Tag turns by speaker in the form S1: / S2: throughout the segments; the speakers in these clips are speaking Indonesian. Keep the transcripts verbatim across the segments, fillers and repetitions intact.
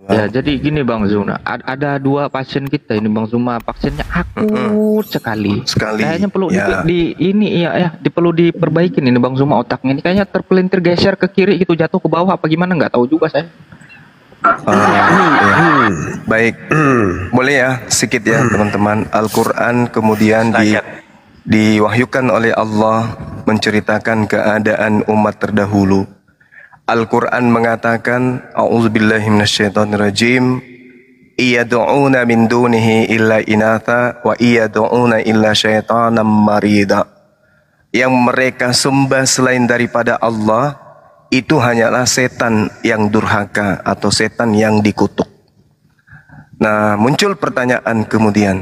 S1: Ya, jadi gini Bang Zuna, ad- ada dua pasien kita ini Bang Zuma, pasiennya akut sekali.
S2: Sekali.
S1: Kayaknya perlu di,
S2: Ya.
S1: di ini ya ya, di, perlu diperbaikin ini Bang Zuma otaknya ini kayaknya terpelintir geser ke kiri gitu jatuh ke bawah apa gimana nggak tahu juga saya.
S2: Ah, ya. Baik, boleh ya sedikit ya teman-teman. Al-Quran kemudian di, diwahyukan oleh Allah menceritakan keadaan umat terdahulu. Al-Quran mengatakan, A'udzubillahi minasyaitonirrajim, iyad'una min dunihi illa inatha wa iyad'una illa syaitanan marida. Yang mereka sembah selain daripada Allah itu hanyalah setan yang durhaka atau setan yang dikutuk. Nah, muncul pertanyaan kemudian,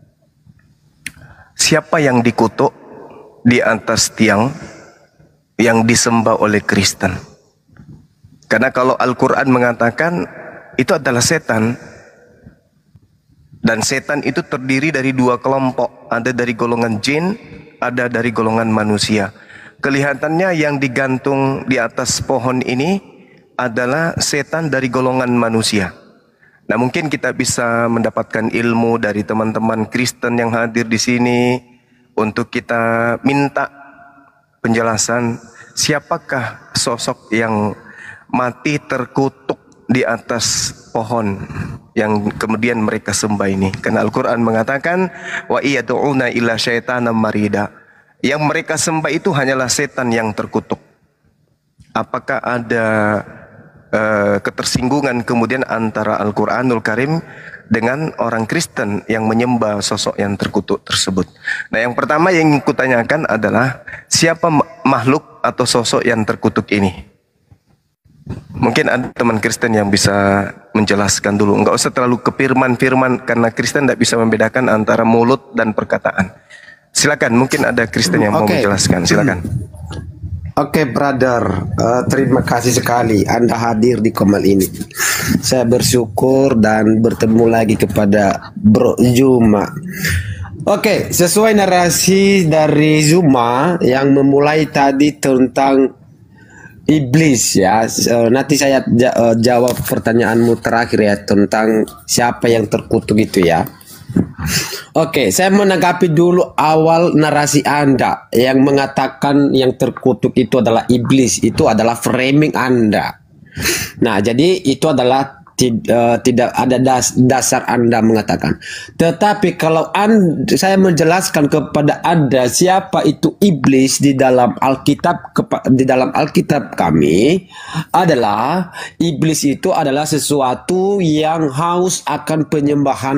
S2: siapa yang dikutuk di atas tiang yang disembah oleh Kristen? Karena kalau Al-Quran mengatakan itu adalah setan, dan setan itu terdiri dari dua kelompok, ada dari golongan jin, ada dari golongan manusia. Kelihatannya yang digantung di atas pohon ini adalah setan dari golongan manusia. Nah, mungkin kita bisa mendapatkan ilmu dari teman-teman Kristen yang hadir di sini untuk kita minta penjelasan siapakah sosok yang mati terkutuk di atas pohon yang kemudian mereka sembah ini. Karena Al-Quran mengatakan wa iyad'una illa syaitanan marida. Yang mereka sembah itu hanyalah setan yang terkutuk. Apakah ada uh, ketersinggungan kemudian antara Al-Quranul Karim dengan orang Kristen yang menyembah sosok yang terkutuk tersebut? Nah, yang pertama yang kutanyakan adalah siapa makhluk atau sosok yang terkutuk ini? Mungkin ada teman Kristen yang bisa menjelaskan dulu. Enggak usah terlalu ke firman-firman, karena Kristen tidak bisa membedakan antara mulut dan perkataan. Silakan, mungkin ada Kristen yang okay. mau menjelaskan. Silakan.
S3: Oke, okay, brother, uh, terima kasih sekali Anda hadir di Komal ini. Saya bersyukur dan bertemu lagi kepada Bro Zuma. Oke, okay, sesuai narasi dari Zuma yang memulai tadi tentang iblis ya. Uh, nanti saya ja uh, jawab pertanyaanmu terakhir ya tentang siapa yang terkutuk itu ya. Oke, saya menanggapi dulu awal narasi Anda yang mengatakan yang terkutuk itu adalah iblis. Itu adalah framing Anda. Nah, jadi itu adalah tid, uh, tidak ada das, dasar Anda mengatakan. Tetapi kalau anda, saya menjelaskan kepada Anda siapa itu iblis di dalam Alkitab, di dalam Alkitab kami adalah iblis itu adalah sesuatu yang haus akan penyembahan.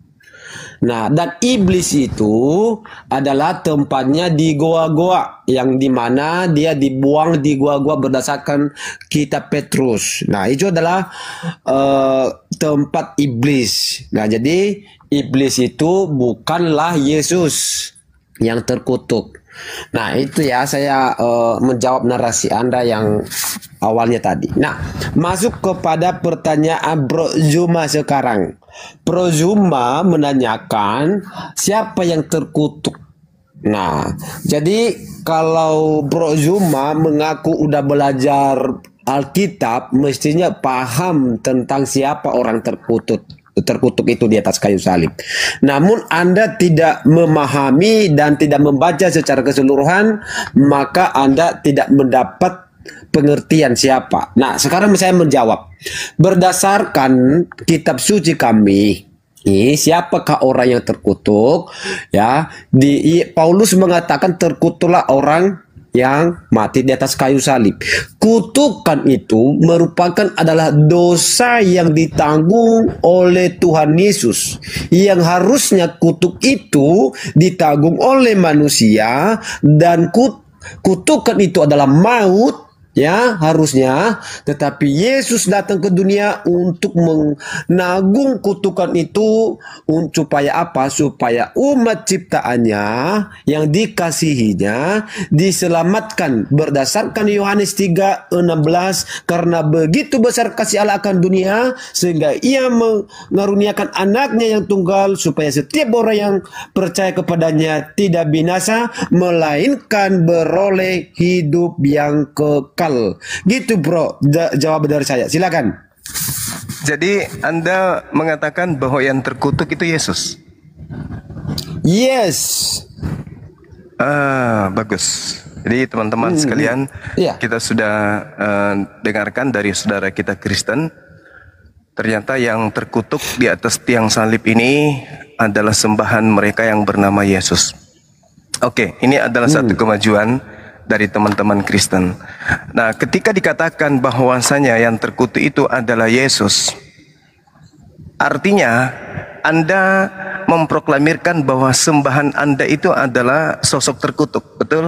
S3: Nah, dan iblis itu adalah tempatnya di goa-goa, yang dimana dia dibuang di goa-goa berdasarkan kitab Petrus. Nah, itu adalah uh, tempat iblis. Nah, jadi iblis itu bukanlah Yesus yang terkutuk. Nah, itu ya saya uh, menjawab narasi Anda yang awalnya tadi. Nah, masuk kepada pertanyaan Bro Zuma sekarang. Bro Zuma menanyakan siapa yang terkutuk. Nah, jadi kalau Bro Zuma mengaku udah belajar Alkitab, mestinya paham tentang siapa orang terkutuk. Terkutuk itu di atas kayu salib. Namun Anda tidak memahami dan tidak membaca secara keseluruhan, maka Anda tidak mendapat pengertian siapa. Nah, sekarang saya menjawab. Berdasarkan kitab suci kami, ini siapakah orang yang terkutuk? Ya, di Paulus mengatakan terkutuklah orang yang mati di atas kayu salib. Kutukan itu merupakan adalah dosa yang ditanggung oleh Tuhan Yesus, yang harusnya kutuk itu ditanggung oleh manusia, dan kut kutukan itu adalah maut ya harusnya, tetapi Yesus datang ke dunia untuk menanggung kutukan itu supaya apa? Supaya umat ciptaannya yang dikasihinya diselamatkan berdasarkan Yohanes tiga enam belas, karena begitu besar kasih Allah akan dunia sehingga ia mengaruniakan anaknya yang tunggal supaya setiap orang yang percaya kepadanya tidak binasa melainkan beroleh hidup yang kekal. Gitu bro, jawab dari saya, silakan.
S2: Jadi Anda mengatakan bahwa yang terkutuk itu Yesus.
S3: Yes.
S2: Ah, bagus. Jadi teman-teman
S3: Hmm,
S2: sekalian,
S3: iya.
S2: kita sudah uh, dengarkan dari saudara kita Kristen, ternyata yang terkutuk di atas tiang salib ini adalah sembahan mereka yang bernama Yesus. Oke, ini adalah satu kemajuan dari teman-teman Kristen. Nah, ketika dikatakan bahwasanya yang terkutuk itu adalah Yesus, artinya Anda memproklamirkan bahwa sembahan Anda itu adalah sosok terkutuk, betul?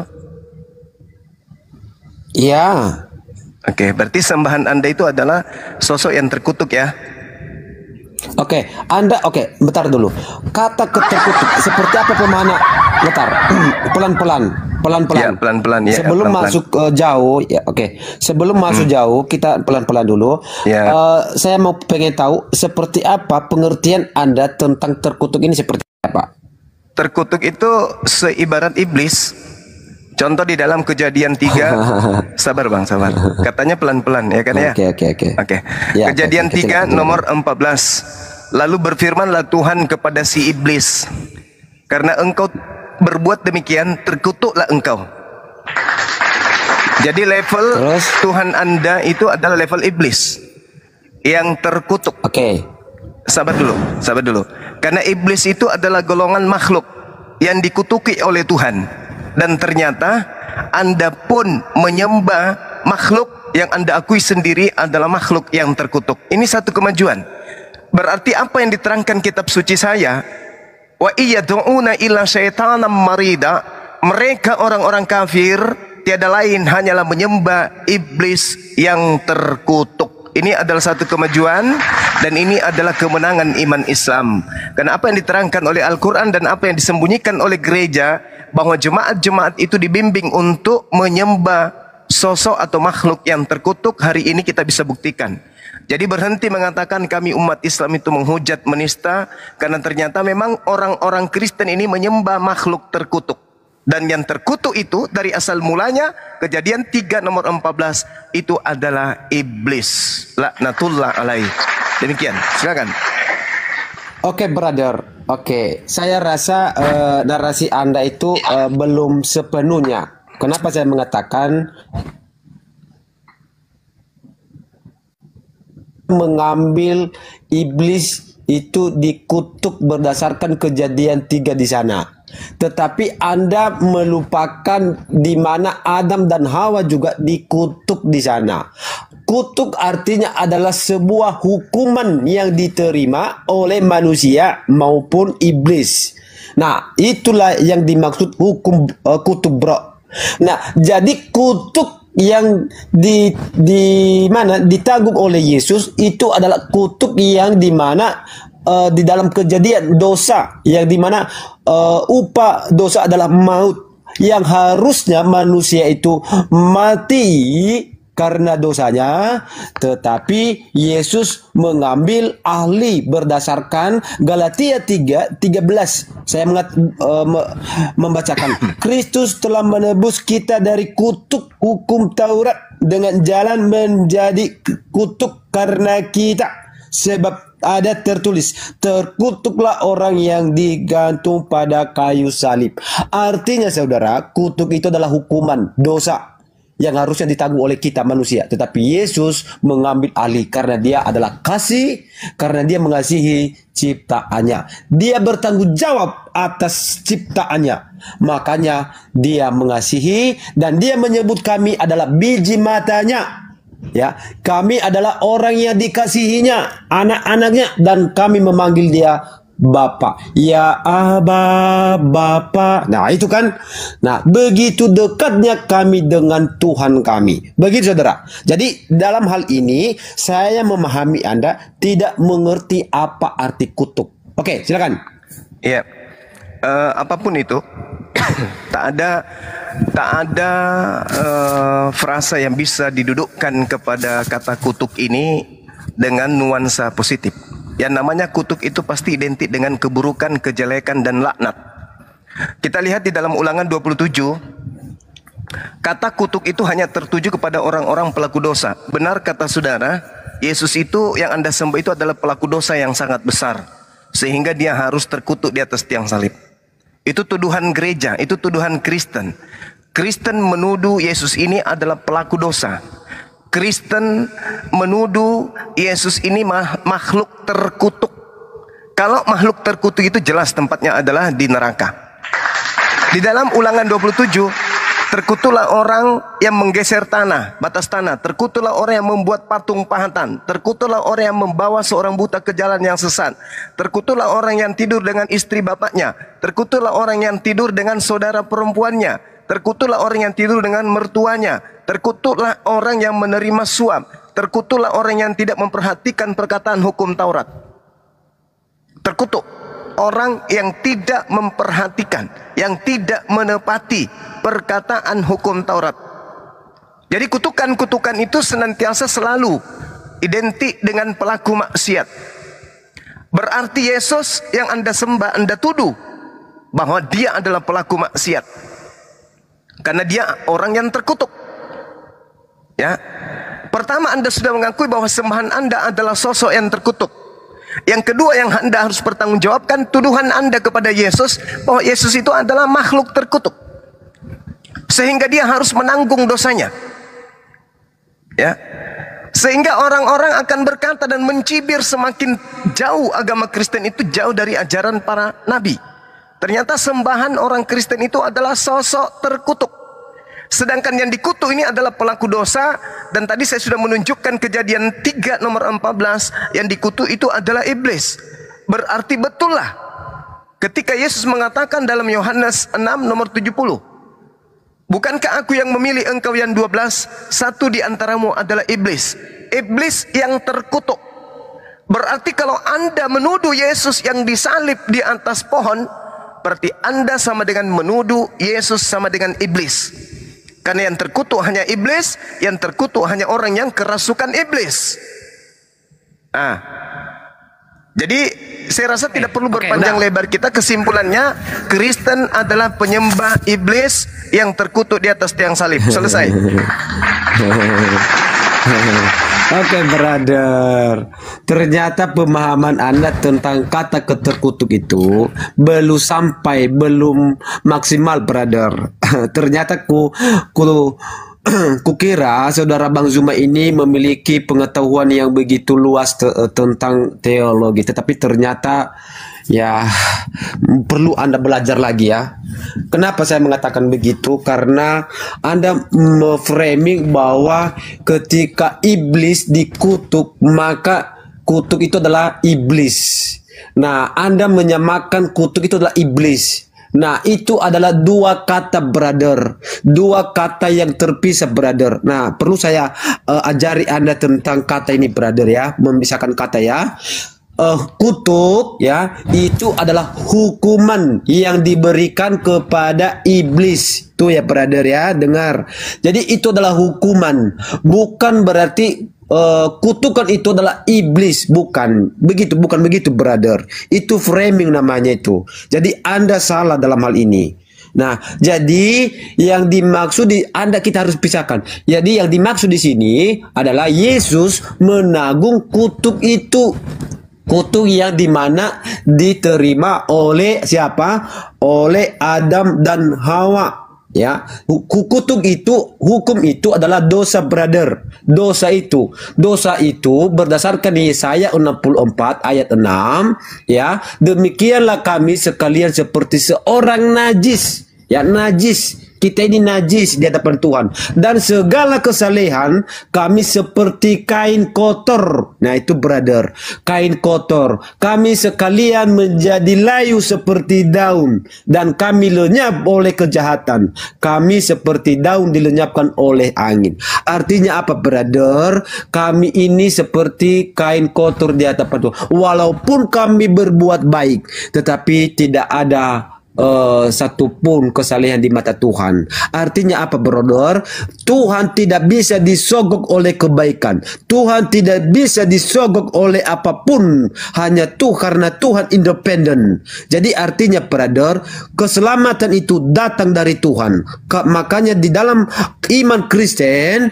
S3: Ya.
S2: Oke, berarti sembahan Anda itu adalah sosok yang terkutuk ya?
S3: Oke, Anda oke, bentar dulu. Kata keterkutuk seperti apa pemahana? Bentar. Pelan-pelan, pelan-pelan.
S2: Ya, pelan-pelan ya.
S3: Sebelum
S2: pelan-pelan.
S3: masuk uh, jauh, ya oke. Sebelum masuk jauh, kita pelan-pelan dulu.
S2: Ya.
S3: Uh, saya mau pengen tahu seperti apa pengertian Anda tentang terkutuk ini seperti apa?
S2: Terkutuk itu seibarat iblis. Contoh di dalam Kejadian tiga. Sabar Bang, sabar. Katanya pelan-pelan ya kan ya?
S3: Oke, oke, oke.
S2: Oke.
S3: Ya,
S2: Kejadian
S3: oke, oke,
S2: tiga
S3: silakan,
S2: nomor empat belas. Lalu berfirmanlah Tuhan kepada si iblis, karena engkau berbuat demikian, terkutuklah engkau. Jadi level
S3: Terus?
S2: Tuhan Anda itu adalah level iblis yang terkutuk.
S3: Oke.
S2: Sabar dulu, sabar dulu. Karena iblis itu adalah golongan makhluk yang dikutuki oleh Tuhan. Dan ternyata Anda pun menyembah makhluk yang Anda akui sendiri adalah makhluk yang terkutuk. Ini satu kemajuan. Berarti apa yang diterangkan kitab suci saya? Wa iyad'una illa syaitanan marida. Mereka orang-orang kafir tiada lain hanyalah menyembah iblis yang terkutuk. Ini adalah satu kemajuan dan ini adalah kemenangan iman Islam. Karena apa yang diterangkan oleh Al-Quran dan apa yang disembunyikan oleh gereja, bahwa jemaat-jemaat itu dibimbing untuk menyembah sosok atau makhluk yang terkutuk, hari ini kita bisa buktikan. Jadi berhenti mengatakan kami umat Islam itu menghujat, menista, karena ternyata memang orang-orang Kristen ini menyembah makhluk terkutuk. Dan yang terkutuk itu dari asal mulanya Kejadian tiga nomor empat belas itu adalah iblis. Laknatullah alaih. Demikian, silakan.
S3: Oke, brother. Oke, saya rasa eh, narasi Anda itu eh, belum sepenuhnya. Kenapa saya mengatakan mengambil iblis itu dikutuk berdasarkan Kejadian tiga di sana. Tetapi Anda melupakan di mana Adam dan Hawa juga dikutuk di sana. Kutuk artinya adalah sebuah hukuman yang diterima oleh manusia maupun iblis. Nah, itulah yang dimaksud hukum uh, kutuk, bro. Nah, jadi kutuk yang di di mana ditanggung oleh Yesus itu adalah kutuk yang di mana uh, di dalam Kejadian dosa yang di mana uh, upah dosa adalah maut, yang harusnya manusia itu mati karena dosanya, tetapi Yesus mengambil ahli berdasarkan Galatia tiga tiga belas. Saya mengat, uh, me, membacakan, Kristus telah menebus kita dari kutuk hukum Taurat dengan jalan menjadi kutuk karena kita. Sebab ada tertulis, terkutuklah orang yang digantung pada kayu salib. Artinya saudara, kutuk itu adalah hukuman dosa yang harusnya ditanggung oleh kita manusia. Tetapi Yesus mengambil alih karena dia adalah kasih, karena dia mengasihi ciptaannya. Dia bertanggung jawab atas ciptaannya. Makanya dia mengasihi dan dia menyebut kami adalah biji matanya. Ya, kami adalah orang yang dikasihinya, anak-anaknya, dan kami memanggil dia Bapa. Ya Aba, Bapa. Nah, itu kan. Nah, begitu dekatnya kami dengan Tuhan kami. Begitu, saudara. Jadi, dalam hal ini, saya memahami Anda tidak mengerti apa arti kutuk. Oke, silakan.
S2: Iya. Uh, apapun itu, tak ada tak ada uh, frasa yang bisa didudukkan kepada kata kutuk ini dengan nuansa positif. Yang namanya kutuk itu pasti identik dengan keburukan, kejelekan, dan laknat. Kita lihat di dalam Ulangan dua puluh tujuh, kata kutuk itu hanya tertuju kepada orang-orang pelaku dosa. Benar kata saudara, Yesus itu yang Anda sembah itu adalah pelaku dosa yang sangat besar, sehingga dia harus terkutuk di atas tiang salib. Itu tuduhan gereja, itu tuduhan Kristen. Kristen menuduh Yesus ini adalah pelaku dosa. Kristen menuduh Yesus ini makhluk terkutuk. Kalau makhluk terkutuk itu jelas tempatnya adalah di neraka. Di dalam Ulangan dua puluh tujuh, terkutuklah orang yang menggeser tanah, batas tanah. Terkutuklah orang yang membuat patung pahatan. Terkutuklah orang yang membawa seorang buta ke jalan yang sesat. Terkutuklah orang yang tidur dengan istri bapaknya. Terkutuklah orang yang tidur dengan saudara perempuannya. Terkutuklah orang yang tidur dengan mertuanya. Terkutuklah orang yang menerima suap. Terkutuklah orang yang tidak memperhatikan perkataan hukum Taurat. Terkutuk orang yang tidak memperhatikan, yang tidak menepati perkataan hukum Taurat. Jadi kutukan-kutukan itu senantiasa selalu identik dengan pelaku maksiat. Berarti Yesus yang Anda sembah, Anda tuduh bahwa dia adalah pelaku maksiat, karena dia orang yang terkutuk. Ya, pertama Anda sudah mengakui bahwa sembahan Anda adalah sosok yang terkutuk. Yang kedua yang Anda harus pertanggungjawabkan tuduhan Anda kepada Yesus bahwa Yesus itu adalah makhluk terkutuk, sehingga dia harus menanggung dosanya. Ya, sehingga orang-orang akan berkata dan mencibir semakin jauh agama Kristen itu jauh dari ajaran para nabi. Ternyata sembahan orang Kristen itu adalah sosok terkutuk. Sedangkan yang dikutuk ini adalah pelaku dosa. Dan tadi saya sudah menunjukkan Kejadian tiga nomor empat belas, yang dikutuk itu adalah iblis. Berarti betul lah ketika Yesus mengatakan dalam Yohanes enam nomor tujuh puluh, bukankah aku yang memilih engkau yang dua belas, satu di antaramu adalah iblis. Iblis yang terkutuk. Berarti kalau Anda menuduh Yesus yang disalib di atas pohon, berarti Anda sama dengan menuduh Yesus sama dengan iblis. Karena yang terkutuk hanya iblis, yang terkutuk hanya orang yang kerasukan iblis. Ah, jadi saya rasa tidak perlu berpanjang
S4: okay,
S2: lebar kita. Kesimpulannya, Kristen adalah penyembah iblis yang terkutuk di atas tiang salib. Selesai.
S3: Oke, brother. Ternyata pemahaman Anda tentang kata keterkutuk itu belum sampai, belum maksimal, brother. Ternyata ku ku kukira saudara Bang Zuma ini memiliki pengetahuan yang begitu luas te tentang teologi, tetapi ternyata ya perlu Anda belajar lagi ya. Kenapa saya mengatakan begitu? Karena Anda memframing bahwa ketika iblis dikutuk, maka kutuk itu adalah iblis. Nah, Anda menyamakan kutuk itu adalah iblis. Nah, itu adalah dua kata, brother. Dua kata yang terpisah, brother. Nah, perlu saya uh, ajari Anda tentang kata ini, brother ya. Memisahkan kata ya. Uh, kutuk ya, itu adalah hukuman yang diberikan kepada iblis. Tuh ya, brother ya, dengar. Jadi itu adalah hukuman. Bukan berarti Uh, kutukan itu adalah iblis, bukan begitu, bukan begitu, brother. Itu framing namanya itu. Jadi Anda salah dalam hal ini. Nah, jadi yang dimaksud di Anda kita harus pisahkan. Jadi yang dimaksud di sini adalah Yesus menanggung kutuk itu. Kutuk yang dimana diterima oleh siapa? Oleh Adam dan Hawa. Ya, kutuk itu, hukum itu adalah dosa, brother. Dosa itu, dosa itu berdasarkan Yesaya enam puluh empat ayat enam, ya. Demikianlah kami sekalian seperti seorang najis, ya, najis. Kita ini najis di hadapan Tuhan, dan segala kesalehan kami seperti kain kotor. Nah, itu, brother, kain kotor. Kami sekalian menjadi layu seperti daun, dan kami lenyap oleh kejahatan. Kami seperti daun dilenyapkan oleh angin. Artinya apa, brother? Kami ini seperti kain kotor di hadapan Tuhan. Walaupun kami berbuat baik, tetapi tidak ada Uh, satu pun kesalehan di mata Tuhan. Artinya apa, brother? Tuhan tidak bisa disogok oleh kebaikan. Tuhan tidak bisa disogok oleh apapun. Hanya tuh karena Tuhan independen. Jadi artinya, brother, keselamatan itu datang dari Tuhan. Ka makanya di dalam iman Kristen,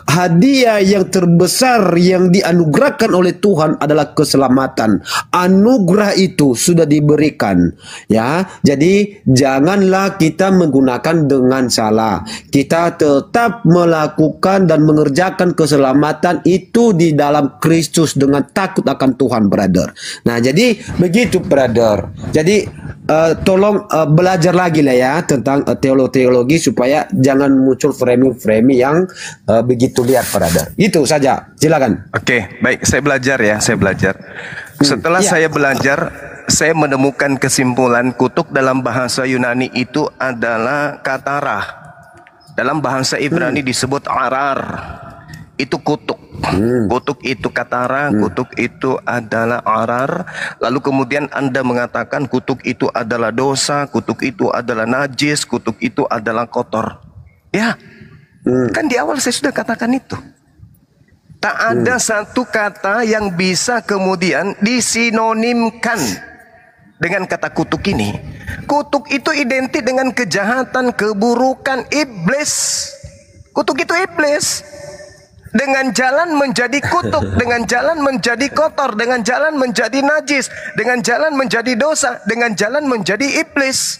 S3: hadiah yang terbesar yang dianugerahkan oleh Tuhan adalah keselamatan. Anugerah itu sudah diberikan, ya. Jadi janganlah kita menggunakan dengan salah. Kita tetap melakukan dan mengerjakan keselamatan itu di dalam Kristus dengan takut akan Tuhan, brother. Nah, jadi begitu, brother. Jadi uh, tolong uh, belajar lagi lah ya tentang uh, teologi-teologi supaya jangan muncul framing-framing yang uh, begitu lihat, brother. Itu saja. Silakan.
S2: Oke, baik. Saya belajar ya, saya belajar. Setelah
S3: iya.
S2: saya belajar, saya menemukan kesimpulan kutuk dalam bahasa Yunani itu adalah katarah. Dalam bahasa Ibrani hmm. disebut arar. Itu kutuk. Hmm. Kutuk itu katara, hmm. kutuk itu adalah arar. Lalu kemudian Anda mengatakan kutuk itu adalah dosa, kutuk itu adalah najis, kutuk itu adalah kotor. Ya, hmm. kan di awal saya sudah katakan itu. Tak ada hmm. satu kata yang bisa kemudian disinonimkan dengan kata kutuk ini. Kutuk itu identik dengan kejahatan, keburukan, iblis. Kutuk itu iblis. Dengan jalan menjadi kutuk, dengan jalan menjadi kotor, dengan jalan menjadi najis, dengan jalan menjadi dosa, dengan jalan menjadi iblis.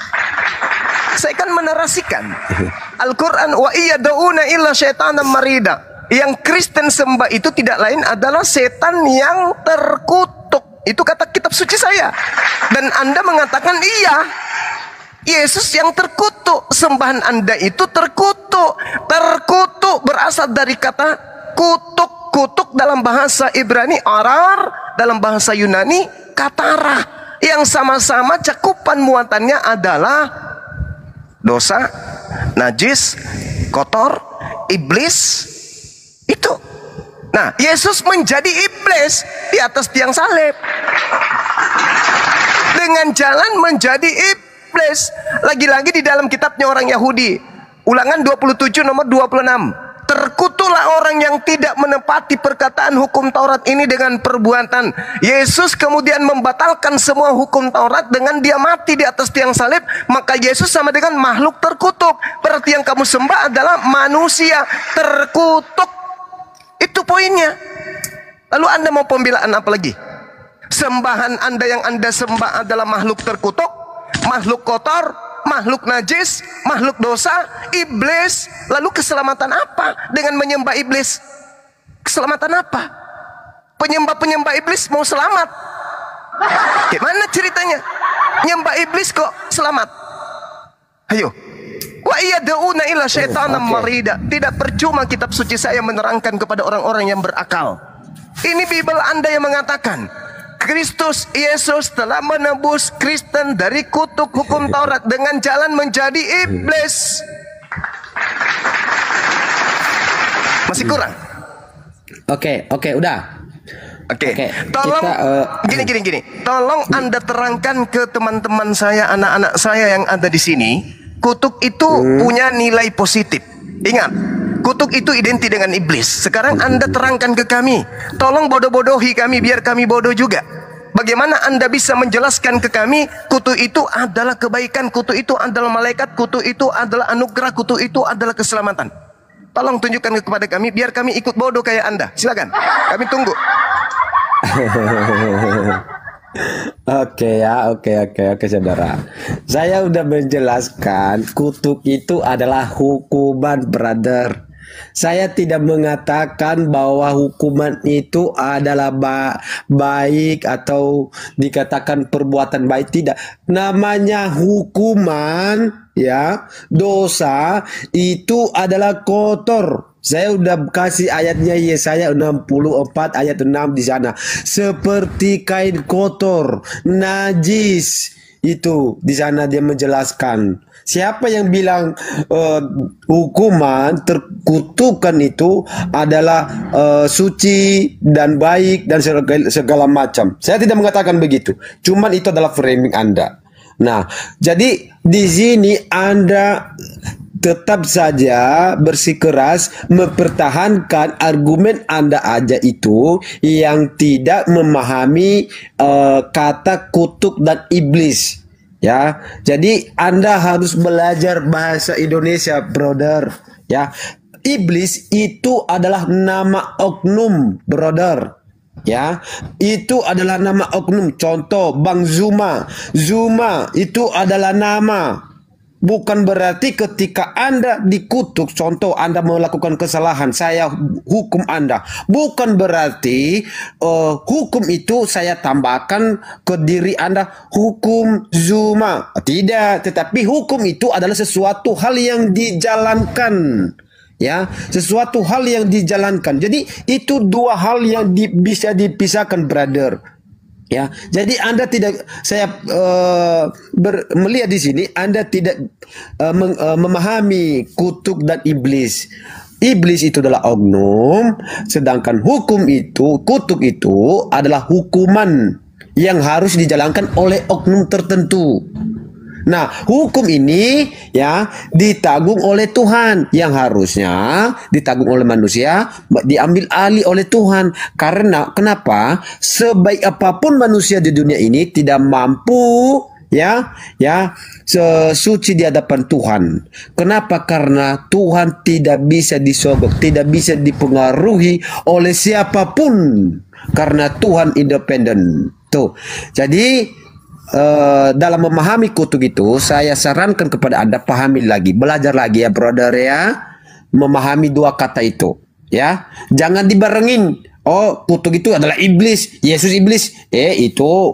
S2: Saya kan menarasikan Al-Quran, wa iyada'una illa syaitanan marida. Yang Kristen sembah itu tidak lain adalah setan yang terkutuk. Itu kata kitab suci saya. Dan Anda mengatakan iya, Yesus yang terkutuk. Sembahan Anda itu terkutuk. Terkutuk berasal dari kata kutuk. Kutuk dalam bahasa Ibrani arar, dalam bahasa Yunani katara, yang sama-sama cakupan muatannya adalah dosa, najis, kotor, iblis. Itu. Nah, Yesus menjadi iblis di atas tiang salib. Dengan jalan menjadi iblis. Lagi-lagi di dalam kitabnya orang Yahudi, Ulangan dua puluh tujuh nomor dua puluh enam. Terkutuklah orang yang tidak menepati perkataan hukum Taurat ini dengan perbuatan. Yesus kemudian membatalkan semua hukum Taurat dengan dia mati di atas tiang salib. Maka Yesus sama dengan makhluk terkutuk. Berarti yang kamu sembah adalah manusia terkutuk. Itu poinnya. Lalu Anda mau pembelaan apa lagi? Sembahan Anda yang Anda sembah adalah makhluk terkutuk, makhluk kotor, makhluk najis, makhluk dosa, iblis. Lalu keselamatan apa dengan menyembah iblis? Keselamatan apa? Penyembah-penyembah iblis mau selamat? Gimana ceritanya? Nyembah iblis kok selamat? Ayo. Wa iyada'una illa syaitanan marida. Tidak percuma kitab suci saya menerangkan kepada orang-orang yang berakal. Ini Bible Anda yang mengatakan Kristus Yesus telah menebus Kristen dari kutuk hukum Taurat dengan jalan menjadi iblis. Masih kurang?
S3: Oke, oke, udah.
S2: Oke,
S3: Oke,
S2: tolong
S3: kita, uh,
S2: gini gini gini. Tolong Anda terangkan ke teman-teman saya, anak-anak saya yang ada di sini. Kutuk itu hmm. punya nilai positif. Ingat, kutuk itu identik dengan iblis. Sekarang Anda terangkan ke kami. Tolong bodoh-bodohi kami biar kami bodoh juga. Bagaimana Anda bisa menjelaskan ke kami kutuk itu adalah kebaikan, kutuk itu adalah malaikat, kutuk itu adalah anugerah, kutuk itu adalah keselamatan. Tolong tunjukkan kepada kami biar kami ikut bodoh kayak Anda. Silakan. Kami tunggu.
S3: Oke ya, oke oke oke saudara. Saya udah menjelaskan kutuk itu adalah hukuman, brother. Saya tidak mengatakan bahwa hukuman itu adalah ba baik atau dikatakan perbuatan baik, tidak. Namanya hukuman ya, dosa itu adalah kotor. Saya udah kasih ayatnya Yesaya enam puluh empat ayat enam di sana. Seperti kain kotor, najis. Itu di sana dia menjelaskan. Siapa yang bilang uh, hukuman terkutukan itu adalah uh, suci dan baik dan segala, segala macam. Saya tidak mengatakan begitu. Cuman itu adalah framing Anda. Nah, jadi di sini Anda tetap saja bersikeras mempertahankan argumen Anda aja itu yang tidak memahami uh, kata kutuk dan iblis. Ya, jadi Anda harus belajar bahasa Indonesia, brother. Ya, iblis itu adalah nama oknum, brother. Ya, itu adalah nama oknum. Contoh Bang Zuma. Zuma itu adalah nama. Bukan berarti ketika Anda dikutuk, contoh Anda melakukan kesalahan, saya hukum Anda. Bukan berarti uh, hukum itu saya tambahkan ke diri Anda, hukum Zuma. Tidak, tetapi hukum itu adalah sesuatu hal yang dijalankan. Ya, sesuatu hal yang dijalankan. Jadi itu dua hal yang di, bisa dipisahkan, brother. Ya, jadi Anda tidak, saya uh, ber, melihat di sini Anda tidak uh, meng, uh, memahami kutuk dan iblis. Iblis itu adalah oknum, sedangkan hukum itu, kutuk itu adalah hukuman yang harus dijalankan oleh oknum tertentu. Nah, hukum ini ya ditanggung oleh Tuhan, yang harusnya ditanggung oleh manusia diambil alih oleh Tuhan. Karena kenapa? Sebaik apapun manusia di dunia ini tidak mampu ya ya sesuci di hadapan Tuhan. Kenapa? Karena Tuhan tidak bisa disogok, tidak bisa dipengaruhi oleh siapapun, karena Tuhan independen. Tuh. Jadi Uh, dalam memahami kutuk itu, saya sarankan kepada Anda pahami lagi, belajar lagi ya brother ya, memahami dua kata itu ya. Jangan dibarengin. Oh, kutuk itu adalah iblis, Yesus iblis. Eh itu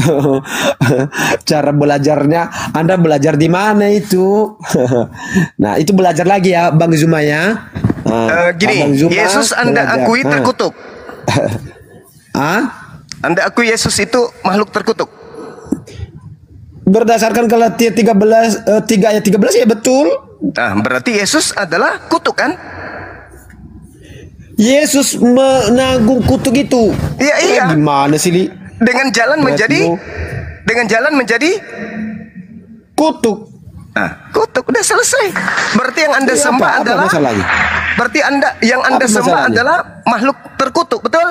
S3: cara belajarnya Anda belajar di mana itu? Nah, itu belajar lagi ya Bang Zuma ya.
S2: Uh, gini, Zuma, Yesus Anda belajar. Akui terkutuk.
S3: Ah?
S2: Anda akui Yesus itu makhluk terkutuk.
S3: Berdasarkan Galatia tiga belas uh, tiga ayat tiga belas ya betul.
S2: Nah, berarti Yesus adalah kutuk kan?
S3: Yesus menanggung kutuk itu.
S2: Iya, iya.
S3: Eh, gimana sih, Li?
S2: Dengan jalan Berat menjadi lo. Dengan jalan menjadi
S3: kutuk.
S2: Nah, kutuk udah selesai. Berarti yang Anda ya, sembah apa, adalah apa Berarti Anda yang Anda apa sembah masalahnya? Adalah makhluk terkutuk, betul?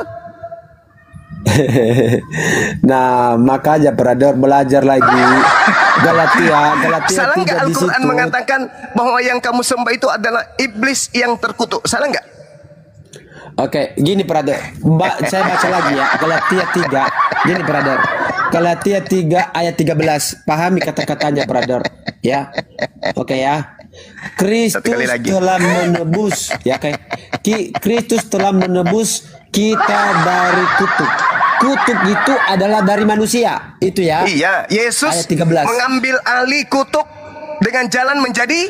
S3: Nah, makanya brother belajar lagi Galatia, Galatia
S2: salah nggak Al-Quran mengatakan bahwa yang kamu sembah itu adalah iblis yang terkutuk? Salah nggak?
S3: Oke, gini brother, ba saya baca lagi ya Galatia tiga. Gini brother, Galatia tiga ayat tiga belas. Pahami kata-katanya brother, ya. Oke ya. Kristus telah menebus, ya kayak Kristus telah menebus kita dari kutuk. Kutuk itu adalah dari manusia, itu ya.
S2: Iya, Yesus ayat tiga belas. Mengambil alih kutuk dengan jalan menjadi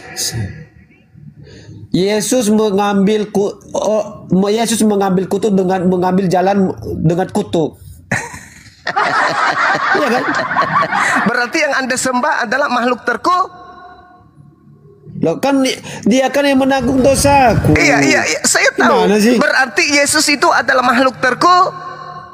S3: Yesus mengambil ku, oh, Yesus mengambil kutuk dengan mengambil jalan dengan kutuk. Iya kan?
S2: Berarti yang Anda sembah adalah makhluk terkutuk.
S3: Loh kan dia kan yang menanggung dosaku.
S2: Iya, iya, iya. Saya tahu. Berarti Yesus itu adalah makhluk terkutuk.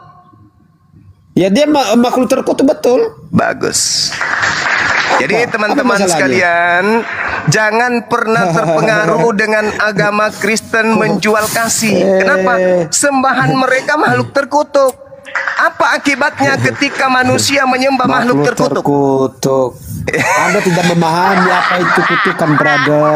S3: Ya dia mak makhluk terkutuk, betul.
S2: Bagus. Jadi teman-teman sekalian, jangan pernah terpengaruh dengan agama Kristen menjual kasih. Kenapa? Sembahan mereka makhluk terkutuk. Apa akibatnya ketika manusia menyembah makhluk, makhluk terkutuk? terkutuk?
S3: Anda tidak memahami apa itu kutukan, brother.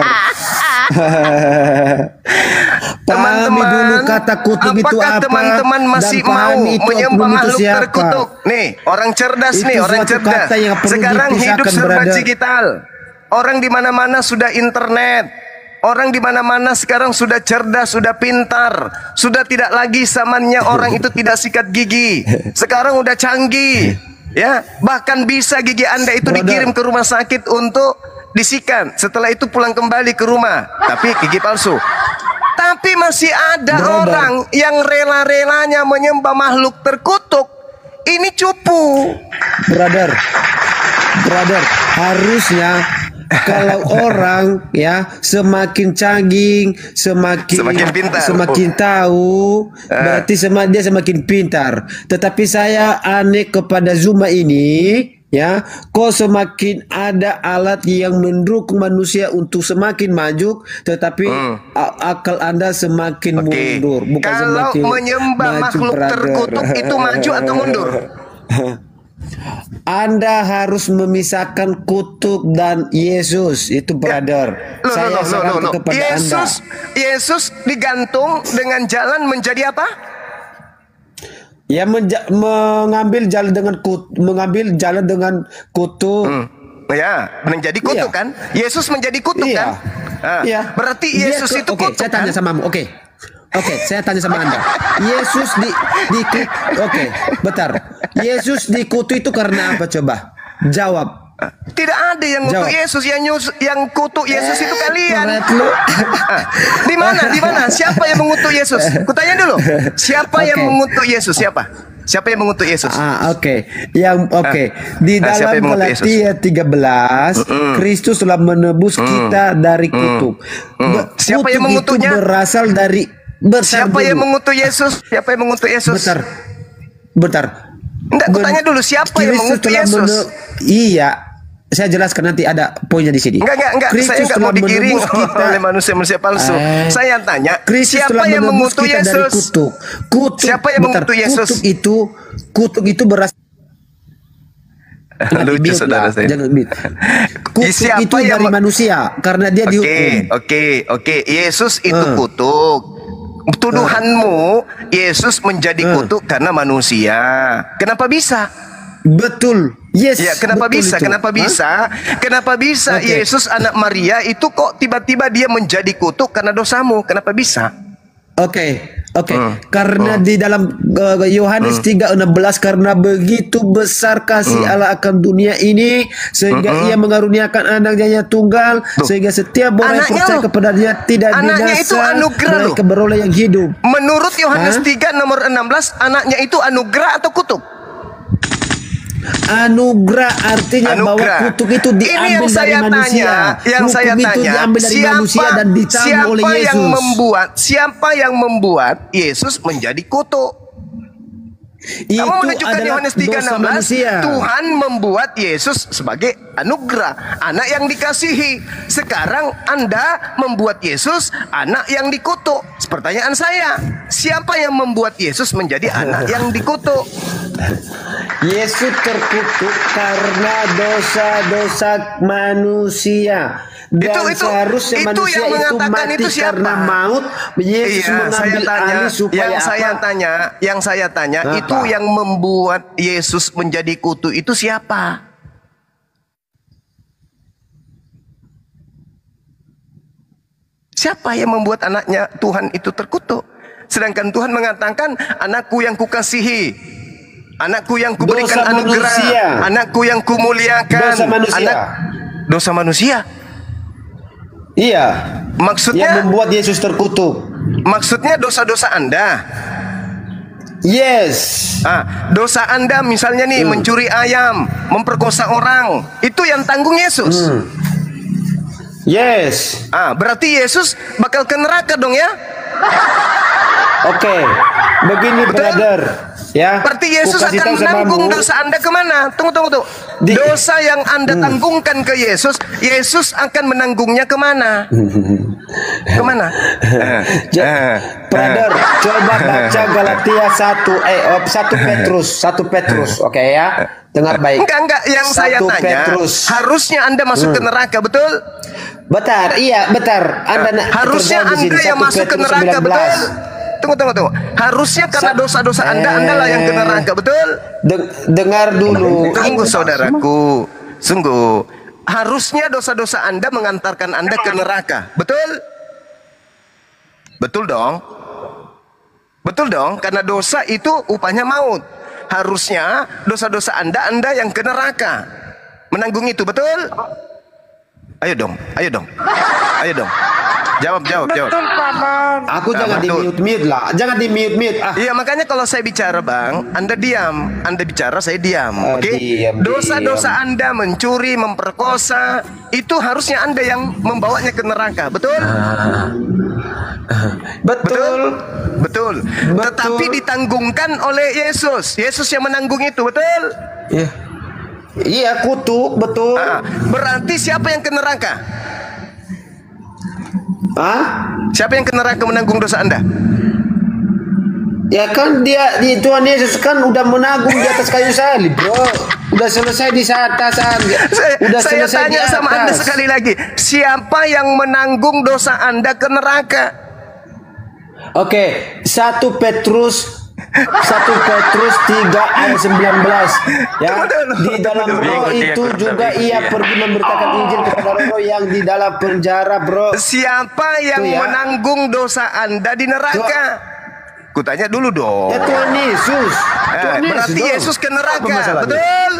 S2: Teman-teman,
S3: dulu kata kutuk itu apa?
S2: Teman-teman masih mau menyembah makhluk terkutuk? Nih, orang cerdas itu nih, orang cerdas. Sekarang hidup serba digital. Orang di mana-mana sudah internet. Orang di mana-mana sekarang sudah cerdas, sudah pintar, sudah tidak lagi zamannya orang itu tidak sikat gigi. Sekarang udah canggih, ya. Bahkan bisa gigi Anda itu Brother. dikirim ke rumah sakit untuk disikat. Setelah itu pulang kembali ke rumah, tapi gigi palsu. Tapi masih ada Brother. orang yang rela-relanya menyembah makhluk terkutuk. Ini cupu.
S3: Brother, brother, harusnya kalau orang ya semakin canggih, semakin
S2: semakin pintar,
S3: semakin tahu, berarti sem dia semakin pintar. Tetapi saya aneh kepada Zuma ini, ya, kok semakin ada alat yang mendukung manusia untuk semakin maju, tetapi hmm. akal Anda semakin okay. mundur.
S2: Bukan kalau semakin menyembah makhluk terkutuk itu maju atau mundur?
S3: Anda harus memisahkan kutuk dan Yesus. Itu brother.
S2: Loh,
S3: Saya
S2: loh, loh,
S3: sarankan
S2: loh, loh.
S3: kepada
S2: Yesus,
S3: Anda.
S2: Yesus digantung dengan jalan menjadi apa?
S3: Ya menja- mengambil jalan dengan kut mengambil jalan dengan kutuk.
S2: Hmm. Ya, menjadi kutuk
S3: Iya.
S2: kan? Yesus menjadi kutuk
S3: Iya.
S2: kan? Ah,
S3: Iya.
S2: Berarti
S3: Dia
S2: Yesus
S3: ke-
S2: itu
S3: Oke,
S2: kutuk
S3: saya tanya
S2: kan?
S3: sama kamu. Oke. Oke, saya tanya sama Anda. Yesus di di Oke, bentar. Yesus dikutuk itu karena apa coba? Jawab.
S2: Tidak ada yang
S3: Jawab.
S2: ngutuk Yesus, yang nyus, yang kutuk Yesus itu kalian.
S3: Peret lu.
S2: Ah, di mana? Di mana? Siapa yang mengutuk Yesus? Kutanya dulu. Siapa yang
S3: Oke.
S2: mengutuk Yesus? Siapa? Siapa yang mengutuk Yesus?
S3: Ah, oke. Yang oke. Di
S2: Ah, siapa
S3: dalam
S2: yang mengutuk Yesus?
S3: Galatia tiga belas, Kristus telah menebus kita dari kutuk. Be-
S2: Siapa yang
S3: kutuk
S2: mengutuknya?
S3: Itu berasal dari bentar
S2: Siapa yang
S3: dulu.
S2: mengutuk Yesus? Siapa yang mengutuk Yesus?
S3: Bentar. Bentar.
S2: Enggak,
S3: Ben-
S2: kutanya dulu siapa yang
S3: Kristus
S2: mengutuk
S3: telah
S2: Yesus?
S3: mene- Iya. Saya jelaskan nanti ada poinnya di sini.
S2: Enggak, enggak, enggak. Saya
S3: Kristus
S2: enggak
S3: telah
S2: mau digiring
S3: menebus kita
S2: oleh manusia-manusia palsu.
S3: Eh,
S2: Saya tanya,
S3: Kristus
S2: siapa
S3: telah
S2: yang
S3: menebus
S2: mengutuk
S3: kita dari
S2: Yesus?
S3: kutuk. Kutuk.
S2: Siapa yang
S3: bentar,
S2: mengutuk Yesus?
S3: Kutuk itu kutuk itu berasal Jangan
S2: Lucu
S3: di-mute
S2: saudara
S3: lah,
S2: saya.
S3: jangan mute. Kutuk
S2: Siapa
S3: itu
S2: yang
S3: dari
S2: me-
S3: manusia karena dia
S2: Oke,
S3: dihukum.
S2: oke, oke. Yesus itu
S3: Eh.
S2: kutuk. Tuduhanmu Yesus menjadi
S3: Eh.
S2: kutuk karena manusia. Kenapa bisa?
S3: Betul. Yes.
S2: Ya, kenapa
S3: betul
S2: bisa?
S3: itu.
S2: Kenapa
S3: Hah?
S2: bisa? Kenapa bisa
S3: Oke.
S2: Yesus anak Maria itu kok tiba-tiba dia menjadi kutuk karena dosamu? Kenapa bisa?
S3: Oke, oke.
S2: Hmm.
S3: Karena di dalam uh, Yohanes tiga enam belas karena begitu besar kasih
S2: Hmm.
S3: Allah akan dunia ini sehingga Ia mengaruniakan anaknya tunggal sehingga setiap orang yang
S2: Anaknya
S3: percaya
S2: loh.
S3: kepadanya tidak
S2: Anaknya
S3: binasa
S2: itu anugerah loh.
S3: melainkan beroleh yang hidup.
S2: Menurut Yohanes
S3: Hah?
S2: tiga nomor enam belas, anaknya itu anugerah atau kutuk?
S3: Anugerah artinya
S2: Anugerah.
S3: bahwa kutuk itu
S2: Ini
S3: diambil
S2: yang
S3: dari
S2: saya
S3: manusia.
S2: tanya, yang
S3: Hukum
S2: saya
S3: itu
S2: tanya,
S3: diambil dari
S2: siapa,
S3: manusia dan ditanggung
S2: siapa
S3: oleh Yesus.
S2: yang membuat, siapa yang membuat Yesus menjadi kutuk?
S3: Itu
S2: Kamu menunjukkan
S3: adalah
S2: Yohanes tiga
S3: dosa
S2: enam belas,
S3: manusia.
S2: Tuhan membuat Yesus sebagai anugerah, anak yang dikasihi. Sekarang Anda membuat Yesus anak yang dikutuk. Pertanyaan saya, siapa yang membuat Yesus menjadi anak yang dikutuk?
S3: Yesus terkutuk karena dosa-dosa manusia. Dan
S2: Itu- itu-
S3: seharusnya
S2: itu
S3: manusia
S2: yang
S3: itu
S2: mengatakan
S3: mati
S2: itu siapa?
S3: karena maut. Yesus
S2: Iya, saya
S3: mengambil
S2: tanya,
S3: alih supaya
S2: yang saya
S3: apa?
S2: tanya, yang saya tanya
S3: Apa?
S2: itu yang membuat Yesus menjadi kutuk itu siapa? Siapa yang membuat anaknya Tuhan itu terkutuk? Sedangkan Tuhan mengatakan, anakku yang kukasihi, anakku yang kuberikan
S3: Dosa
S2: anugerah,
S3: manusia.
S2: anakku yang kumuliakan.
S3: Dosa manusia.
S2: Anak, dosa manusia.
S3: Iya, yang
S2: Maksudnya,
S3: membuat Yesus terkutuk.
S2: maksudnya dosa-dosa Anda.
S3: Yes.
S2: Ah, dosa Anda misalnya nih mencuri ayam, memperkosa orang, itu yang tanggung Yesus.
S3: Hmm. Yes.
S2: Ah, berarti Yesus bakal ke neraka dong ya?
S3: Oke. Begini
S2: Betul?
S3: brother, ya.
S2: Berarti Yesus
S3: Ku kasih
S2: akan
S3: tahu sama
S2: menanggung
S3: kamu.
S2: dosa Anda kemana? Tunggu, tunggu, tunggu.
S3: Di-
S2: Dosa yang Anda tanggungkan ke Yesus, Yesus akan menanggungnya kemana? Kemana?
S3: Ja- Brother, coba baca Galatia satu eh oh, satu Petrus, satu Petrus, oke ya. Dengar baik.
S2: Enggak, enggak. Yang saya
S3: Satu
S2: tanya,
S3: Petrus.
S2: harusnya Anda masuk ke neraka, betul?
S3: Bentar, iya, bentar. Anda na-
S2: Harusnya
S3: terjawab di sini,
S2: Anda yang
S3: satu
S2: masuk ke
S3: Petrus
S2: neraka,
S3: sembilan belas.
S2: betul? Tunggu, tunggu, tunggu. Harusnya karena
S3: Sa-
S2: dosa-dosa Anda, Anda lah yang ke
S3: Eh.
S2: neraka, betul?
S3: Den- dengar dulu.
S2: Tunggu saudaraku, sungguh. Harusnya dosa-dosa Anda mengantarkan Anda ke neraka, betul? Betul dong? Betul dong, karena dosa itu upahnya maut. Harusnya dosa-dosa Anda, Anda yang ke neraka. Menanggung itu, betul? Ayo dong, ayo dong. Ayo dong. Jawab, jawab, jawab.
S3: Aku
S2: Ah,
S3: jangan di
S2: betul.
S3: mute mute lah, jangan di mute mute. Ah,
S2: Iya, makanya kalau saya bicara, Bang, Anda diam. Anda bicara, saya diam.
S3: Ah,
S2: Oke?
S3: diam,
S2: Dosa-dosa Anda mencuri, memperkosa, itu harusnya Anda yang membawanya ke neraka, betul?
S3: betul.
S2: Betul. Tetapi ditanggungkan oleh Yesus. Yesus yang menanggung itu, betul?
S3: Iya. Iya, kutuk, betul.
S2: Ah, berarti siapa yang ke neraka?
S3: Hah?
S2: Siapa yang ke neraka menanggung dosa Anda?
S3: Ya kan dia di Tuhan Yesus kan udah menanggung di atas kayu salib, bro. Udah selesai di atas,
S2: Saya,
S3: udah
S2: saya
S3: selesai di
S2: tanya
S3: atas.
S2: sama Anda sekali lagi, siapa yang menanggung dosa Anda ke neraka?
S3: Oke, satu Petrus satu Petrus tiga ayat sembilan belas ya. Di dalam roh itu juga ia pergi memberitakan Injil kepada roh yang di dalam penjara, bro.
S2: Siapa yang
S3: Tuh ya.
S2: menanggung dosa Anda di neraka? Kutanya dulu dong.
S3: Ya Tuhan Yesus.
S2: Eh,
S3: Tuhan
S2: berarti
S3: dong.
S2: Yesus ke
S3: Apa
S2: neraka,
S3: masalahnya?
S2: betul?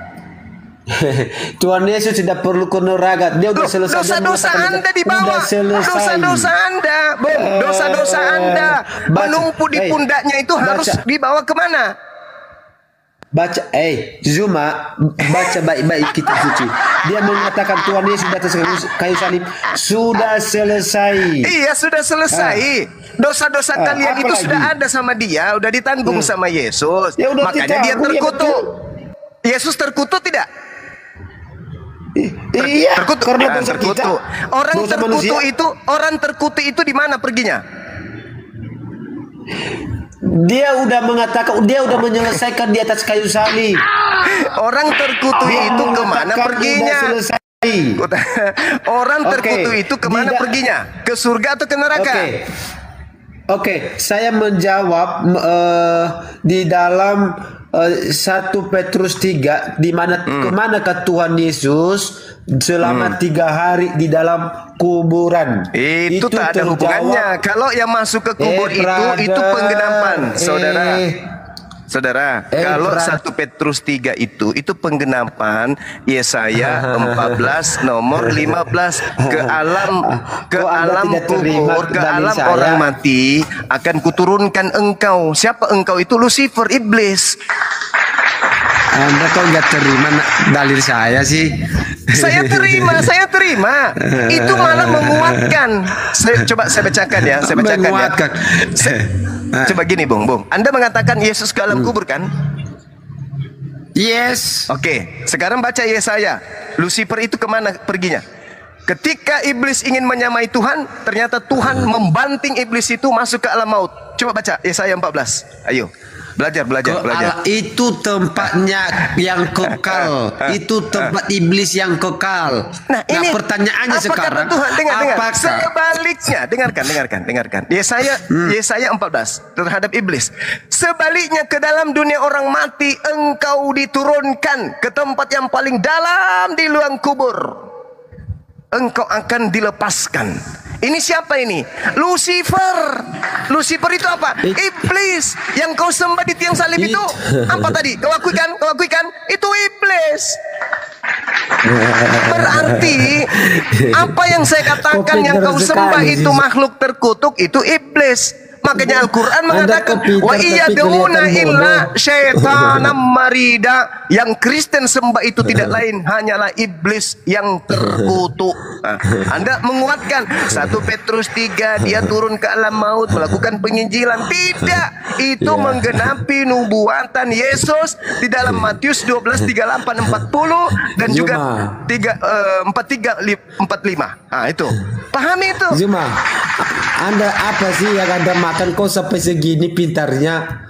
S3: Tuhan Yesus tidak perlu ke neraka. Dia udah
S2: Loh,
S3: selesai. Dia
S2: dosa-dosa
S3: mengatakan,
S2: Anda di bawah.
S3: udah selesai.
S2: Dosa-dosa Anda, Bung.
S3: Eh,
S2: Dosa-dosa Anda
S3: baca-
S2: menumpuk di
S3: eh,
S2: pundaknya itu
S3: baca.
S2: harus dibawa kemana?
S3: Baca, eh, Zuma, baca baik-baik kitab suci. Dia mengatakan Tuhan Yesus di atas kayu salib sudah selesai.
S2: Iya, sudah selesai. Dosa-dosa
S3: Ah,
S2: kalian
S3: apa
S2: itu
S3: lagi?
S2: sudah ada sama dia, udah ditanggung
S3: Hmm.
S2: sama Yesus.
S3: Ya udah
S2: Makanya dia
S3: ditanggung, ya
S2: terkutuk.
S3: betul.
S2: Yesus terkutuk tidak?
S3: I- iya,
S2: Terkutuk.
S3: karena
S2: Nah,
S3: dosa kita.
S2: terkutuk. Orang
S3: Dosa
S2: terkutuk
S3: manusia.
S2: itu, orang terkutuk itu di mana perginya?
S3: Dia udah mengatakan, dia udah menyelesaikan di atas kayu salib.
S2: Orang terkutuk
S3: Dia
S2: itu kemana
S3: mengatakan
S2: perginya?
S3: udah selesai.
S2: Orang
S3: Oke.
S2: terkutuk itu kemana
S3: Tidak-
S2: perginya? Ke surga atau ke neraka?
S3: Oke, oke, saya menjawab m- eh, di dalam eh, satu Petrus tiga, di mana
S2: Hmm.
S3: kemana ke Tuhan Yesus selama tiga hari di dalam kuburan.
S2: Itu, tak ada
S3: terjawab.
S2: hubungannya. Kalau yang masuk ke kubur
S3: Eh,
S2: itu,
S3: brother.
S2: itu penggenapan, saudara.
S3: Eh.
S2: Saudara,
S3: Eh,
S2: kalau
S3: brother.
S2: satu Petrus tiga itu, itu penggenapan Yesaya empat belas nomor lima belas ke alam ke
S3: Kok Anda
S2: alam
S3: tidak terima
S2: kubur, ke
S3: dalil
S2: alam
S3: saya?
S2: orang mati akan kuturunkan engkau. Siapa engkau itu? Lucifer, iblis.
S3: Anda kok nggak terima na- dalil saya sih?
S2: Saya terima, saya terima. Itu malah menguatkan. Saya, coba saya bacakan ya, saya bacakan
S3: Menguatkan.
S2: ya. Saya- coba gini, Bung, Bung. Anda mengatakan Yesus ke alam kubur kan?
S3: Yes.
S2: Oke, sekarang baca Yesaya. Lucifer itu kemana perginya? Ketika iblis ingin menyamai Tuhan, ternyata Tuhan membanting iblis itu masuk ke alam maut. Coba baca Yesaya empat belas. Ayo. Belajar, belajar,
S3: Ke
S2: belajar.
S3: Allah, itu tempatnya yang kekal. Itu tempat iblis yang kekal.
S2: Nah, ini
S3: pertanyaannya
S2: apa
S3: sekarang,
S2: kata Tuhan? Dengar, dengar.
S3: apakah
S2: Sebaliknya, dengarkan, dengarkan, dengarkan. Yesaya,
S3: Hmm.
S2: Yesaya empat belas terhadap iblis. Sebaliknya ke dalam dunia orang mati engkau diturunkan ke tempat yang paling dalam di luang kubur. Engkau akan dilepaskan. Ini siapa ini? Lucifer. Lucifer itu apa?
S3: It-
S2: Iblis yang kau sembah di tiang salib
S3: It-
S2: itu. Apa tadi? Kau akui kan? Kau akui kan? Itu iblis. Berarti apa yang saya katakan
S3: Kok
S2: yang
S3: pintar
S2: kau sembah
S3: sekali
S2: itu
S3: sih.
S2: makhluk terkutuk, itu iblis. Makanya Al-Quran
S3: Anda
S2: mengatakan
S3: kok pintar
S2: wa iya
S3: tapi
S2: deuna
S3: kelihatan
S2: illa
S3: bodoh.
S2: syaitanam marida. Yang Kristen sembah itu tidak lain hanyalah iblis yang terkutuk. Nah, Anda menguatkan satu Petrus tiga, dia turun ke alam maut melakukan penginjilan. Tidak, itu
S3: Ya.
S2: menggenapi nubuatan Yesus di dalam Matius dua belas tiga puluh delapan empat puluh dan juga
S3: Zuma.
S2: tiga eh, empat tiga empat lima. Ah itu. Pahami itu.
S3: Zuma, Anda apa sih yang Anda makan kok sampai segini pintarnya?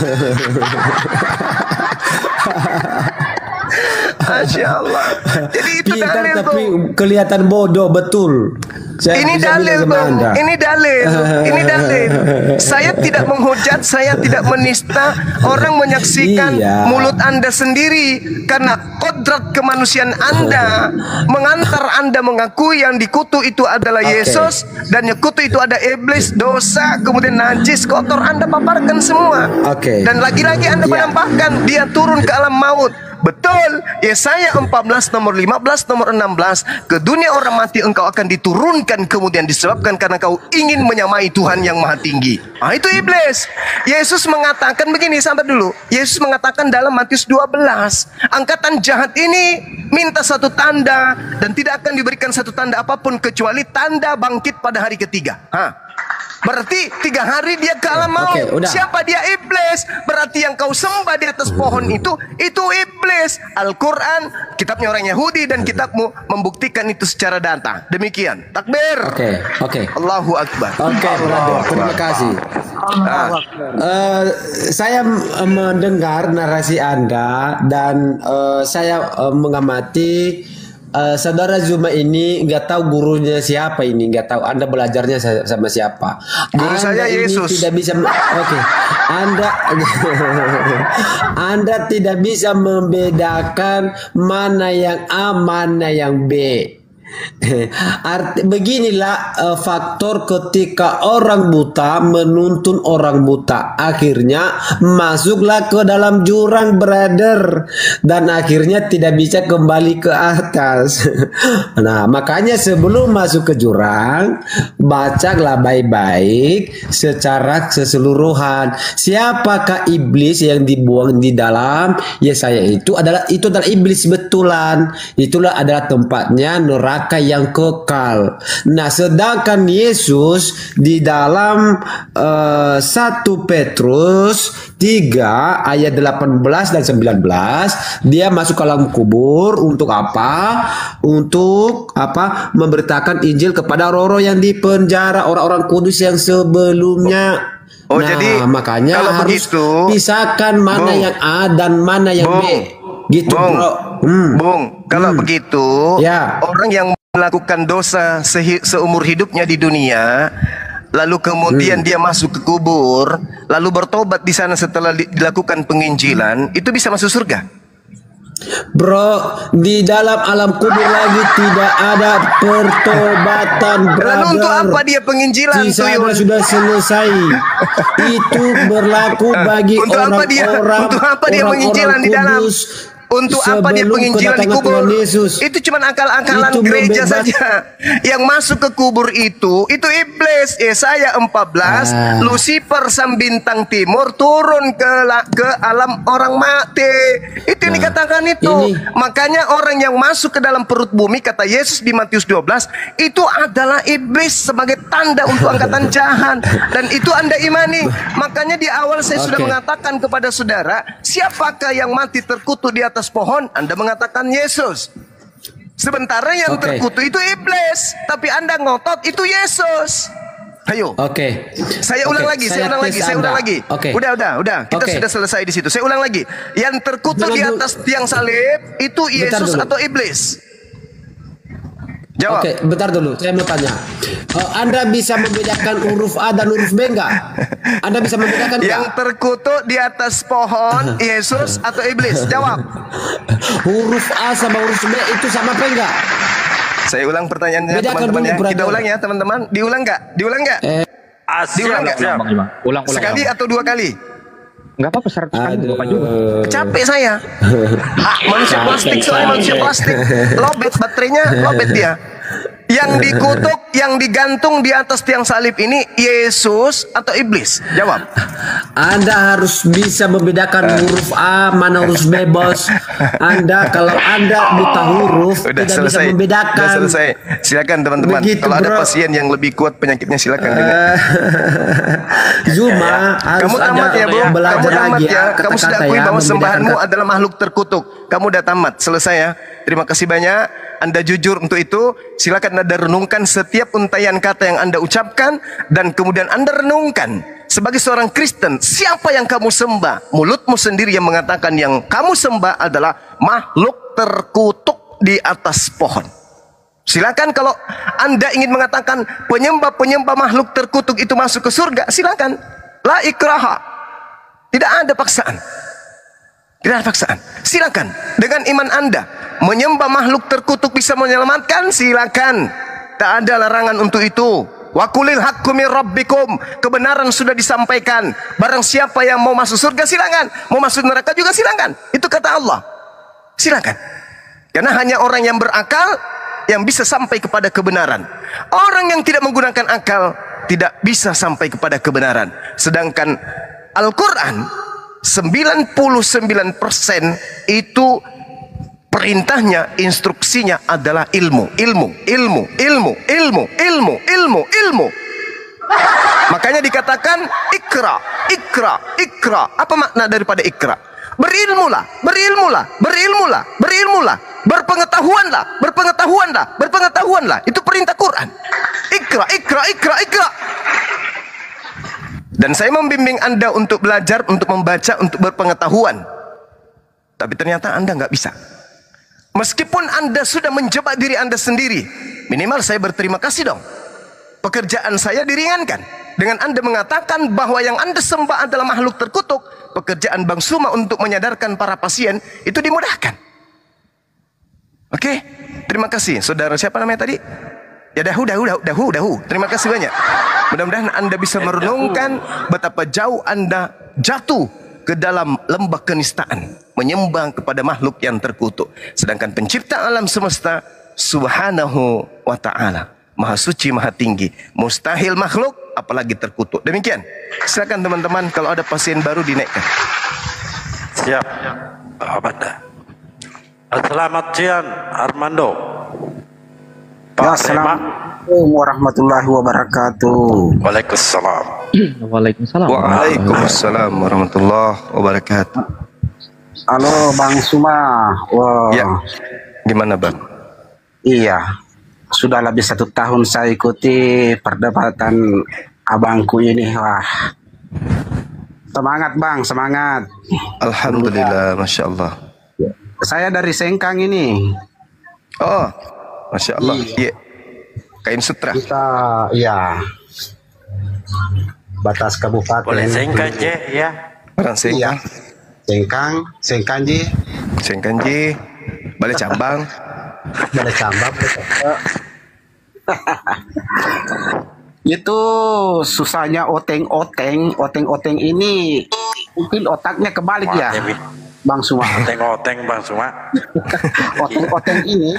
S2: Masya Allah. Jadi itu
S3: Pintar
S2: dalil
S3: tapi
S2: tuh.
S3: kelihatan bodoh betul. Saya
S2: Ini
S3: bisa
S2: dalil
S3: bilang sama
S2: Bang.
S3: Anda.
S2: Ini dalil. Ini dalil. Saya tidak menghujat, saya tidak menista. Orang menyaksikan
S3: Iya.
S2: mulut Anda sendiri karena kodrat kemanusiaan Anda mengantar Anda mengakui yang dikutuk itu adalah
S3: Oke.
S2: Yesus dan yang kutuk itu ada iblis, dosa, kemudian najis, kotor. Anda paparkan semua.
S3: Oke.
S2: Dan lagi-lagi Anda
S3: Iya.
S2: menampakkan dia turun ke alam maut. Betul, Yesaya empat belas nomor lima belas nomor enam belas, ke dunia orang mati engkau akan diturunkan kemudian disebabkan karena kau ingin menyamai Tuhan yang maha tinggi. Ah, itu iblis. Yesus mengatakan begini, sabar dulu. Yesus mengatakan dalam Matius dua belas, angkatan jahat ini minta satu tanda dan tidak akan diberikan satu tanda apapun kecuali tanda bangkit pada hari ketiga. Hah. Berarti tiga hari dia ke alam maut.
S3: Oke, udah.
S2: Siapa dia? Iblis. Berarti yang kau sembah di atas pohon itu, itu iblis. Al-Quran, kitabnya orang Yahudi dan kitabmu membuktikan itu secara data. Demikian. Takbir.
S3: Oke, oke.
S2: Allahu Akbar.
S3: Oke, brother. Terima kasih.
S2: Ah,
S3: Eh, saya m- mendengar narasi Anda dan eh, saya eh, mengamati eh, saudara Zuma ini nggak tahu gurunya siapa ini, nggak tahu Anda belajarnya sa- sama siapa.
S2: Guru
S3: Anda
S2: saya
S3: ini
S2: Yesus.
S3: tidak bisa, me- oke, Anda Anda tidak bisa membedakan mana yang A, mana yang B. Arti, beginilah eh, faktor ketika orang buta menuntun orang buta, akhirnya masuklah ke dalam jurang, brother, dan akhirnya tidak bisa kembali ke atas. Nah, makanya sebelum masuk ke jurang, bacalah baik-baik secara keseluruhan. Siapakah iblis yang dibuang di dalam? Ya, saya itu adalah itu adalah iblis betulan. Itulah adalah tempatnya neraka yang kekal. Nah, sedangkan Yesus di dalam eh, satu Petrus tiga ayat delapan belas dan sembilan belas, dia masuk ke dalam kubur untuk apa? Untuk apa? Memberitakan Injil kepada orang-orang yang dipenjara, orang-orang kudus yang sebelumnya.
S2: Oh,
S3: Nah,
S2: jadi
S3: makanya
S2: kalau
S3: harus
S2: begitu,
S3: pisahkan mana
S2: Bung,
S3: yang A dan mana yang
S2: Bung,
S3: B. Gitu,
S2: Bung,
S3: bro. Hmm.
S2: Bung, kalau
S3: Hmm.
S2: begitu,
S3: Ya.
S2: orang yang melakukan dosa sehi- seumur hidupnya di dunia, lalu kemudian dia masuk ke kubur, lalu bertobat di sana setelah di- dilakukan penginjilan, itu bisa masuk surga.
S3: Bro, di dalam alam kubur lagi tidak ada pertobatan, brother.
S2: Lalu untuk apa dia penginjilan,
S3: Di sana
S2: Tuyul?
S3: sudah selesai. Itu berlaku bagi
S2: Untuk apa dia?
S3: orang-orang
S2: Untuk apa dia
S3: orang-orang
S2: penginjilan di dalam?
S3: kudus
S2: Untuk apa dia
S3: sebelum
S2: penginjilan di
S3: kedatangan
S2: kubur?
S3: Tuhan Yesus.
S2: Itu cuma akal-akalan
S3: Itu
S2: gereja
S3: membebas-
S2: saja. Yang masuk ke kubur itu, itu iblis. Yesaya empat belas,
S3: Ah.
S2: Lucifer sang bintang timur turun ke la- ke alam orang mati. Itu yang
S3: Nah,
S2: dikatakan itu.
S3: ini-
S2: Makanya orang yang masuk ke dalam perut bumi, kata Yesus di Matius dua belas, itu adalah iblis sebagai tanda untuk angkatan jahat. Dan itu Anda imani. Makanya di awal saya sudah
S3: Oke.
S2: mengatakan kepada saudara, siapakah yang mati terkutuk di atas pohon? Anda mengatakan Yesus. Sementara yang
S3: Oke.
S2: terkutuk itu iblis, tapi Anda ngotot itu Yesus. Ayo.
S3: Oke.
S2: Saya ulang
S3: Oke,
S2: lagi, saya, ulang
S3: tes
S2: lagi, saya
S3: Anda.
S2: ulang lagi.
S3: Oke.
S2: Udah, udah, udah. Kita
S3: Oke.
S2: sudah selesai di situ. Saya ulang lagi. Yang terkutuk
S3: Jangan
S2: di
S3: dulu.
S2: atas tiang salib itu Yesus
S3: dulu.
S2: atau iblis? Jawab.
S3: Oke, bentar dulu. Saya mau tanya. Eh, Anda bisa membedakan huruf A dan huruf B enggak? Anda bisa membedakan
S2: Yang
S3: enggak?
S2: terkutuk di atas pohon Yesus atau iblis? Jawab.
S3: Huruf A sama huruf B itu sama apa enggak?
S2: Saya ulang pertanyaannya
S3: Bedakan
S2: teman-teman
S3: dulu,
S2: ya. Kita
S3: brother.
S2: ulang ya teman-teman. Diulang nggak? Diulang nggak?
S3: Eh,
S2: Diulang nggak?
S1: Ulang, Bang Imam. Ulang, ulang.
S2: Sekali atau dua kali?
S1: Enggak apa-apa, seratus kali
S3: aduh.
S1: Bapak juga.
S2: Capek saya. Ah, manusia plastik soalnya manusia plastik. Lobet baterainya, lobet dia. Yang dikutuk, yang digantung di atas tiang salib ini Yesus atau iblis? Jawab.
S3: Anda harus bisa membedakan huruf A mana huruf B, bos. Anda kalau Anda buta huruf
S2: Udah
S3: tidak
S2: selesai.
S3: bisa membedakan.
S2: Udah selesai. Silakan teman-teman.
S3: Begitu,
S2: Kalau ada
S3: bro.
S2: pasien yang lebih kuat penyakitnya silakan. dengar.
S3: Eh, Zuma harus
S2: Kamu tamat
S3: ada
S2: ya, Bro. Kamu
S3: belajar
S2: tamat
S3: lagi
S2: ya. Kamu
S3: kata-kata
S2: sudah akui
S3: ya,
S2: bahwa
S3: membedakan
S2: sembahanmu
S3: kata-
S2: adalah makhluk terkutuk. Kamu udah tamat. Selesai ya. Terima kasih banyak. Anda jujur untuk itu. Silakan Anda renungkan setiap untayan kata yang Anda ucapkan dan kemudian Anda renungkan sebagai seorang Kristen, siapa yang kamu sembah? Mulutmu sendiri yang mengatakan yang kamu sembah adalah makhluk terkutuk di atas pohon. Silakan kalau Anda ingin mengatakan penyembah-penyembah makhluk terkutuk itu masuk ke surga, silakan. La ikraha. Tidak ada paksaan. Tidak ada paksaan. Silakan. Dengan iman Anda menyembah makhluk terkutuk bisa menyelamatkan, silakan. Tak ada larangan untuk itu. Wa qulil haqqu mir rabbikum. Kebenaran sudah disampaikan. Barang siapa yang mau masuk surga silakan, mau masuk neraka juga silakan. Itu kata Allah. Silakan. Karena hanya orang yang berakal yang bisa sampai kepada kebenaran. Orang yang tidak menggunakan akal tidak bisa sampai kepada kebenaran. Sedangkan Al-Qur'an sembilan puluh sembilan persen itu perintahnya, instruksinya adalah ilmu, ilmu, ilmu, ilmu, ilmu, ilmu, ilmu, ilmu. Makanya dikatakan ikra, ikra, ikra. Apa makna daripada ikra? Berilmulah, berilmulah, berilmulah, berilmulah, berpengetahuanlah, berpengetahuanlah, berpengetahuanlah. Itu perintah Quran. Ikra, ikra, ikra, ikra. Dan saya membimbing Anda untuk belajar, untuk membaca, untuk berpengetahuan. Tapi ternyata Anda nggak bisa. Meskipun Anda sudah menjebak diri Anda sendiri, minimal saya berterima kasih dong. Pekerjaan saya diringankan. Dengan Anda mengatakan bahwa yang Anda sembah adalah makhluk terkutuk, pekerjaan Bang Suma untuk menyadarkan para pasien itu dimudahkan. Oke, terima kasih. Saudara siapa namanya tadi? Ya dahu, dahu, dahu, dahu, dahu. Terima kasih banyak. Mudah-mudahan Anda bisa merenungkan betapa jauh Anda jatuh ke dalam lembah kenistaan, menyembah kepada makhluk yang terkutuk. Sedangkan pencipta alam semesta subhanahu wa ta'ala, maha suci, maha tinggi, mustahil makhluk apalagi terkutuk. Demikian. Silakan teman-teman, kalau ada pasien baru dinaikkan.
S4: Siap, Pak Banda. Selamat siang, Armando.
S3: Ya,
S4: Pak Rema.
S3: Assalamualaikum warahmatullahi wabarakatuh.
S4: Waalaikumsalam.
S1: Waalaikumsalam.
S2: Waalaikumsalam warahmatullahi wabarakatuh.
S3: Halo Bang Suma. Wah.
S2: Ya, gimana Bang?
S3: Iya, sudah lebih satu tahun saya ikuti perdebatan abangku ini. Wah, semangat Bang, semangat.
S2: Alhamdulillah, Masya Allah.
S3: Saya dari Sengkang ini.
S2: Oh, Masya Allah. Iya. Kain sutra.
S3: Kita, ya, batas kabupaten.
S4: Boleh singkat je, ya.
S2: Orang
S3: Iya,
S2: Sengkang.
S3: Sengkang, Sengkanji,
S2: Sengkanji. Balai Cambang.
S3: Balai Cambang. Itu susahnya oteng-oteng, oteng-oteng ini mungkin otaknya kebalik ya, Bang Suma.
S4: Oteng-oteng Bang Suma.
S3: Oteng-oteng ini.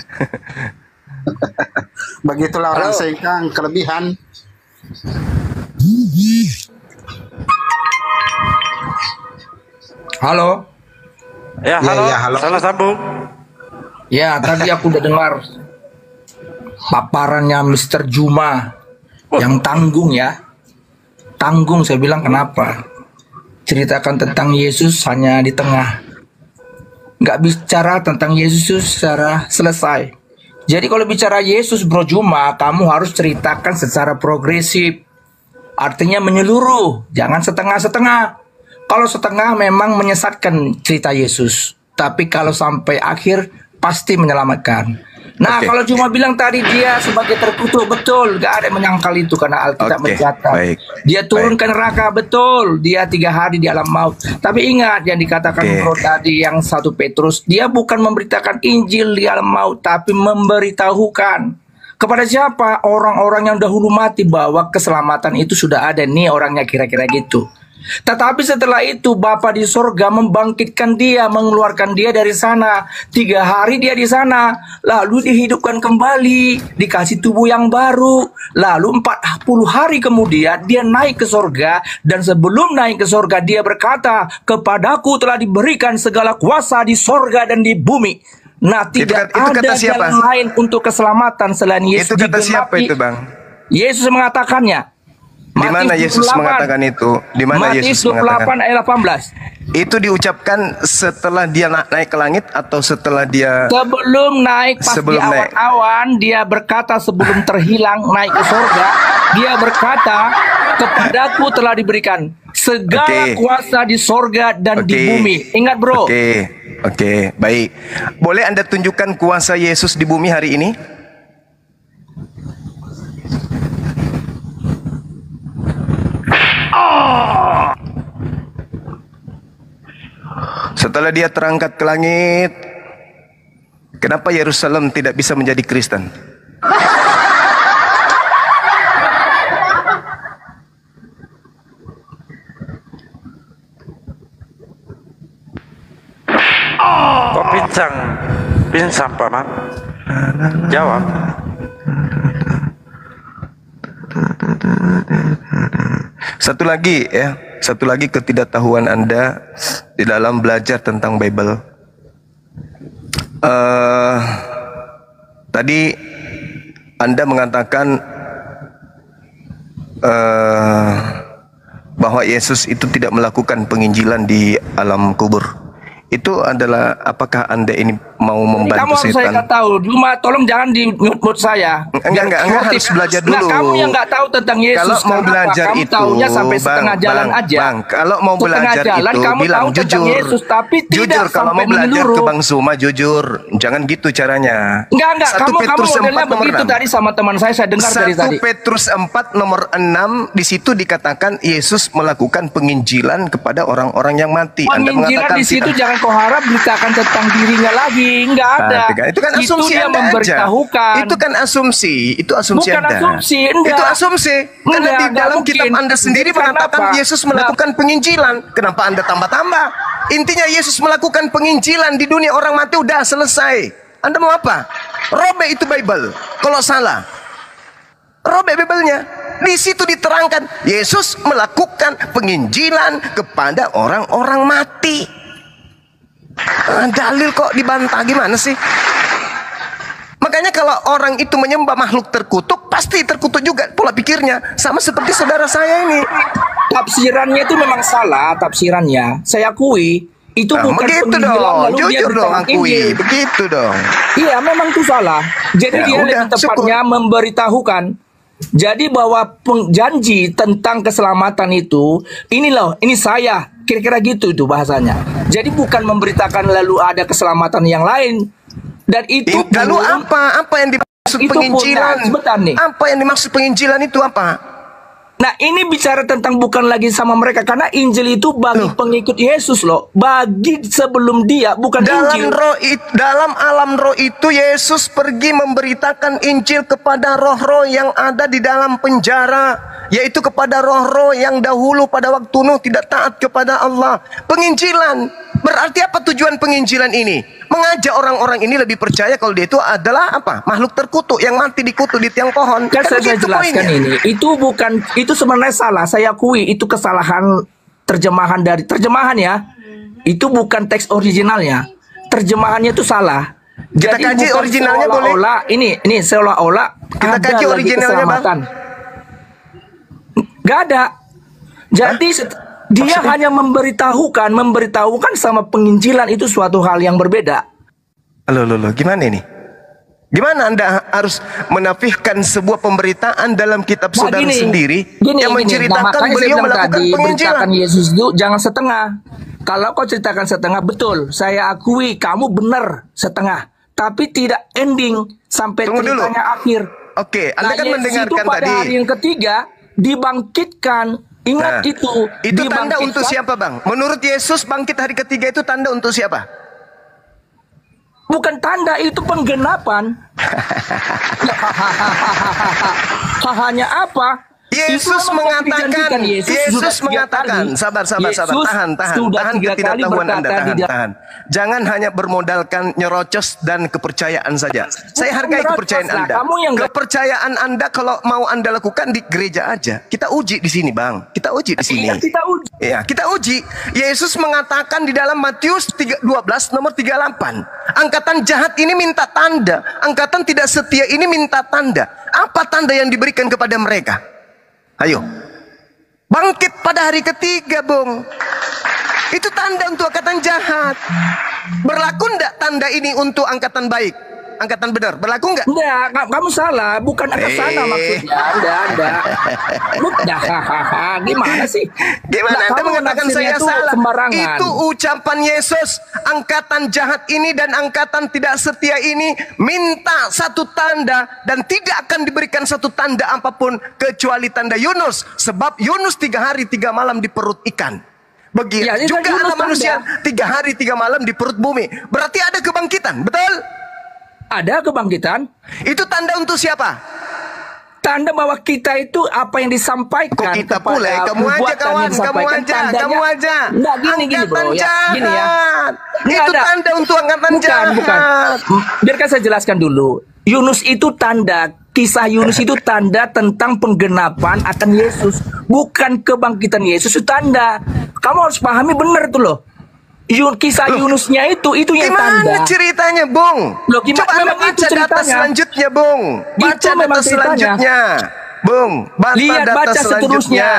S3: Begitulah orang Sengkang, kelebihan.
S5: Halo.
S4: Ya,
S3: Ya,
S4: halo.
S3: ya, halo.
S4: Salah sambung.
S5: Ya, tadi aku udah dengar paparannya mister Juma yang tanggung ya. Tanggung, saya bilang kenapa? Ceritakan tentang Yesus hanya di tengah. Nggak bicara tentang Yesus secara selesai. Jadi kalau bicara Yesus Bro Juma, kamu harus ceritakan secara progresif. Artinya menyeluruh, jangan setengah-setengah. Kalau setengah memang menyesatkan cerita Yesus. Tapi kalau sampai akhir pasti menyelamatkan. Nah,
S2: Oke.
S5: kalau cuma bilang tadi dia sebagai terkutuk, betul. Gak ada yang menyangkal itu karena Alkitab
S2: Oke,
S5: mencatat.
S2: baik.
S5: Dia turun
S2: Baik.
S5: ke neraka, betul. Dia tiga hari di alam maut. Tapi ingat yang dikatakan
S2: Oke.
S5: Bro tadi yang satu Petrus. Dia bukan memberitakan Injil di alam maut, tapi memberitahukan. Kepada siapa? Orang-orang yang dahulu mati bahwa keselamatan itu sudah ada. Nih orangnya kira-kira gitu. Tetapi setelah itu Bapa di sorga membangkitkan dia, mengeluarkan dia dari sana. Tiga hari dia di sana, lalu dihidupkan kembali, dikasih tubuh yang baru. Lalu empat puluh hari kemudian dia naik ke sorga. Dan sebelum naik ke sorga dia berkata, kepadaku telah diberikan segala kuasa di sorga dan di bumi. Nah,
S2: Itu
S5: tidak
S2: kat- itu kata
S5: ada
S2: siapa?
S5: jalan lain untuk keselamatan selain Yesus.
S2: Itu kata siapa
S5: digenapi.
S2: itu Bang?
S5: Yesus mengatakannya.
S2: Di mana
S5: Matius
S2: Yesus
S5: dua puluh delapan.
S2: mengatakan itu? Di mana
S5: Matius
S2: Yesus
S5: dua puluh delapan
S2: mengatakan?
S5: ayat delapan belas.
S2: Itu diucapkan setelah dia na- naik ke langit atau setelah dia
S5: Sebelum naik pas
S2: Sebelum
S5: di
S2: naik.
S5: awan-awan dia berkata sebelum terhilang naik ke surga, dia berkata kepadaku telah diberikan segala
S2: Oke.
S5: kuasa di sorga dan di
S2: Oke.
S5: bumi. Ingat bro.
S2: Oke, oke, baik. Boleh Anda tunjukkan kuasa Yesus di bumi hari ini? Setelah dia terangkat ke langit, kenapa Yerusalem tidak bisa menjadi Kristen?
S4: Kok pincang? Pincang Paman. Jawab.
S2: Satu lagi ya, satu lagi ketidaktahuan Anda di dalam belajar tentang Bible. Eh, tadi Anda mengatakan eh, bahwa Yesus itu tidak melakukan penginjilan di alam kubur. Itu adalah apakah Anda ini mau
S5: Jadi
S2: membantu
S5: kamu harus saya
S2: setan.
S5: tahu, cuma tolong jangan di mute saya.
S2: Enggak, enggak, enggak, harus belajar dulu.
S5: Nah, kamu yang nggak tahu tentang Yesus,
S2: Kalau mau
S5: kenapa?
S2: belajar
S5: kamu
S2: itu,
S5: taunya sampai
S2: Bang,
S5: setengah jalan
S2: Bang,
S5: aja.
S2: Bang, kalau mau
S5: Setengah
S2: belajar
S5: jalan
S2: itu,
S5: kamu
S2: bilang
S5: tahu tentang
S2: jujur.
S5: Yesus, tapi
S2: Jujur
S5: tidak
S2: kalau mau
S5: sampai
S2: belajar
S5: menyeluruh.
S2: ke Bang Suma, jujur. Jangan gitu caranya.
S5: Enggak, enggak,
S2: satu
S5: kamu kamu
S2: Petrus
S5: modelnya
S2: empat nomor
S5: begitu
S2: enam.
S5: tadi sama teman saya, saya dengar dari
S2: satu
S5: tadi.
S2: Petrus empat nomor enam, di situ dikatakan Yesus melakukan penginjilan kepada orang-orang yang mati. Anda
S5: Penginjilan
S2: mengatakan
S5: di situ
S2: tidak.
S5: jangan kau harap beritakan tentang dirinya lagi, enggak ada.
S2: Ah, itu kan asumsi
S5: dia
S2: Anda aja.
S5: memberitahukan.
S2: Itu kan asumsi, itu asumsi
S5: Bukan
S2: Anda.
S5: asumsi, enggak.
S2: Itu asumsi. Karena
S5: Enggak,
S2: di
S5: enggak
S2: dalam
S5: mungkin.
S2: kitab Anda sendiri
S5: Jadi kenapa?
S2: mengatakan Yesus melakukan penginjilan. Kenapa Anda tambah-tambah? Intinya Yesus melakukan penginjilan di dunia orang mati, udah selesai. Anda mau apa? Robek itu Bible. Kalau salah, robek Bible-nya. Di situ diterangkan Yesus melakukan penginjilan kepada orang-orang mati. Ah, dalil kok dibantah, gimana sih? Makanya kalau orang itu menyembah makhluk terkutuk, pasti terkutuk juga pola pikirnya. Sama seperti saudara saya ini.
S5: Tafsirannya itu memang salah, tafsirannya. Saya akui, itu
S2: Nah,
S5: bukan
S2: begitu
S5: penginjilan
S2: dong,
S5: lalu dia
S2: jujur dong
S5: beritakan
S2: akui,
S5: Injil.
S2: begitu dong.
S5: Iya, memang itu salah. Jadi
S2: Ya
S5: dia
S2: udah,
S5: lebih tepatnya memberitahukan. Jadi bahwa janji tentang keselamatan itu, ini loh, ini saya, kira-kira gitu itu bahasanya. Jadi bukan memberitakan lalu ada keselamatan yang lain. Dan itu
S2: In- Lalu
S5: pun-
S2: apa? Apa yang dimaksud
S5: Itu pun,
S2: penginjilan?
S5: nah, sebentar nih.
S2: Apa yang dimaksud penginjilan itu apa?
S5: Nah, ini bicara tentang bukan lagi sama mereka, karena Injil itu bagi
S2: Loh.
S5: pengikut Yesus loh, bagi sebelum dia, bukan
S2: Dalam
S5: Injil.
S2: roh it- dalam alam roh itu Yesus pergi memberitakan Injil kepada roh-roh yang ada di dalam penjara, yaitu kepada roh-roh yang dahulu pada waktu Nuh tidak taat kepada Allah. Penginjilan. Berarti apa tujuan penginjilan ini? Mengajak orang-orang ini lebih percaya kalau dia itu adalah apa? Makhluk terkutuk yang mati dikutuk di tiang pohon.
S5: Kan saya, saya
S2: begitu
S5: jelaskan
S2: poinnya.
S5: ini, itu bukan, itu sebenarnya salah. Saya akui itu kesalahan terjemahan dari terjemahan ya. Itu bukan teks originalnya. Terjemahannya itu salah.
S2: Kita
S5: Jadi
S2: kaji
S5: bukan
S2: originalnya boleh?
S5: seolah-olah, ini ini seolah-olah
S2: Kita
S5: ada
S2: kaji
S5: lagi
S2: originalnya, Bang.
S5: keselamatan. Gak ada. Jadi set- dia
S2: Maksudnya?
S5: hanya memberitahukan, memberitahukan sama penginjilan itu suatu hal yang berbeda.
S2: Halo, halo, halo, gimana ini? Gimana Anda harus menafikan sebuah pemberitaan dalam kitab
S5: Nah,
S2: saudara
S5: gini,
S2: sendiri
S5: gini,
S2: yang
S5: gini.
S2: menceritakan
S5: Nah, makanya saya
S2: beliau
S5: bilang
S2: melakukan
S5: tadi,
S2: penginjilan?
S5: beritakan Yesus itu jangan setengah. Kalau kau ceritakan setengah, betul. Saya akui kamu benar setengah. Tapi tidak ending sampai
S2: Tunggu dulu.
S5: ceritanya akhir.
S2: Oke, Anda
S5: Nah,
S2: kan
S5: Yesus
S2: mendengarkan
S5: itu pada
S2: tadi.
S5: hari yang ketiga dibangkitkan. Ingat
S2: Nah,
S5: itu.
S2: Itu tanda
S5: dibangkitkan.
S2: untuk siapa, Bang? Menurut Yesus bangkit hari ketiga itu tanda untuk siapa?
S5: Bukan tanda, itu penggenapan. Hanya apa? Itu
S2: Yesus
S5: memang
S2: mengatakan,
S5: dijanjikan. Yesus,
S2: Yesus
S5: sudah tiga
S2: mengatakan,
S5: kali.
S2: sabar, sabar, sabar,
S5: Yesus
S2: tahan, tahan,
S5: sudah
S2: tahan
S5: tiga kali
S2: ketidaktahuan Anda,
S5: berkata
S2: tahan,
S5: di dalam-
S2: tahan. Jangan hanya bermodalkan nyerocos dan kepercayaan saja. Saya hargai
S5: nyerocos
S2: kepercayaan
S5: lah,
S2: Anda.
S5: kamu yang nggak-
S2: Kepercayaan Anda kalau mau Anda lakukan di gereja aja. Kita uji di sini, Bang. Kita uji di sini.
S5: Iya, kita uji.
S2: Ya, kita uji. Yesus mengatakan di dalam Matius tiga dua belas nomor tiga puluh delapan. Angkatan jahat ini minta tanda. Angkatan tidak setia ini minta tanda. Apa tanda yang diberikan kepada mereka? Ayo. Bangkit pada hari ketiga, Bung. Itu tanda untuk angkatan jahat. Berlaku enggak tanda ini untuk angkatan baik? Angkatan benar. Berlaku enggak?
S5: Enggak, ka- kamu salah, bukan ke sana
S2: Eh.
S5: maksudnya. Anda, Anda. Udah, hahaha. Gimana sih?
S2: Gimana
S5: Nah,
S2: Anda
S5: kamu
S2: mengatakan
S5: menafsirnya
S2: saya
S5: tuh
S2: salah?
S5: sembarangan.
S2: Itu ucapan Yesus. Angkatan jahat ini dan angkatan tidak setia ini minta satu tanda dan tidak akan diberikan satu tanda apapun kecuali tanda Yunus. Sebab Yunus tiga hari tiga malam di perut ikan. Begitu
S5: Ya, itu
S2: juga
S5: Yunus
S2: anak
S5: tanda.
S2: manusia tiga hari tiga malam di perut bumi. Berarti ada kebangkitan, betul?
S5: Ada kebangkitan.
S2: Itu tanda untuk siapa?
S5: Tanda bahwa kita itu apa yang disampaikan
S2: Kok kita
S5: kepada
S2: pula? Kamu aja
S5: perbuatan
S2: kawan,
S5: yang
S2: kamu
S5: disampaikan,
S2: aja,
S5: tandanya-
S2: kamu aja.
S5: Enggak, gini gini bro,
S2: Angkatan
S5: ya. Gini ya.
S2: jahat.
S5: Enggak
S2: Itu
S5: ada.
S2: tanda untuk angkatan
S5: Bukan,
S2: jahat.
S5: bukan. Biarkan saya jelaskan dulu. Yunus itu tanda, kisah Yunus itu tanda tentang penggenapan akan Yesus, bukan kebangkitan Yesus itu tanda. Kamu harus pahami benar itu loh. Yun, kisah
S2: Loh,
S5: Yunusnya itu itu yang
S2: Gimana
S5: tanda.
S2: ceritanya, Bung?
S5: Loh, gimana-
S2: Coba Anda
S5: memang itu
S2: baca data
S5: ceritanya.
S2: selanjutnya, Bung. Baca
S5: Itu
S2: data
S5: memang ceritanya.
S2: selanjutnya. Bung, baca
S5: Lihat,
S2: data
S5: baca
S2: selanjutnya.
S5: seterusnya.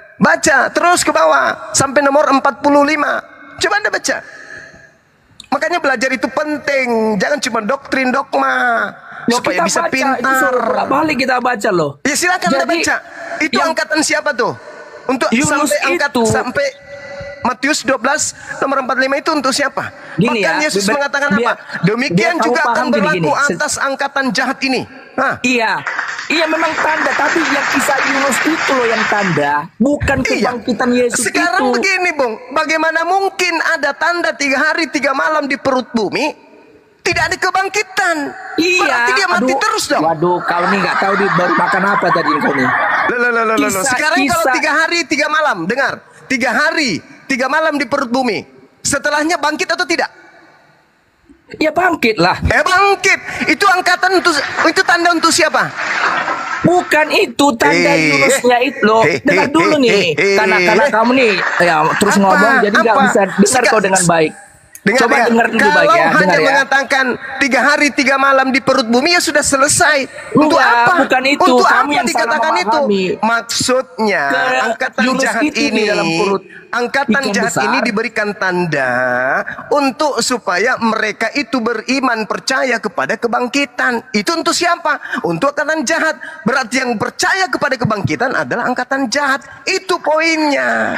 S2: Baca terus ke bawah sampai nomor empat puluh lima. Coba Anda baca. Makanya Makanya belajar itu penting. Jangan cuma doktrin dogma.
S5: Loh,
S2: Supaya
S5: kita
S2: bisa
S5: baca,
S2: pintar.
S5: Itu suruh balik kita baca loh.
S2: Ya silakan Anda
S5: Jadi,
S2: baca. Itu
S5: yang-
S2: angkatan siapa tuh? Untuk
S5: Yunus
S2: sampai angkat
S5: itu-
S2: sampai Matius dua belas nomor empat puluh lima itu untuk siapa?
S5: Gini
S2: Bahkan
S5: ya,
S2: Yesus
S5: biar-
S2: mengatakan
S5: biar-
S2: apa? Demikian
S5: biar kamu
S2: juga akan
S5: paham
S2: berlaku
S5: gini-gini. Se-
S2: atas angkatan jahat ini. Hah?
S5: Iya, iya memang tanda, tapi yang kisah Yunus itu loh yang tanda, bukan
S2: Iya.
S5: kebangkitan Yesus
S2: Sekarang
S5: itu.
S2: begini, Bung. Bagaimana mungkin ada tanda tiga hari tiga malam di perut bumi, tidak ada kebangkitan?
S5: Iya,
S2: Berarti dia mati
S5: aduh,
S2: terus dong.
S5: Waduh, kau nih nggak tahu di baru makan apa tadi kau nih.
S2: Loh, loh, loh, loh, loh.
S5: Kisah-
S2: Sekarang kalau
S5: kisah-
S2: tiga hari tiga malam, dengar, tiga hari tiga malam di perut bumi, setelahnya bangkit atau tidak?
S5: Ya bangkit lah.
S2: Eh bangkit, itu angkatan untuk itu tanda untuk siapa?
S5: Bukan itu tanda
S2: Eh,
S5: Yunusnya itu loh.
S2: eh,
S5: Dengar
S2: eh,
S5: dulu
S2: eh,
S5: nih,
S2: eh,
S5: karena
S2: eh.
S5: karena kamu nih ya terus
S2: Apa?
S5: ngomong jadi nggak
S2: Apa?
S5: bisa dengar
S2: Seka-
S5: kau dengan baik.
S2: Dengar,
S5: Coba dengar dulu
S2: Kalau
S5: baik ya,
S2: hanya
S5: dengar ya.
S2: mengatakan tiga hari tiga malam di perut bumi ya sudah selesai. Untuk
S5: Enggak,
S2: apa?
S5: bukan itu.
S2: Untuk
S5: Kamu
S2: apa
S5: yang salah
S2: dikatakan itu?
S5: memahami.
S2: Maksudnya
S5: Ke
S2: angkatan
S5: Yunus
S2: jahat
S5: itu di
S2: ini,
S5: dalam perut
S2: angkatan
S5: ikan
S2: jahat
S5: besar.
S2: ini diberikan tanda untuk supaya mereka itu beriman percaya kepada kebangkitan. Itu untuk siapa? Untuk angkatan jahat. Berarti yang percaya kepada kebangkitan adalah angkatan jahat. Itu poinnya.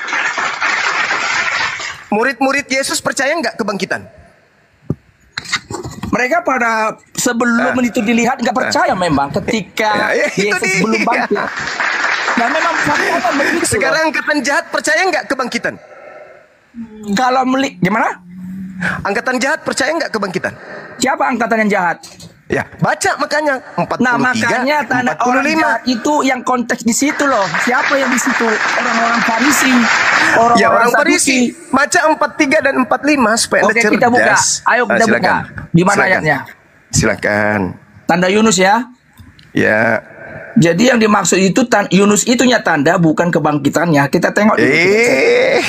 S2: Murid-murid Yesus percaya nggak kebangkitan?
S5: Mereka pada sebelum
S2: Ah.
S5: itu dilihat nggak percaya memang ketika
S2: Ya, ya, itu
S5: Yesus
S2: dia.
S5: belum bangkit. Nah memang faktanya begitu.
S2: Sekarang angkatan jahat percaya nggak kebangkitan?
S5: loh. Kalau meli gimana?
S2: Angkatan jahat percaya nggak kebangkitan?
S5: Siapa angkatan yang jahat?
S2: Ya, baca makanya empat puluh tiga,
S5: Nah makanya tanda
S2: empat puluh
S5: orang
S2: lima.
S5: jahat itu yang konteks di situ loh. Siapa yang di situ? Orang-orang Farisi, orang-orang
S2: Ya orang
S5: Saduki.
S2: Farisi. Baca empat puluh tiga dan empat puluh lima supaya Anda
S5: Oke,
S2: cerdas.
S5: kita buka. Ayo
S2: Ah,
S5: kita
S2: silakan.
S5: buka. Di mana
S2: Silakan.
S5: ayatnya?
S2: Silakan.
S5: Tanda Yunus ya.
S2: Ya.
S5: Jadi yang dimaksud itu tan Yunus itunya tanda bukan kebangkitannya. Kita tengok dulu.
S2: Eh,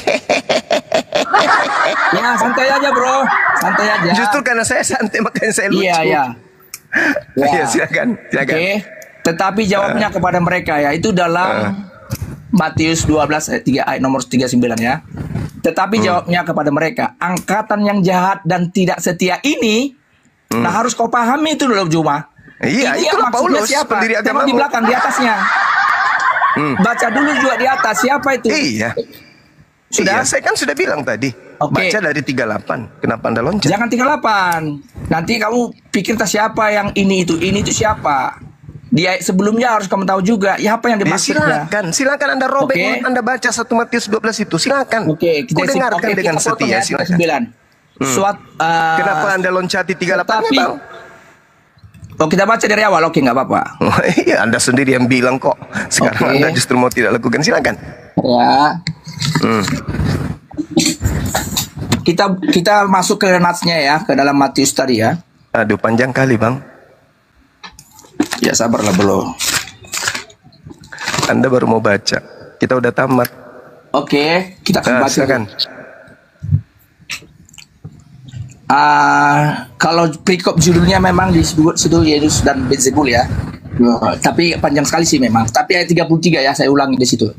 S5: Ya santai aja bro, santai aja.
S2: justru karena saya santai makanya saya lucu.
S5: Iya ya.
S2: Ya, silakan, silakan.
S5: Oke. Tetapi jawabnya kepada mereka ya itu dalam Matius dua belas ayat tiga ayat nomor tiga puluh sembilan ya. Tetapi
S2: Hmm.
S5: jawabnya kepada mereka, angkatan yang jahat dan tidak setia ini, nah harus kau pahami itu loh Juma.
S2: Hmm. Iya,
S5: Ini yang
S2: itulah
S5: maksudnya
S2: Paulus,
S5: siapa?
S2: pendiri
S5: Tengok
S2: agamamu.
S5: di belakang di atasnya.
S2: Hmm.
S5: Baca dulu juga di atas siapa itu?
S2: Iya.
S5: Sudah?
S2: Iya, saya kan sudah bilang tadi.
S5: Oke.
S2: Baca dari tiga puluh delapan. Kenapa Anda loncat?
S5: Jangan tiga puluh delapan. Nanti kamu pikir tak siapa yang ini itu, ini itu siapa? Di ayat sebelumnya harus kamu tahu juga. Ya apa yang
S2: Ya,
S5: dimaksudnya?
S2: silakan, silakan Anda robek
S5: Oke.
S2: mulut Anda baca satu Matius dua belas itu, silakan.
S5: Oke,
S2: Ku
S5: kita
S2: dengarkan
S5: oke,
S2: dengan
S5: kita potong
S2: setia,
S5: ya,
S2: silakan.
S5: sembilan. Suat, eh,
S2: Kenapa Anda loncati tiga puluh delapan,
S5: tetapi-
S2: Bang?
S5: Oh kita baca dari awal, oke nggak apa-apa.
S2: Oh, iya, Anda sendiri yang bilang kok. Sekarang
S5: Oke.
S2: Anda justru mau tidak lakukan, silakan.
S5: Ya.
S2: Hmm.
S5: Kita kita masuk ke natsnya ya, ke dalam Matius tadi ya.
S2: Aduh, panjang kali, Bang.
S5: Ya sabarlah bro.
S2: Anda baru mau baca. Kita udah tamat.
S5: Oke, kita akan
S2: Nah,
S5: baca.
S2: silakan.
S5: Ah, kalau perikop judulnya memang disebut situ Yesus dan Beelzebul ya. Oh, tapi panjang sekali sih memang. Tapi ayat tiga puluh tiga ya, saya ulangi di situ.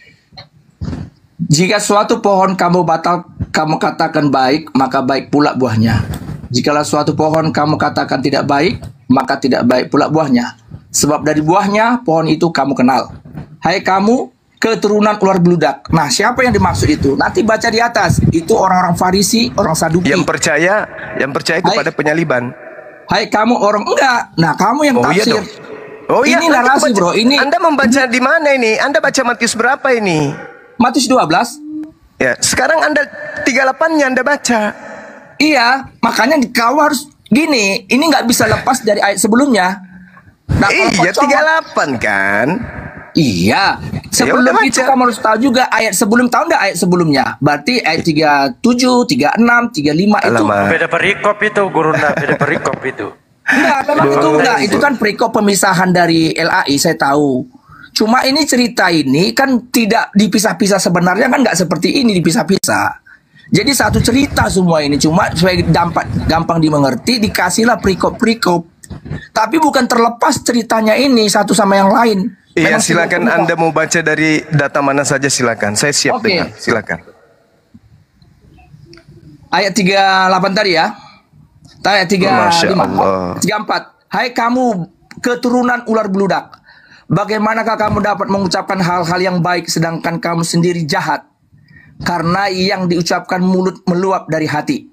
S5: Jika suatu pohon kamu batal, kamu katakan baik, maka baik pula buahnya. Jikalau suatu pohon kamu katakan tidak baik, maka tidak baik pula buahnya. Sebab dari buahnya pohon itu kamu kenal. Hai kamu, keturunan ular beludak. Nah, siapa yang dimaksud itu? Nanti baca di atas. Itu orang-orang Farisi, orang Saduki.
S2: Yang percaya, yang percaya kepada
S5: Hai.
S2: penyaliban.
S5: Hai kamu orang enggak. Nah, kamu yang
S2: Oh iya
S5: tafsir.
S2: dong. Oh iya,
S5: Ini
S2: nanti
S5: narasi,
S2: baca-
S5: bro. Ini
S2: Anda membaca di mana ini? Anda baca Matius berapa ini?
S5: Matius dua belas.
S2: Ya, sekarang Anda tiga puluh delapan-nya Anda baca.
S5: Iya, makanya kau harus gini. Ini nggak bisa lepas dari ayat sebelumnya. Nah, kalau kau
S2: Iya,
S5: comot-
S2: tiga puluh delapan kan?
S5: Iya. Sebelum
S2: udah
S5: itu
S2: baca.
S5: kamu harus tahu juga ayat sebelum, tahu nggak ayat sebelumnya? Berarti ayat tiga puluh tujuh, tiga puluh enam, tiga puluh lima itu
S2: Alamak.
S4: Beda perikop itu, gurunda. Beda perikop itu.
S5: enggak, memang itu enggak. Itu kan perikop pemisahan dari L A I, saya tahu. Cuma ini cerita ini kan tidak dipisah-pisah, sebenarnya kan nggak seperti ini dipisah-pisah. Jadi satu cerita semua ini, cuma supaya dampak gampang dimengerti dikasihlah perikop-perikop. Tapi bukan terlepas ceritanya ini satu sama yang lain.
S2: Iya,
S5: Memang
S2: silakan
S5: tidak
S2: Anda mau baca dari data mana saja silakan. Saya siap
S5: Oke.
S2: dengar. Silakan.
S5: ayat tiga puluh delapan tadi ya. Ayat tiga puluh
S2: Masya
S5: lima,
S2: Allah.
S5: tiga puluh empat. Hai kamu keturunan ular beludak, bagaimanakah kamu dapat mengucapkan hal-hal yang baik sedangkan kamu sendiri jahat? Karena yang diucapkan mulut meluap dari hati.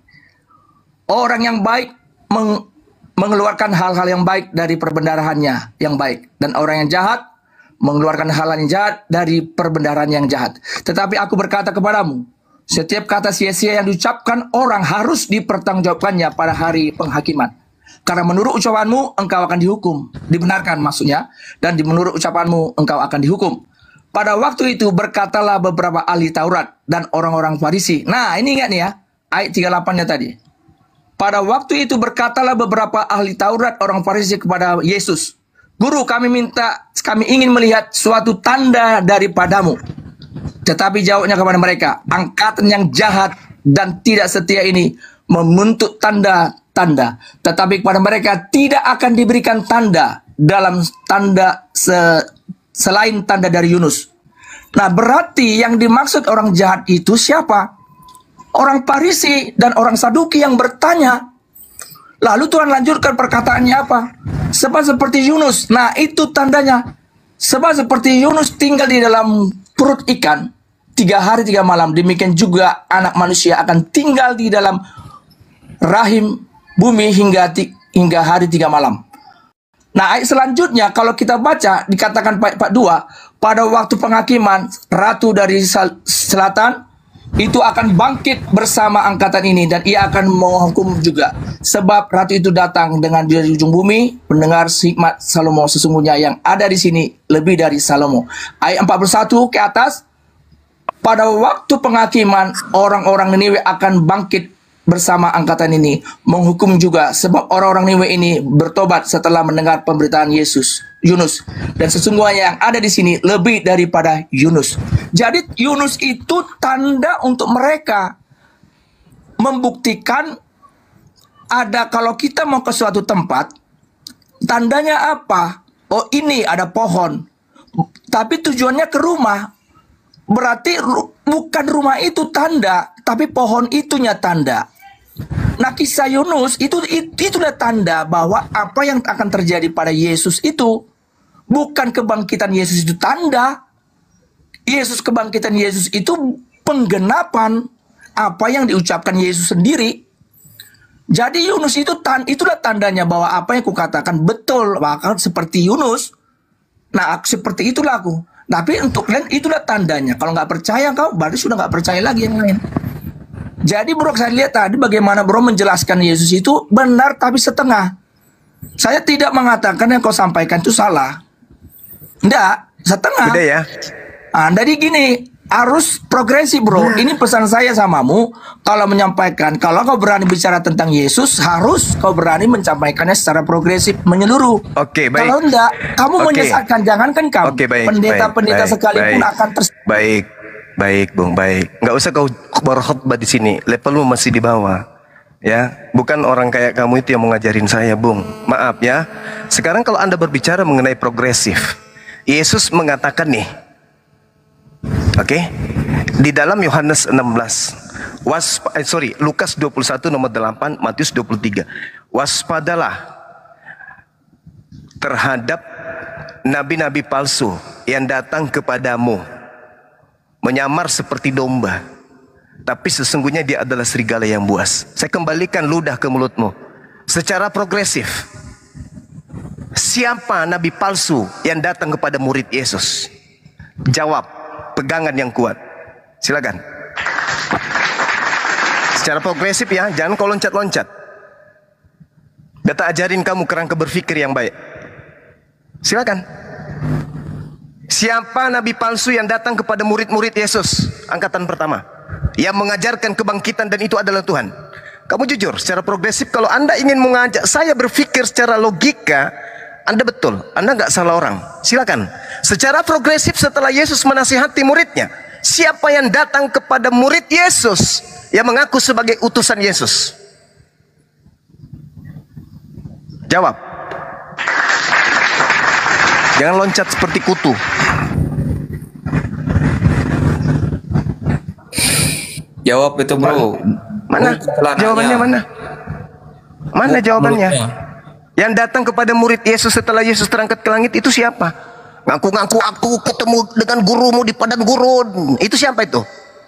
S5: Orang yang baik meng mengeluarkan hal-hal yang baik dari perbendarahannya yang baik, dan orang yang jahat mengeluarkan hal yang jahat dari perbendaharaan yang jahat. Tetapi aku berkata kepadamu, setiap kata sia-sia yang diucapkan orang harus dipertanggungjawabkannya pada hari penghakiman. Karena menurut ucapanmu engkau akan dihukum, dibenarkan maksudnya, dan di menurut ucapanmu engkau akan dihukum. Pada waktu itu berkatalah beberapa ahli Taurat dan orang-orang Farisi. Nah, ini ingat nih ya, ayat tiga puluh delapan-nya tadi. Pada waktu itu berkatalah beberapa ahli Taurat orang Farisi kepada Yesus, Guru, kami minta, kami ingin melihat suatu tanda daripadamu. Tetapi jawabnya kepada mereka, angkatan yang jahat dan tidak setia ini menuntut tanda-tanda. Tetapi kepada mereka tidak akan diberikan tanda dalam tanda se selain tanda dari Yunus. Nah, berarti yang dimaksud orang jahat itu siapa? Orang Farisi dan orang Saduki yang bertanya. Lalu Tuhan lanjutkan perkataannya apa? Sebab seperti Yunus. Nah, itu tandanya. Sebab seperti Yunus tinggal di dalam perut ikan tiga hari tiga malam, demikian juga anak manusia akan tinggal di dalam rahim bumi hingga hingga hari tiga malam. Nah, ayat selanjutnya kalau kita baca dikatakan ayat empat puluh dua, pada waktu penghakiman ratu dari selatan itu akan bangkit bersama angkatan ini dan ia akan menghukum juga. Sebab ratu itu datang dengan dari ujung bumi, mendengar hikmat Salomo, sesungguhnya yang ada di sini lebih dari Salomo. Ayat empat puluh satu ke atas, pada waktu penghakiman orang-orang Niniwe akan bangkit bersama angkatan ini, menghukum juga, sebab orang-orang Niniwe ini bertobat setelah mendengar pemberitaan Yesus, Yunus, dan sesungguhnya yang ada di sini lebih daripada Yunus. Jadi Yunus itu tanda untuk mereka membuktikan ada, kalau kita mau ke suatu tempat, tandanya apa? Oh, ini ada pohon, tapi tujuannya ke rumah. Berarti bukan rumah itu tanda, tapi pohon itunya tanda. Nah, kisah Yunus itu, itu itulah tanda bahwa apa yang akan terjadi pada Yesus itu bukan kebangkitan Yesus itu tanda. Yesus kebangkitan Yesus itu penggenapan apa yang diucapkan Yesus sendiri. Jadi Yunus itu tan itulah tandanya bahwa apa yang kukatakan betul, bahkan seperti Yunus. Nah, seperti itulah aku. Tapi untuk kalian itulah tandanya. Kalau nggak percaya kau, berarti sudah nggak percaya lagi yang lain. Jadi bro, saya lihat tadi bagaimana bro menjelaskan Yesus itu benar tapi setengah. Saya tidak mengatakan yang kau sampaikan itu salah. Enggak, setengah.
S2: Udah ya.
S5: Nah, jadi gini, harus progresif bro. Ini pesan saya samamu. Kalau menyampaikan, kalau kau berani bicara tentang Yesus, harus kau berani menyampaikannya secara progresif, menyeluruh.
S2: Oke, baik.
S5: Kalau enggak, kamu
S2: Oke.
S5: menyesatkan. Jangankan kamu,
S2: Oke, baik,
S5: pendeta-pendeta
S2: baik,
S5: sekalipun
S2: baik,
S5: akan ter.
S2: Baik, baik, Bung, baik. Nggak usah kau berkhotbah di sini. Levelmu masih di bawah. Ya, bukan orang kayak kamu itu yang mau ngajarin saya, Bung. Maaf ya. Sekarang kalau Anda berbicara mengenai progresif, Yesus mengatakan nih, oke, okay? Di dalam Yohanes enam belas, wasp eh, sorry, Lukas dua puluh satu nomor delapan, Matius dua puluh tiga. Waspadalah terhadap nabi-nabi palsu yang datang kepadamu, menyamar seperti domba, tapi sesungguhnya dia adalah serigala yang buas. Saya kembalikan ludah ke mulutmu. Secara progresif, siapa nabi palsu yang datang kepada murid Yesus? Jawab, pegangan yang kuat. Silakan. Secara progresif ya, jangan kau loncat-loncat. Beta ajarin kamu kerangka berpikir yang baik. Silakan. Siapa nabi palsu yang datang kepada murid-murid Yesus? Angkatan pertama, yang mengajarkan kebangkitan dan itu adalah Tuhan. Kamu jujur, secara progresif, kalau Anda ingin mengajak saya berpikir secara logika, Anda betul, Anda nggak salah orang. Silakan. Secara progresif setelah Yesus menasihati muridnya, siapa yang datang kepada murid Yesus yang mengaku sebagai utusan Yesus? Jawab. Jangan loncat seperti kutu.
S6: Jawab itu bro.
S2: Mana?
S5: Celananya.
S2: Jawabannya mana? Mana jawabannya?
S5: Mulutnya.
S2: Yang datang kepada murid Yesus setelah Yesus terangkat ke langit itu siapa? Ngaku-ngaku aku ketemu dengan gurumu di padang gurun. Itu siapa itu?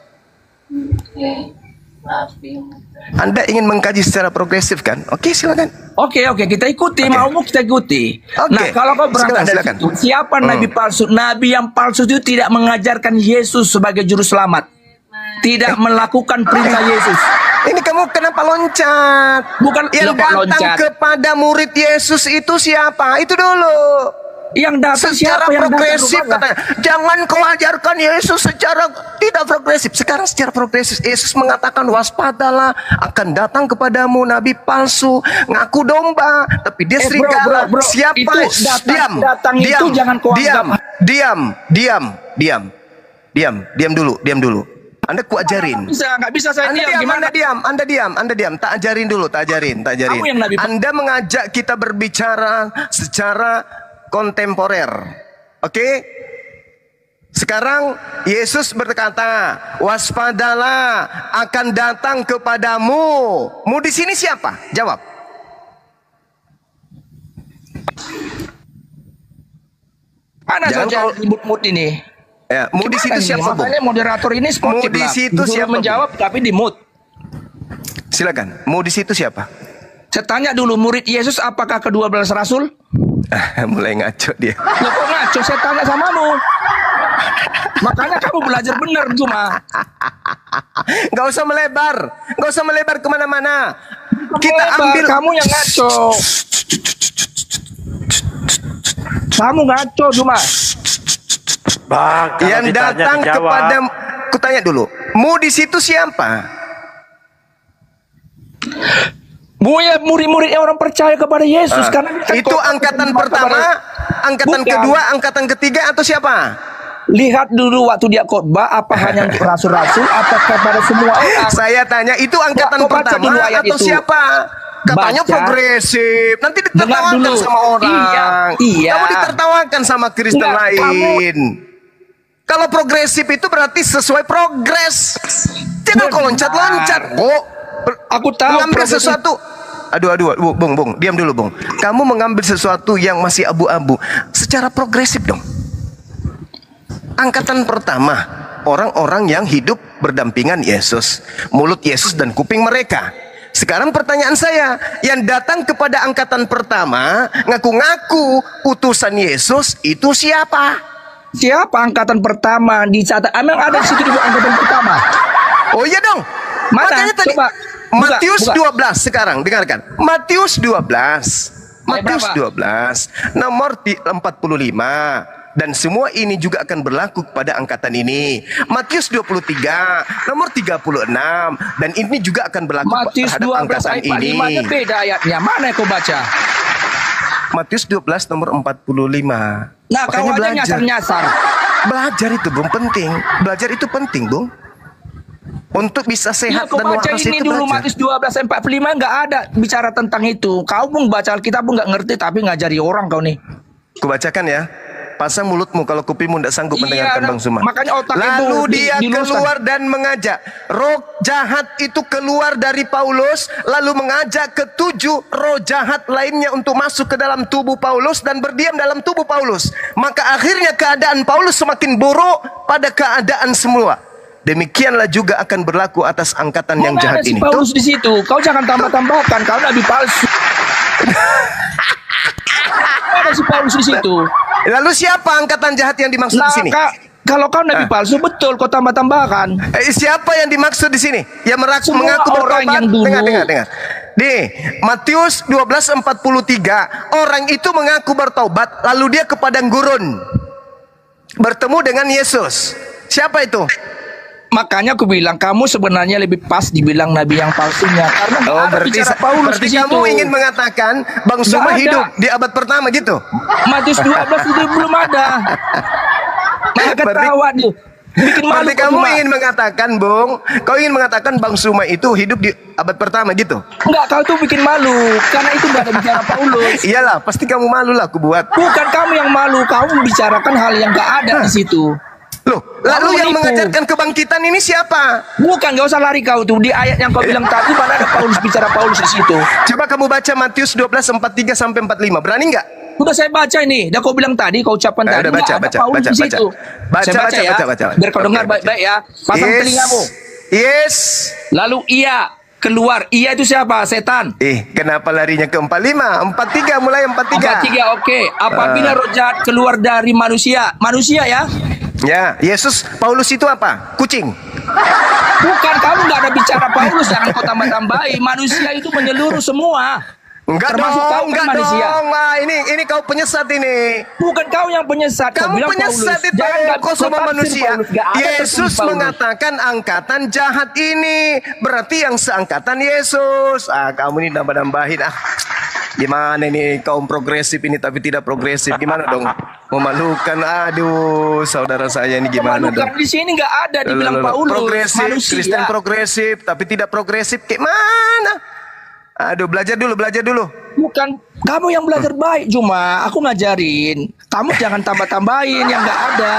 S2: Anda ingin mengkaji secara progresif kan? Oke, silakan.
S5: Oke oke kita ikuti,
S2: Oke.
S5: maumu kita ikuti.
S2: Oke.
S5: Nah kalau kau berangkat
S2: Silakan,
S5: dari
S2: silakan.
S5: situ, siapa
S2: Hmm.
S5: nabi palsu? Nabi yang palsu itu tidak mengajarkan Yesus sebagai juru selamat, tidak melakukan perintah Yesus.
S2: Ini kamu kenapa loncat?
S5: Bukan
S2: Yang
S5: lo kok
S2: datang
S5: loncat.
S2: kepada murid Yesus itu siapa? Itu dulu.
S5: Yang datang
S2: Secara
S5: siapa yang datang
S2: progresif
S5: kepada?
S2: katanya. Jangan kau ajarkan Yesus secara tidak progresif. Sekarang secara progresif Yesus mengatakan waspadalah, akan datang kepadamu nabi palsu, ngaku domba, tapi dia
S5: Eh, bro,
S2: serigala.
S5: bro, bro.
S2: Siapa?
S5: Itu datang-
S2: diam.
S5: datang itu
S2: diam.
S5: jangan kau
S2: diam.
S5: anggap-
S2: Diam. Diam. Diam. Diam. Diam dulu. Diam dulu. Anda ku ajarin.
S5: Bisa nggak bisa saya
S2: Anda
S5: diam?
S2: diam,
S5: Gimana?
S2: Anda diam, Anda diam, Anda diam. Tak ajarin dulu, tak ajarin, tak ajarin.
S5: Kamu yang Nabi-
S2: Anda mengajak kita berbicara secara kontemporer. Oke? Sekarang Yesus berkata, waspadalah, akan datang kepadamu. Mu di sini siapa? Jawab.
S5: Mana
S2: Jangan
S5: saja
S2: kau-
S5: ribut-mut ini?
S2: Ya, mu di
S5: Gimana
S2: situ
S5: ini?
S2: siapa, Bung?
S5: Makanya moderator ini sportif
S2: Mu di
S5: lah.
S2: situ
S5: Disuruh
S2: siapa, Bung?
S5: menjawab tapi di mute.
S2: Silakan. Mu di situ siapa?
S5: Saya tanya dulu, murid Yesus apakah kedua belas rasul?
S2: Mulai ngaco dia.
S5: Loh kok ngaco, saya tanya samamu. Makanya kamu belajar benar cuma.
S2: Gak usah melebar, gak usah melebar kemana-mana. Kita
S5: Lebar,
S2: ambil.
S5: kamu yang ngaco. Kamu ngaco cuma.
S4: Bang, kalau
S2: Yang
S4: ditanya
S2: datang
S4: dijawab.
S2: kepada, ku tanya dulu, mu di situ siapa?
S5: Bu ya murid-muridnya orang percaya kepada Yesus
S2: Ah,
S5: karena kan
S2: itu
S5: kau-
S2: angkatan
S5: kepada-
S2: pertama, angkatan
S5: Bukan.
S2: kedua, angkatan ketiga atau siapa?
S5: Lihat dulu waktu dia khotbah apa hanya untuk rasul-rasul apa kepada semua orang.
S2: Saya tanya, itu angkatan
S5: kau baca
S2: pertama
S5: dulu ayat
S2: atau
S5: itu.
S2: siapa? Katanya
S5: Baca.
S2: progresif, nanti
S5: Dengar
S2: ditertawakan
S5: dulu.
S2: sama orang.
S5: Iya, iya.
S2: Kamu ditertawakan sama Kristen
S5: Enggak,
S2: lain. Kalau progresif itu berarti sesuai progres. Jangan kau
S5: Benar.
S2: loncat-loncat. Kok
S5: Aku tahu
S2: mengambil
S5: progresif.
S2: sesuatu. Aduh, aduh, aduh, Bung, Bung, diam dulu, Bung. Kamu mengambil sesuatu yang masih abu-abu secara progresif dong. Angkatan pertama, orang-orang yang hidup berdampingan Yesus, mulut Yesus dan kuping mereka. Sekarang pertanyaan saya, yang datang kepada angkatan pertama, ngaku-ngaku utusan Yesus, itu siapa?
S5: Siapa angkatan pertama dicatat? Emang ada di situ di angkatan pertama?
S2: Oh iya dong.
S5: Mana?
S2: Makanya tadi
S5: Coba. Buka,
S2: Matius
S5: buka.
S2: dua belas sekarang dengarkan. Matius dua belas.
S5: Ayat
S2: Matius
S5: berapa?
S2: dua belas nomor ti- empat puluh lima. Dan semua ini juga akan berlaku kepada angkatan ini. Matius dua puluh tiga nomor tiga puluh enam, dan ini juga akan berlaku
S5: Matius
S2: terhadap
S5: dua belas
S2: angkatan
S5: ayat empat puluh lima nya
S2: ini.
S5: beda ayatnya. Mana yang kau baca?
S2: Matius dua belas nomor empat puluh lima.
S5: Nah, kau
S2: Makanya
S5: aja
S2: belajar.
S5: nyasar-nyasar.
S2: Belajar itu Bung penting. Belajar itu penting, Bung. Untuk bisa
S5: Iya,
S2: sehat
S5: kau
S2: dan
S5: baca
S2: waras
S5: ini
S2: itu
S5: dulu
S2: belajar.
S5: Matius dua belas empat puluh lima nggak ada bicara tentang itu. Kau pun baca Alkitab pun nggak ngerti tapi ngajari orang kau nih.
S2: Kubacakan ya. Pasang mulutmu kalau kupingmu tidak sanggup
S5: Iya,
S2: mendengarkan
S5: nah,
S2: Bang Suma.
S5: makanya otak
S2: Lalu
S5: itu di-
S2: dia
S5: diluruskan.
S2: keluar dan mengajak. Roh jahat itu keluar dari Paulus, lalu mengajak ketujuh roh jahat lainnya untuk masuk ke dalam tubuh Paulus dan berdiam dalam tubuh Paulus. Maka akhirnya keadaan Paulus semakin buruk pada keadaan semua. Demikianlah juga akan berlaku atas angkatan yang
S5: Mana
S2: jahat
S5: ada si
S2: ini.
S5: Paulus
S2: Tuh,
S5: di situ. Kau jangan tambah-tambahkan. Kau nabi palsu. Ada si Paulus di situ.
S2: lalu siapa angkatan jahat yang dimaksud
S5: Nah,
S2: di sini?
S5: Kak, kalau kau nabi
S2: Ah.
S5: palsu betul kau tambah-tambahkan.
S2: Eh, siapa yang dimaksud di sini? Yang meraku,
S5: Semua
S2: mengaku
S5: orang
S2: bertobat.
S5: yang dulu.
S2: Dengar, dengar, dengar. Di Matius dua belas empat puluh tiga, orang itu mengaku bertobat, lalu dia ke padang gurun, bertemu dengan Yesus. Siapa itu?
S5: Makanya aku bilang kamu sebenarnya lebih pas dibilang nabi yang palsunya karena nggak
S2: Oh,
S5: ada
S2: berarti,
S5: bicara Paulus
S2: berarti
S5: di situ.
S2: kamu ingin mengatakan Bang
S5: Nggak
S2: Suma
S5: ada.
S2: hidup di abad pertama gitu?
S5: Matius dua belas itu belum ada. Malah ketawa dia. Bikin malu
S2: Berarti
S5: kau
S2: kamu
S5: cuma.
S2: ingin mengatakan, Bung, kau ingin mengatakan Bang Suma itu hidup di abad pertama gitu?
S5: Enggak, kau tuh bikin malu karena itu nggak ada bicara Paulus.
S2: Iyalah, pasti kamu malu lah aku buat.
S5: Bukan kamu yang malu, kamu membicarakan hal yang nggak ada di situ.
S2: Loh, lalu
S5: Kamu
S2: yang
S5: menipu.
S2: mengajarkan kebangkitan ini siapa?
S5: Bukan, gak usah lari kau tuh. Di ayat yang kau bilang tadi mana ada Paulus bicara Paulus di situ.
S2: Coba kamu baca Matius dua belas empat puluh tiga sampai empat puluh lima. Berani nggak?
S5: Udah saya baca ini. Dah kau bilang tadi, kau ucapan
S2: Eh,
S5: tadi.
S2: udah baca,
S5: nggak ada
S2: baca,
S5: Paulus
S2: baca,
S5: di
S2: baca.
S5: situ.
S2: Baca,
S5: Saya baca,
S2: baca,
S5: ya.
S2: baca, baca.
S5: Biar kau
S2: Oke,
S5: dengar
S2: baca.
S5: baik-baik ya. Pasang
S2: Yes.
S5: telingamu.
S2: Yes.
S5: Lalu ia keluar. Ia itu siapa? Setan.
S2: Eh, kenapa larinya ke empat puluh lima? empat puluh tiga, mulai empat puluh tiga.
S5: Empat tiga, oke. Apabila
S2: Ah.
S5: roh jahat keluar dari manusia. Manusia ya.
S2: Ya, Yesus, Paulus itu apa? Kucing.
S5: Bukan, kamu nggak ada bicara Paulus. Jangan kau tambah-tambahi. Manusia itu menyeluruh semua.
S2: Enggak
S5: Termasuk
S2: dong,
S5: kau kan
S2: enggak
S5: manusia.
S2: dong. Wah, ini ini kau penyesat ini.
S5: Bukan kau yang penyesat. Kau
S2: Kamu
S5: bilang
S2: penyesat
S5: Paulus.
S2: itu.
S5: Jangan nggak
S2: Kau semua
S5: tafsir
S2: manusia.
S5: Paulus. Nggak ada
S2: Yesus
S5: tertulis Paulus.
S2: mengatakan angkatan jahat ini. Berarti yang seangkatan Yesus. Ah, kamu ini nambah-nambahin. Ah, gimana ini kaum progresif ini tapi tidak progresif. Gimana dong? Memalukan. Aduh, saudara saya ini gimana dong?
S5: Memalukan di sini nggak ada dibilang
S2: Loh, loh, loh.
S5: Paulus.
S2: Progresif,
S5: Manusia.
S2: Kristen progresif tapi tidak progresif. Kayak mana? Aduh, belajar dulu, belajar dulu.
S5: Bukan, kamu yang belajar baik cuma aku ngajarin. Kamu jangan tambah-tambahin yang nggak ada.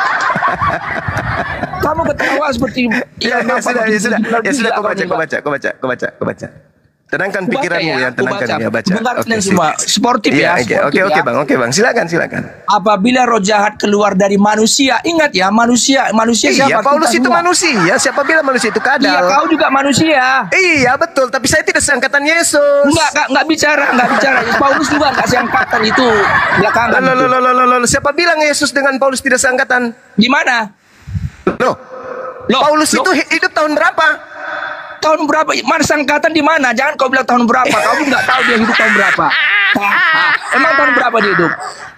S5: Kamu ketawa seperti
S2: Ya, ya,
S5: apa,
S2: sudah, ya
S5: seperti
S2: sudah,
S5: gila
S2: ya sudah,
S5: gila
S2: kau baca,
S5: kamu,
S2: kau
S5: Pak.
S2: baca, kau baca, kau baca, kau baca. Tenangkan
S5: Aku baca
S2: pikiranmu ya,
S5: aku
S2: tenangkan ya, baca.
S5: Dengar
S2: Oke,
S5: kalian
S2: sip.
S5: semua, sportif
S2: Iya,
S5: ya.
S2: oke,
S5: sportif
S2: oke, oke,
S5: ya.
S2: bang, oke, bang, silakan, silakan.
S5: Apabila roh jahat keluar dari manusia, ingat ya manusia, manusia
S2: Iya,
S5: siapa?
S2: Paulus
S5: Kita
S2: itu
S5: semua.
S2: manusia. Siapa bilang manusia itu
S5: Iya,
S2: kadal?
S5: kau juga manusia.
S2: Iya, betul. Tapi saya tidak seangkatan Yesus.
S5: Enggak, enggak, enggak bicara, enggak bicara. Paulus juga enggak seangkatan itu belakangan.
S2: Loh,
S5: itu.
S2: loh, loh, loh, loh, loh. Siapa bilang Yesus dengan Paulus tidak seangkatan?
S5: Gimana?
S2: Loh,
S5: Loh,
S2: Paulus
S5: loh,
S2: itu hi- hidup tahun berapa?
S5: tahun berapa? Mana seangkatan di mana? Jangan kau bilang tahun berapa. Kamu enggak tahu dia hidup tahun berapa. Hah, hah. Emang tahun berapa dia hidup?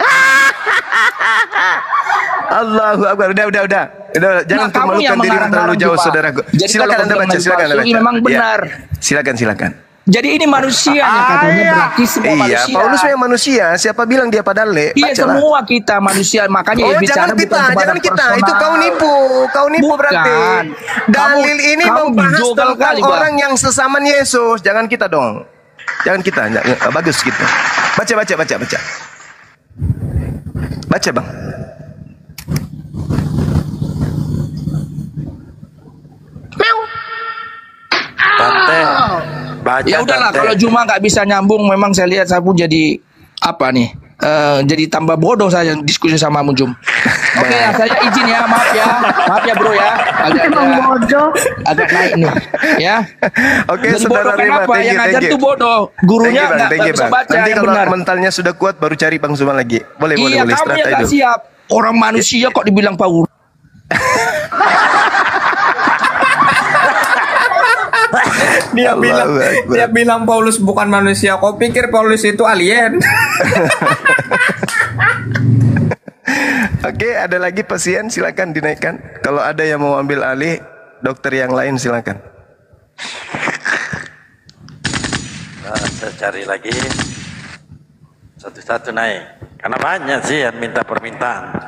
S2: Allahu Akbar. Udah, udah, udah. Udah, jangan
S5: Nah, kamu yang
S2: permalukan dirimu terlalu
S5: mengarang-ngarang
S2: jauh,
S5: juga.
S2: saudaraku.
S5: Jadi
S2: Silakan
S5: kalau
S2: Anda
S5: kau
S2: baca,
S5: bilang
S2: silakan Anda
S5: palsu,
S2: baca.
S5: memang
S2: Iya.
S5: benar.
S2: Silakan, silakan.
S5: Jadi ini manusianya katanya berarti semua
S2: Iya,
S5: manusia.
S2: Paulus memang manusia. Siapa bilang dia padale?
S5: Iya,
S2: Bacalah.
S5: semua kita manusia. Makanya
S2: Oh,
S5: ya bicara
S2: jangan kita,
S5: bukan kepada
S2: jangan kita.
S5: personal.
S2: Itu kau nipu, kau nipu
S5: Bukan.
S2: berarti. Dalil
S5: Kamu-
S2: ini
S5: kamu
S2: membahas
S5: jogal
S2: tentang
S5: kali, Bang.
S2: orang yang sesaman Yesus. Jangan kita dong. Jangan kita. Ya, ya, bagus gitu. Baca, baca, baca, baca. Baca, Bang.
S4: Tante, baca
S5: Ya udahlah,
S4: Tante.
S5: kalau Juma nggak bisa nyambung, memang saya lihat saya pun jadi apa nih? Eh, jadi tambah bodoh saya diskusi sama Mujum. Oke ya, saya izin ya, maaf ya, maaf ya bro ya, agak agak, agak naik nih, ya.
S2: Oke,
S5: Jadi
S2: saudara
S5: bodoh
S2: Rima,
S5: kenapa?
S2: thank
S5: Yang
S2: you,
S5: ngajar
S2: thank
S5: tuh
S2: you.
S5: bodoh,
S2: Thank
S5: gurunya
S2: you, Bang.
S5: nggak
S2: Thank
S5: nggak
S2: you,
S5: bisa
S2: Bang.
S5: baca
S2: Nanti
S5: yang
S2: kalau
S5: benar.
S2: mentalnya sudah kuat, baru cari Bang Zuma lagi. Boleh, boleh,
S5: Iya,
S2: boleh.
S5: kamu
S2: Strata
S5: yang nggak
S2: itu.
S5: siap. Orang manusia kok dibilang Paulus.
S6: Dia
S2: Allahu
S6: bilang
S2: Akbar.
S6: dia bilang Paulus bukan manusia. Kau pikir Paulus itu alien?
S2: Oke, ada lagi pasien, silakan dinaikkan. Kalau ada yang mau ambil alih, dokter yang lain silakan.
S4: Nah, saya cari lagi. Satu-satu naik. Karena banyak sih yang minta permintaan.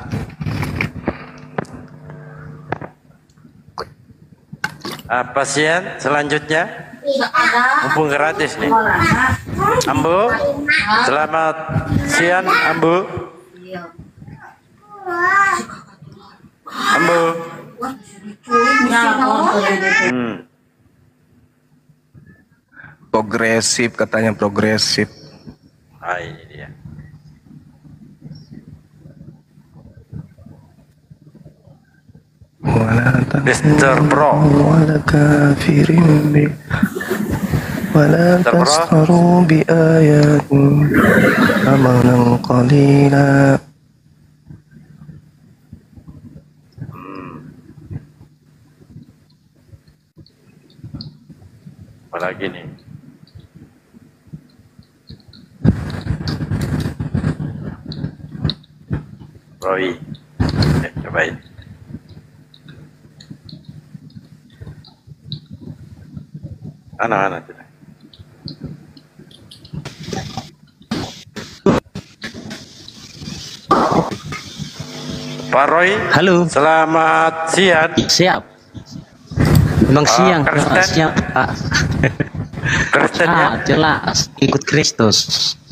S4: Ah, pasien selanjutnya. Mumpung gratis nih. Ambu, selamat siang Ambu. Ambu. Hmm.
S2: Progresif, katanya progresif.
S4: Ah, ini dia.
S2: Wala
S4: Mister Pro.
S2: wala kafirin bi wala
S4: Mister Pro.
S2: tasharu bi ayatin amalan qalila.
S4: Apalagi nih. Roy. Eh, cobain. Mana-mana tidak. Pak Roy.
S7: Halo.
S4: Selamat siang.
S7: Siap. Memang
S4: Ah,
S7: siang,
S4: Kristen.
S7: Pak. Siap, Pak.
S4: Kristen ya?
S7: Ah, jelas. Ikut Kristus.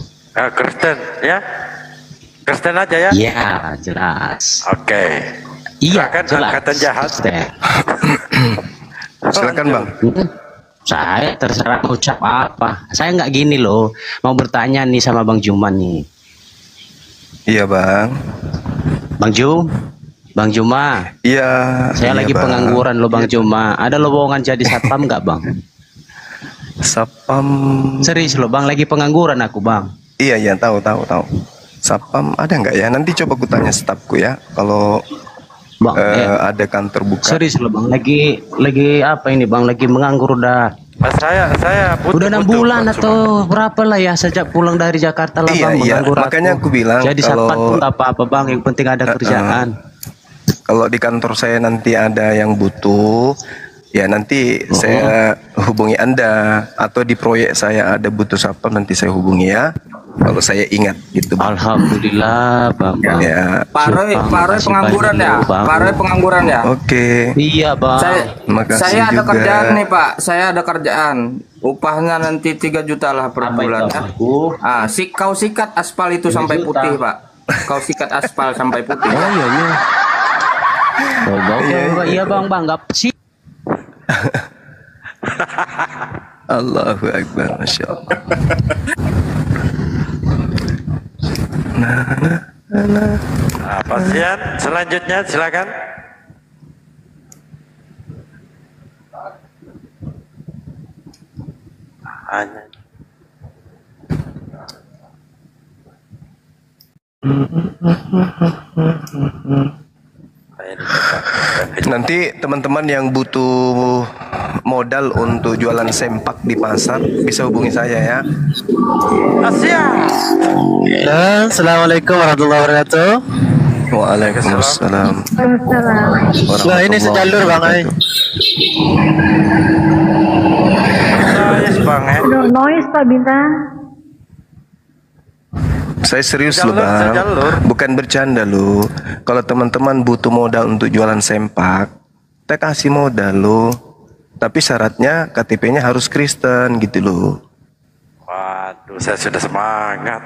S4: Ah, Kristen ya? Kristen aja ya?
S7: Ya, jelas.
S4: Oke.
S7: Iya,
S4: Silakan,
S7: jelas.
S4: angkatan jahat.
S7: Kristen.
S2: Silakan Bang.
S7: Hmm, Saya terserah mau ucap apa. Saya nggak gini loh. Mau bertanya nih sama Bang Juman nih.
S2: Iya Bang.
S7: Bang Jum, Bang Juma.
S2: Iya.
S7: Saya
S2: iya,
S7: lagi
S2: Bang.
S7: pengangguran loh Bang Juma. Ada lowongan jadi satpam nggak Bang?
S2: Sapam.
S7: Serius loh Bang, lagi pengangguran aku Bang.
S2: Iya iya tahu tahu tahu. Sapam ada nggak ya? Nanti coba ku tanya stafku ya. Kalau
S7: Bang,
S2: eh,
S7: eh,
S2: ada kantor buka.
S7: serius loh Bang. Lagi lagi apa ini Bang? Lagi menganggur udah.
S4: Mas saya saya butuh,
S7: Udah enam
S4: butuh,
S7: bulan
S4: Bang
S7: atau berapa lah ya sejak pulang dari Jakarta lah
S2: Iya,
S7: Bang,
S2: iya.
S7: menganggur
S2: Makanya aku bilang
S7: jadi
S2: kalau-
S7: satpam pun nggak apa-apa Bang, yang penting ada kerjaan.
S2: Kalau di kantor saya nanti ada yang butuh, ya nanti
S7: Oh.
S2: saya hubungi Anda. Atau di proyek saya ada butuh sapam, nanti saya hubungi ya. Kalau saya ingat gitu Bang.
S7: Alhamdulillah Bang. Bang.
S2: Ya.
S5: Pak Roy,
S7: Bang,
S5: Pak Roy
S7: makasih
S5: pengangguran
S7: banyak
S5: ya?
S7: loh, Bang.
S5: Pak Roy pengangguran ya?
S2: Oke.
S7: Iya Bang.
S5: Saya,
S2: Makasih
S5: saya ada
S2: juga.
S5: kerjaan nih Pak, saya ada kerjaan. Upahnya nanti tiga juta lah per
S7: Apa
S5: bulan.
S7: itu, Aku?
S5: Ah, si kau sikat aspal itu sampai
S7: juta.
S5: putih Pak. Kau sikat aspal sampai putih.
S7: Oh iya iya. Oh, bang, bang, iya Bang, Bang, nggak sih.
S2: Allahu Akbar, Masya Allah.
S4: Nah, pasien selanjutnya silakan. Hanya.
S2: Nanti teman-teman yang butuh modal untuk jualan sempak di pasar bisa hubungi saya ya.
S4: Asia.
S8: Ya, Assalamualaikum warahmatullahi wabarakatuh.
S2: Waalaikumsalam.
S8: Nah, ini sejalur Bang Ai.
S4: Noise Bang ya.
S9: Noise Pak Bintang.
S2: Saya serius
S4: Sejalur,
S2: loh Bang,
S4: sejalur.
S2: bukan bercanda loh. Kalau teman-teman butuh modal untuk jualan sempak, kita kasih modal loh. Tapi syaratnya K T P-nya harus Kristen gitu loh.
S4: Waduh, saya sudah semangat.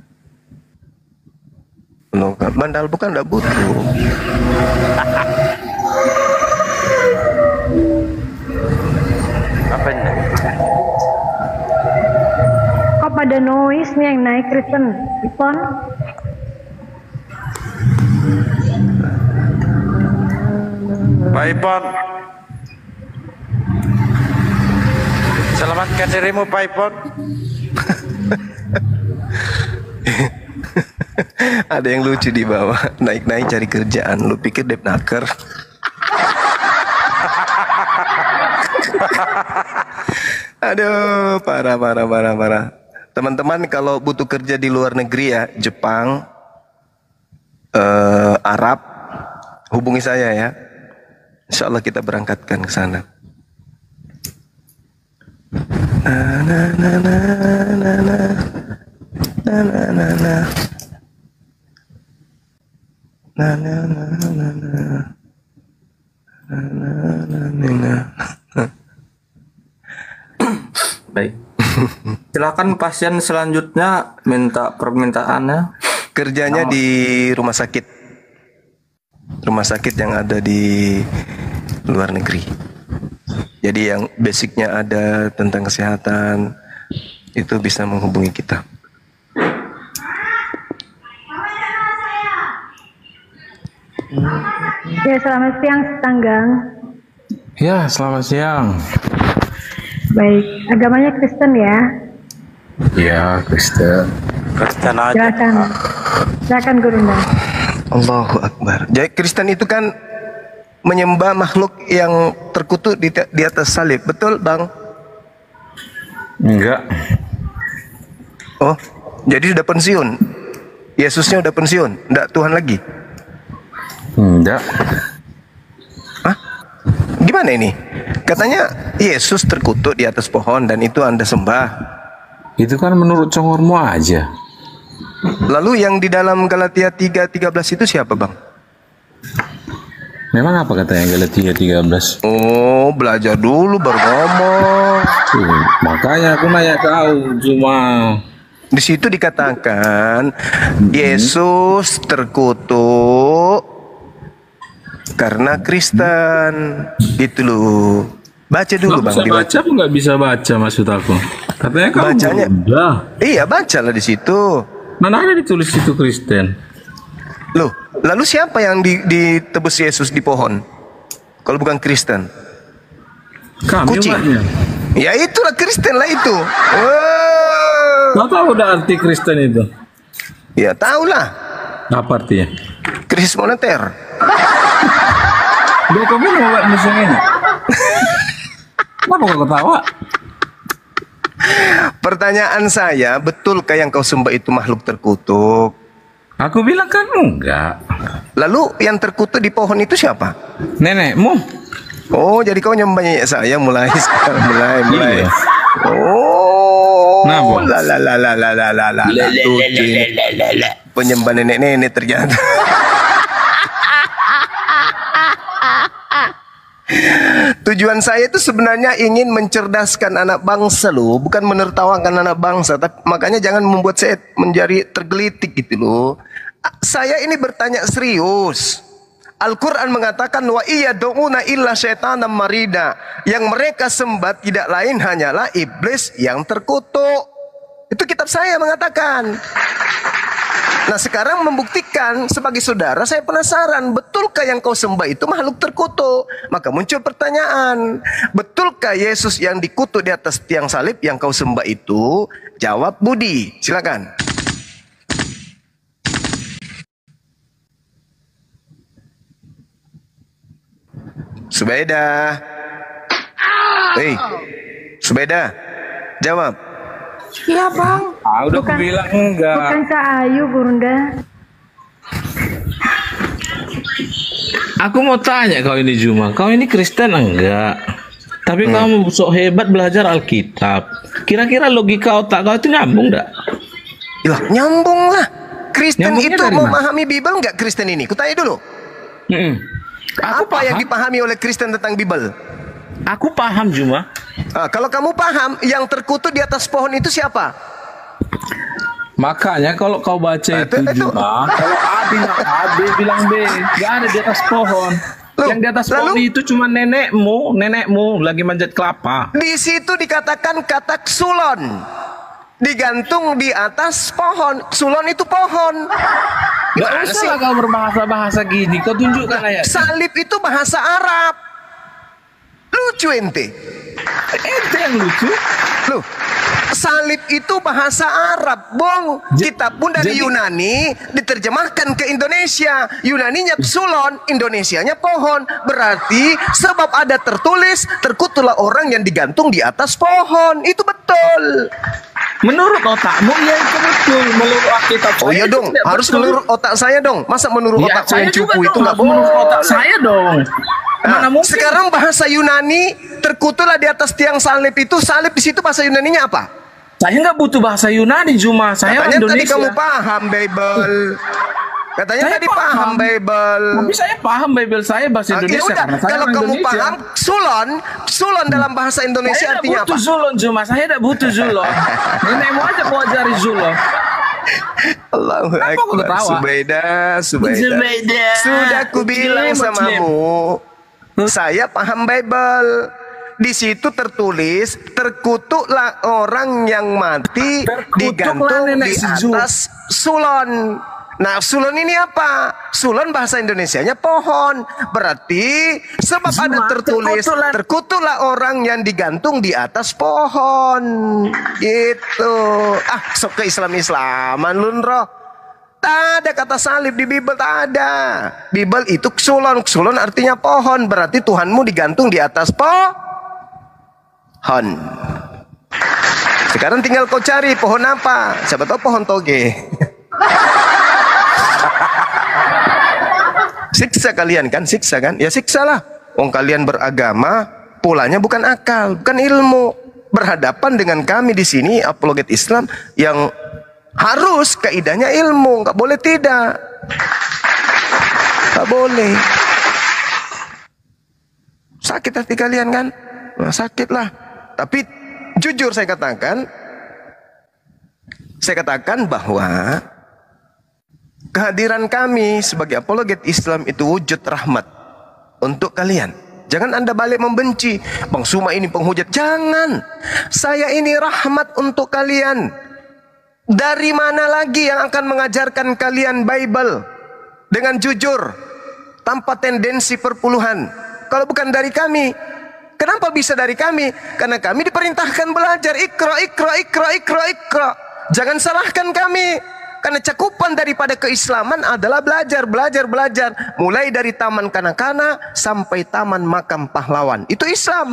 S2: Loh, bandal bukan enggak butuh.
S4: Apa ini?
S9: Kok pada noise nih yang naik Kristen? Ipon?
S4: Pak Ipon. Selamatkan dirimu Pak Ipon.
S2: Ada yang lucu di bawah, naik-naik cari kerjaan. Lu pikir Depnaker? Aduh, parah, parah, parah, parah. Teman-teman kalau butuh kerja di luar negeri ya, Jepang, eh, Arab, hubungi saya ya. Insya Allah kita berangkatkan ke sana. Na, na, na, na, na, na. Na, na, na, na. Na, na, na, na, na. Na, na, na, na, na.
S5: Baik. Silakan pasien selanjutnya minta permintaannya.
S2: Kerjanya di rumah sakit. Rumah sakit yang ada di luar negeri. Jadi yang basicnya ada tentang kesehatan, itu bisa menghubungi kita.
S9: Ya, selamat siang Tanggang.
S10: Ya, selamat siang.
S9: Baik, agamanya Kristen ya.
S10: Ya, Kristen.
S4: Kristen aja.
S9: Silakan. Silakan Gurunda.
S2: Allahu Akbar. Jadi Kristen itu kan menyembah makhluk yang terkutuk di, di atas salib. Betul Bang?
S10: Enggak.
S2: Oh, jadi sudah pensiun? Yesusnya udah pensiun? Enggak Tuhan lagi?
S10: Enggak.
S2: Hah? Gimana ini? Katanya Yesus terkutuk di atas pohon dan itu Anda sembah.
S10: Itu kan menurut congormu aja.
S2: Lalu yang di dalam Galatia tiga tiga belas itu siapa Bang?
S10: Memang apa katanya Galatia tiga belas?
S2: Oh, belajar dulu baru ngomong.
S10: Tuh, makanya aku nanya kau cuma.
S2: Di situ dikatakan Yesus terkutuk karena Kristen. Gitu loh. Baca dulu
S10: Nggak
S2: Bang.
S10: bisa
S2: dibaca.
S10: baca apa nggak bisa baca maksud aku? Katanya kamu
S2: Bacanya.
S10: udah.
S2: Iya, bacalah di situ.
S10: Mana ada ditulis itu Kristen?
S2: Loh, lalu siapa yang di- ditebus Yesus di pohon? Kalau bukan Kristen?
S10: Kami
S2: Kucing.
S10: umatnya.
S2: Ya itulah Kristen lah itu. Oh.
S10: Kau tahu udah arti Kristen itu?
S2: Ya tahulah.
S10: Apa artinya?
S2: Krisis moneter.
S10: Udah kamu mau buat musim ini? Kenapa kau ketawa?
S2: Pertanyaan saya, betulkah yang kau sembah itu makhluk terkutuk?
S10: Aku bilang kan enggak.
S2: Lalu yang terkutuk di pohon itu siapa?
S10: Nenekmu.
S2: Oh, jadi kau nyembah nenek saya mulai sekarang, mulai, mulai.
S10: Iya.
S2: Oh,
S10: Nah, Bos.
S2: la la la la la la la la la, tuti. Penyembah nenek-nenek ternyata. Tujuan saya itu sebenarnya ingin mencerdaskan anak bangsa loh, bukan menertawakan anak bangsa. Tapi makanya jangan membuat saya menjadi tergelitik gitu loh. Saya ini bertanya serius. Al-Quran mengatakan wa iya do'una illa syaitanam marida. Yang mereka sembah tidak lain hanyalah iblis yang terkutuk. Itu kitab saya mengatakan. Nah sekarang membuktikan sebagai saudara saya penasaran, betulkah yang kau sembah itu makhluk terkutuk? Maka muncul pertanyaan, betulkah Yesus yang dikutuk di atas tiang salib yang kau sembah itu? Jawab Budi, silakan. Subeda. Hei, Subeda, jawab.
S9: Iya bang.
S10: Ah, udah aku
S9: Bukan-
S10: bilang enggak.
S9: Bukan Cahayu Gurunda.
S10: Aku mau tanya kau ini Juma, kau ini Kristen enggak? Tapi kamu sok hebat belajar Alkitab. Kira-kira logika otak kau itu nyambung enggak?
S2: Lah, nyambung lah. Kristen
S10: Nyambungnya
S2: itu
S10: dari mana?
S2: memahami Bible nggak Kristen ini? Kutanya dulu.
S10: Mm-mm. Aku
S2: Apa yang
S10: paham.
S2: dipahami oleh Kristen tentang Bible?
S10: Aku paham Juma.
S2: Ah, kalau kamu paham, yang terkutuk di atas pohon itu siapa?
S10: Makanya kalau kau baca
S2: Nah,
S10: itu,
S2: itu- itu.
S10: Juma, kalau A bilang A, B bilang B, nggak ada di atas pohon.
S2: Loh,
S10: yang di atas
S2: lalu?
S10: pohon itu cuma nenekmu, nenekmu lagi manjat kelapa.
S2: Di situ dikatakan kata sulon. Digantung di atas pohon. Sulon itu pohon.
S10: Gak
S2: Gimana
S10: usah
S2: sih?
S10: lah kau berbahasa-bahasa gini. Kau tunjukkan ayat.
S2: Salib itu bahasa Arab. Lucu ente.
S10: Ente yang lucu.
S2: Loh, salib itu bahasa Arab, Bong.
S10: J-
S2: Kitab pun dari
S10: jadi-
S2: Yunani diterjemahkan ke Indonesia. Yunaninya sulon, Indonesianya pohon. Berarti sebab ada tertulis, terkutuklah orang yang digantung di atas pohon. Itu betul.
S10: Menurut otakmu ya itu betul. Menurut Alkitab
S2: Oh
S10: saya
S2: iya
S10: itu
S2: dong,
S10: tidak
S2: harus
S10: betul.
S2: menurut otak saya dong. Masa menurut
S10: Ya,
S2: otakku
S10: saya
S2: yang
S10: juga
S2: cupu itu
S10: dong,
S2: nggak
S10: harus
S2: boleh?
S10: menurut otak saya dong.
S2: Nah,
S10: Mana mungkin?
S2: sekarang bahasa Yunani terkutuklah di atas tiang salib itu. Salib di situ bahasa Yunaninya apa?
S10: Saya nggak butuh bahasa Yunani Juma. Saya orang
S2: Katanya tadi
S10: Indonesia.
S2: kamu paham Bible. Katanya
S10: Saya
S2: tadi paham,
S10: paham.
S2: Bible.
S10: Tapi saya paham Bible saya bahasa
S2: Ah, ya
S10: Indonesia.
S2: udah,
S10: karena saya
S2: kalau
S10: orang
S2: kamu
S10: Indonesia.
S2: paham sulon, sulon dalam bahasa Indonesia
S10: Saya tidak
S2: artinya apa?
S10: butuh zulon Juma. Saya tidak butuh zulon. Nenekmu aja kau ajari zulon.
S2: Allahu
S10: Kenapa kau
S2: Akbar.
S10: ketawa?
S2: Subaida, Subaida.
S10: Zubaida.
S2: Sudah ku bilang
S10: Muslim,
S2: samamu, saya paham Bible. Di situ tertulis, terkutuklah orang yang mati
S10: Terkutuklah
S2: digantung
S10: nenek
S2: di
S10: sejuk.
S2: atas sulon. Nah, sulon ini apa? Sulon bahasa Indonesianya pohon. Berarti sebab
S10: Zuma,
S2: ada tertulis,
S10: terkutuklah.
S2: terkutuklah orang yang digantung di atas pohon. Gitu. Ah, sok ke Islam-Islaman lun roh. Tak ada kata salib di Bible, tak ada. Bible itu ksulon, ksulon artinya pohon. Berarti Tuhanmu digantung di atas pohon. Sekarang tinggal kau cari pohon apa. Siapa tahu pohon toge. Siksa kalian kan, siksa kan? Ya siksa lah. Wong kalian beragama, polanya bukan akal, bukan ilmu. Berhadapan dengan kami di sini apologet Islam yang harus kaidahnya ilmu, nggak boleh tidak. Nggak boleh. Sakit hati kalian kan? Nah, sakit lah. Tapi jujur saya katakan, saya katakan bahwa kehadiran kami sebagai apologet Islam itu wujud rahmat. untuk kalian. Jangan Anda balik membenci. Bang Suma ini penghujat. Jangan. Saya ini rahmat untuk kalian. Dari mana lagi yang akan mengajarkan kalian Bible dengan jujur, tanpa tendensi perpuluhan, kalau bukan dari kami? Kenapa bisa dari kami? Karena kami diperintahkan belajar. Ikra, ikra, ikra, ikra, ikra. Jangan salahkan kami. Karena cakupan daripada keislaman adalah belajar, belajar, belajar. Mulai dari taman kanak-kanak sampai taman makam pahlawan. Itu Islam.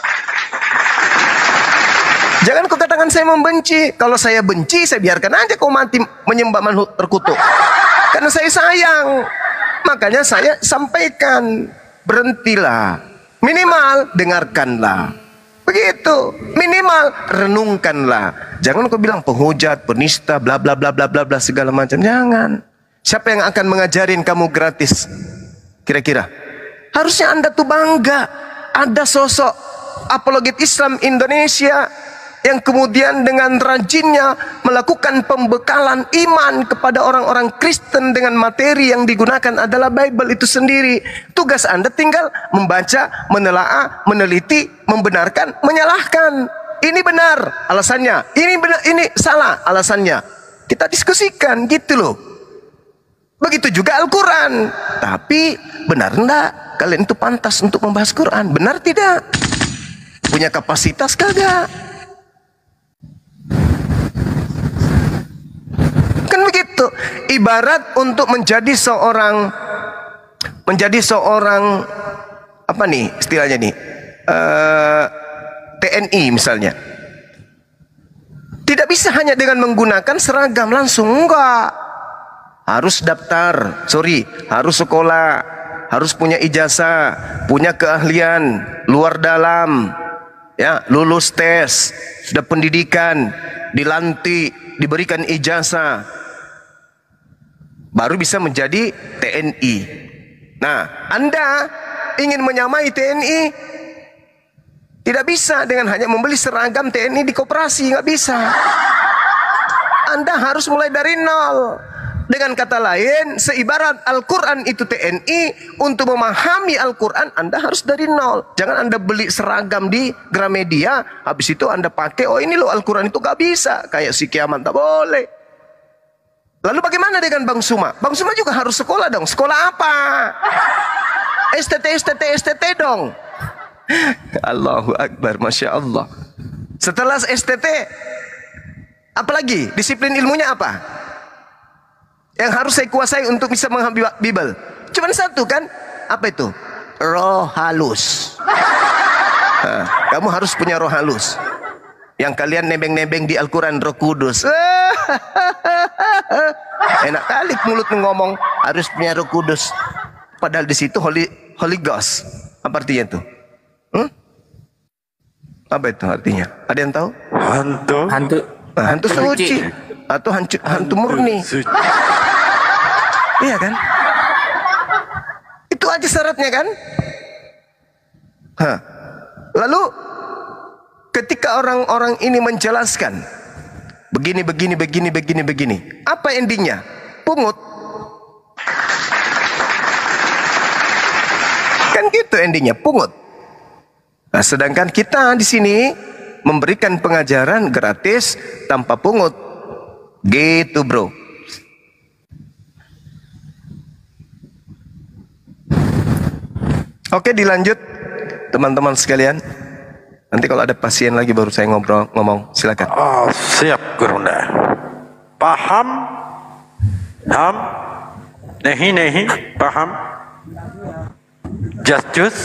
S2: Jangan kau katakan saya membenci. Kalau saya benci, saya biarkan aja kau mati menyembah makhluk terkutuk. Karena saya sayang. Makanya saya sampaikan, berhentilah. Minimal dengarkanlah. Begitu. Minimal renungkanlah. Jangan kau bilang penghujat, penista, bla bla bla bla bla bla segala macam. Jangan. Siapa yang akan mengajarin kamu gratis? Kira-kira. Harusnya Anda tuh bangga. Ada sosok apologet Islam Indonesia yang kemudian dengan rajinnya melakukan pembekalan iman kepada orang-orang Kristen dengan materi yang digunakan adalah Bible itu sendiri. Tugas Anda tinggal membaca, menelaah, meneliti, membenarkan, menyalahkan. Ini benar alasannya, ini benar, ini salah alasannya. Kita diskusikan gitu loh. Begitu juga Al-Quran. Tapi benar enggak kalian itu pantas untuk membahas Quran? Benar tidak? Punya kapasitas kagak? Kan begitu. Ibarat untuk menjadi seorang menjadi seorang apa nih istilahnya nih uh, T N I misalnya. Tidak bisa hanya dengan menggunakan seragam langsung, enggak. Harus daftar, sorry, harus sekolah, harus punya ijazah, punya keahlian luar dalam, ya, lulus tes, sudah pendidikan, dilantik, diberikan ijazah, baru bisa menjadi T N I. Nah, Anda ingin menyamai T N I, tidak bisa dengan hanya membeli seragam T N I di koperasi, nggak bisa. Anda harus mulai dari nol. Dengan kata lain, seibarat Al-Quran itu T N I, untuk memahami Al-Quran Anda harus dari nol. Jangan Anda beli seragam di Gramedia, habis itu Anda pakai, oh ini loh Al-Quran itu gak bisa, kayak si kiamat, tak boleh. Lalu bagaimana dengan Bang Suma? Bang Suma juga harus sekolah dong. Sekolah apa? S T T, S T T, S T T dong. Allahu Akbar, Masya Allah. Setelah S T T, apalagi disiplin ilmunya apa yang harus saya kuasai untuk bisa menghafal Bible? Cuman satu kan? Apa itu? Roh halus. Nah, kamu harus punya roh halus. Yang kalian nebeng-nebeng di Al-Quran Roh Kudus. Enak kali mulut ngomong harus punya Roh Kudus. Padahal di situ Holy Holy Ghost. Apa artinya itu? Hmm? Apa itu artinya? Ada yang tahu?
S4: Hantu.
S5: Hantu.
S2: Nah, hantu suci atau hantu, hantu murni. Iya kan? Itu aja syaratnya kan? Hah. Lalu ketika orang-orang ini menjelaskan begini, begini, begini, begini, begini, apa endingnya? Pungut. Kan gitu endingnya, pungut. Nah, sedangkan kita di sini memberikan pengajaran gratis tanpa pungut. Gitu, bro. Oke, dilanjut teman-teman sekalian. Nanti kalau ada pasien lagi baru saya ngobrol ngomong. Silakan.
S4: Oh, siap Gurunda. Paham? Ham? Nehi nehi? Paham? Just juice?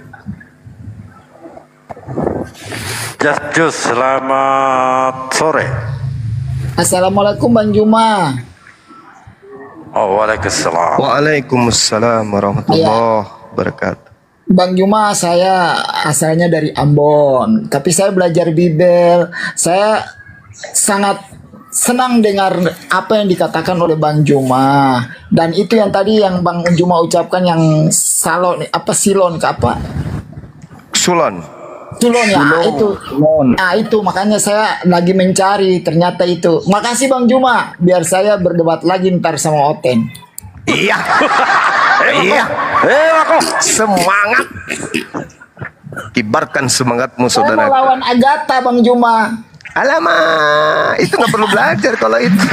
S4: Just juice. Selamat sore.
S11: Assalamualaikum Bang Juma.
S4: Oh, waalaikumsalam.
S2: Waalaikumsalam warahmatullahi wabarakatuh.
S11: Bang Juma, saya asalnya dari Ambon, tapi saya belajar Bible. Saya sangat senang dengar apa yang dikatakan oleh Bang Juma, dan itu yang tadi yang Bang Juma ucapkan yang salon apa silon ke apa?
S2: Sulon.
S11: Sulon ya, Sulon. Itu. Nah itu makanya saya lagi mencari, ternyata itu. Makasih Bang Juma, biar saya berdebat lagi ntar sama Oten.
S2: Iya. Iya. Eh, aku semangat. Kibarkan semangatmu,
S11: Saya mau
S2: saudara.
S11: lawan Agatha, Bang Juma.
S2: Alamak, itu nggak perlu belajar kalau itu.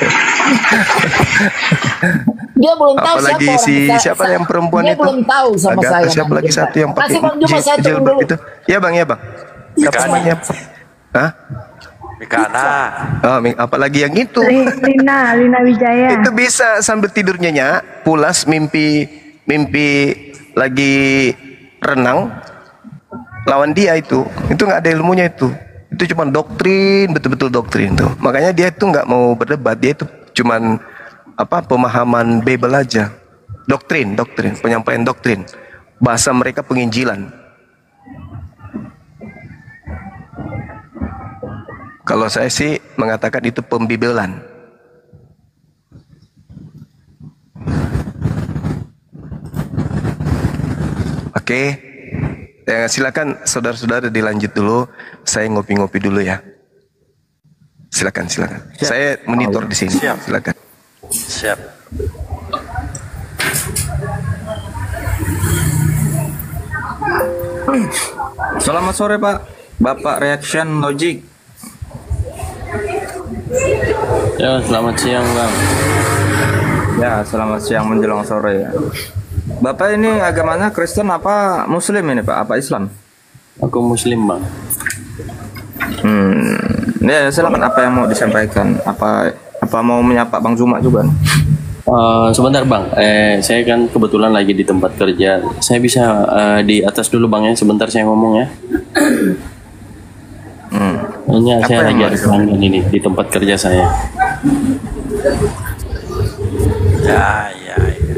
S11: Dia belum tahu
S2: Apalagi
S11: siapa
S2: si
S11: orang.
S2: siapa yang perempuan
S11: dia
S2: itu?
S11: belum tahu sama
S2: Agatha,
S11: saya.
S2: siapa
S11: Bang
S2: lagi
S11: Juma.
S2: satu yang pakai
S11: Kasih Bang Juma
S2: jil-
S11: saya turun
S2: jilbab
S11: dulu.
S2: itu? Ya bang, ya bang. Siapa
S4: Mikana.
S2: namanya? Hah?
S4: Mikana.
S2: Oh, mi- apalagi yang itu?
S9: Li- Lina, Lina Wijaya.
S2: Itu bisa sambil tidur nyenyak, pulas mimpi mimpi lagi renang lawan dia itu. Itu nggak ada ilmunya itu. Itu cuma doktrin, betul-betul doktrin tuh. Makanya dia itu nggak mau berdebat, dia itu cuman apa pemahaman Bible aja. Doktrin, doktrin, penyampaian doktrin. Bahasa mereka penginjilan. Kalau saya sih mengatakan itu pembibelan. Oke, ya, silakan saudara-saudara dilanjut dulu. Saya ngopi-ngopi dulu ya. Silakan, silakan. Saya monitor di sini.
S4: Siap.
S2: Silakan.
S4: Siap.
S6: Selamat sore Pak, Bapak Reaction Logic.
S12: Ya, selamat siang Bang.
S6: Ya, selamat siang menjelang sore ya. Bapak ini agamanya Kristen apa Muslim ini Pak? Apa Islam?
S12: Aku Muslim Bang.
S6: Hmm, ya silakan apa yang mau disampaikan? Apa apa mau menyapa Bang Juma juga?
S12: Uh, sebentar Bang, eh saya kan kebetulan lagi di tempat kerja. Saya bisa uh, di atas dulu Bang ya, sebentar saya ngomong ya.
S6: Hmm.
S12: Hanya
S6: Apa
S12: saya
S6: yang
S12: lagi
S6: mau
S12: ada pelanggan ini di tempat kerja saya.
S4: Ya, ya, ya.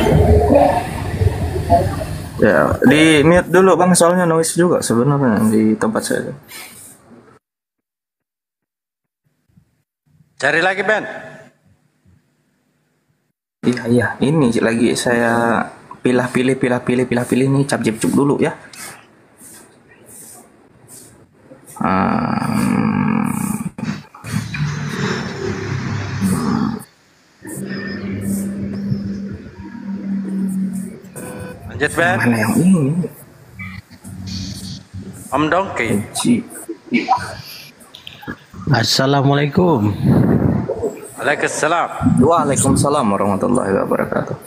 S6: Ya, di mute dulu Bang, soalnya noise juga sebenarnya di tempat saya.
S4: Cari lagi Ben.
S6: Iya, iya, ini lagi saya pilah-pilih, pilah-pilih, pilah-pilih nih, cap-cap dulu ya. Hmm.
S4: Lanjut Ben.
S6: Mana yang ini?
S4: Om Dongki.
S7: Assalamualaikum.
S4: Waalaikumsalam.
S6: Waalaikumsalam warahmatullahi wabarakatuh.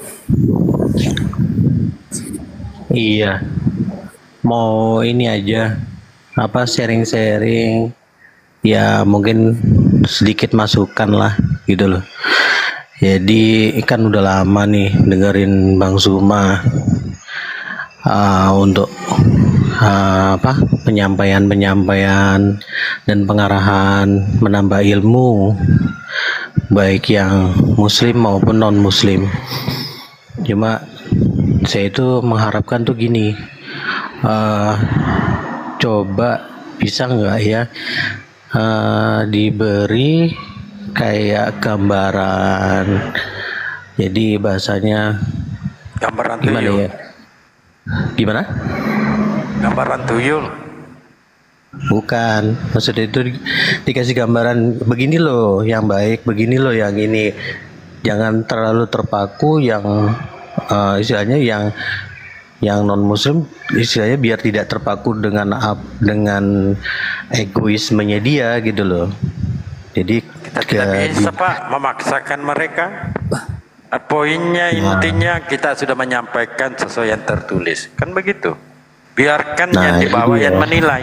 S7: Iya. Mau ini aja apa sharing-sharing ya mungkin sedikit masukan lah gitu loh. Jadi kan udah lama nih dengerin Bang Zuma uh, untuk uh, apa penyampaian-penyampaian dan pengarahan menambah ilmu baik yang muslim maupun non muslim. Cuma saya itu mengharapkan tuh gini, uh, coba bisa nggak ya uh, diberi kayak gambaran, jadi bahasanya
S4: Gambaran
S7: gimana
S4: tuyul.
S7: ya? Gimana?
S4: Gambaran tuyul.
S7: Bukan, maksudnya itu di- dikasih gambaran begini loh yang baik, begini loh yang ini. Jangan terlalu terpaku yang eh, istilahnya yang yang non muslim, istilahnya biar tidak terpaku dengan ap- dengan egoismenya dia gitu loh. Jadi
S4: Kita tidak bisa Pak memaksakan mereka. Poinnya intinya kita sudah menyampaikan sesuai yang tertulis. Kan begitu. Biarkan
S7: Nah,
S4: yang di
S7: itu
S4: bawah
S7: dia.
S4: yang menilai.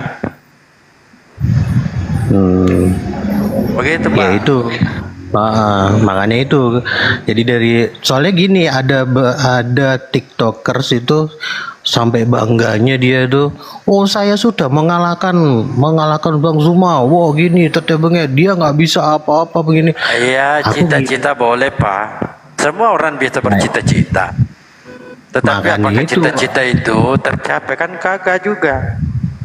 S7: Hmm,
S4: Begitu Pak.
S7: ya itu. Ah, makanya itu. Jadi dari soalnya gini ada be- ada tiktokers itu sampai bangganya dia tuh, oh saya sudah mengalahkan mengalahkan Bang Zuma, wow gini tetebengnya dia nggak bisa apa-apa begini.
S4: Iya,
S7: Aku
S4: cita-cita boleh Pak. Semua orang bisa bercita-cita. Tetapi
S7: Makanya
S4: apakah
S7: itu.
S4: cita-cita itu tercapai? Kan kagak juga.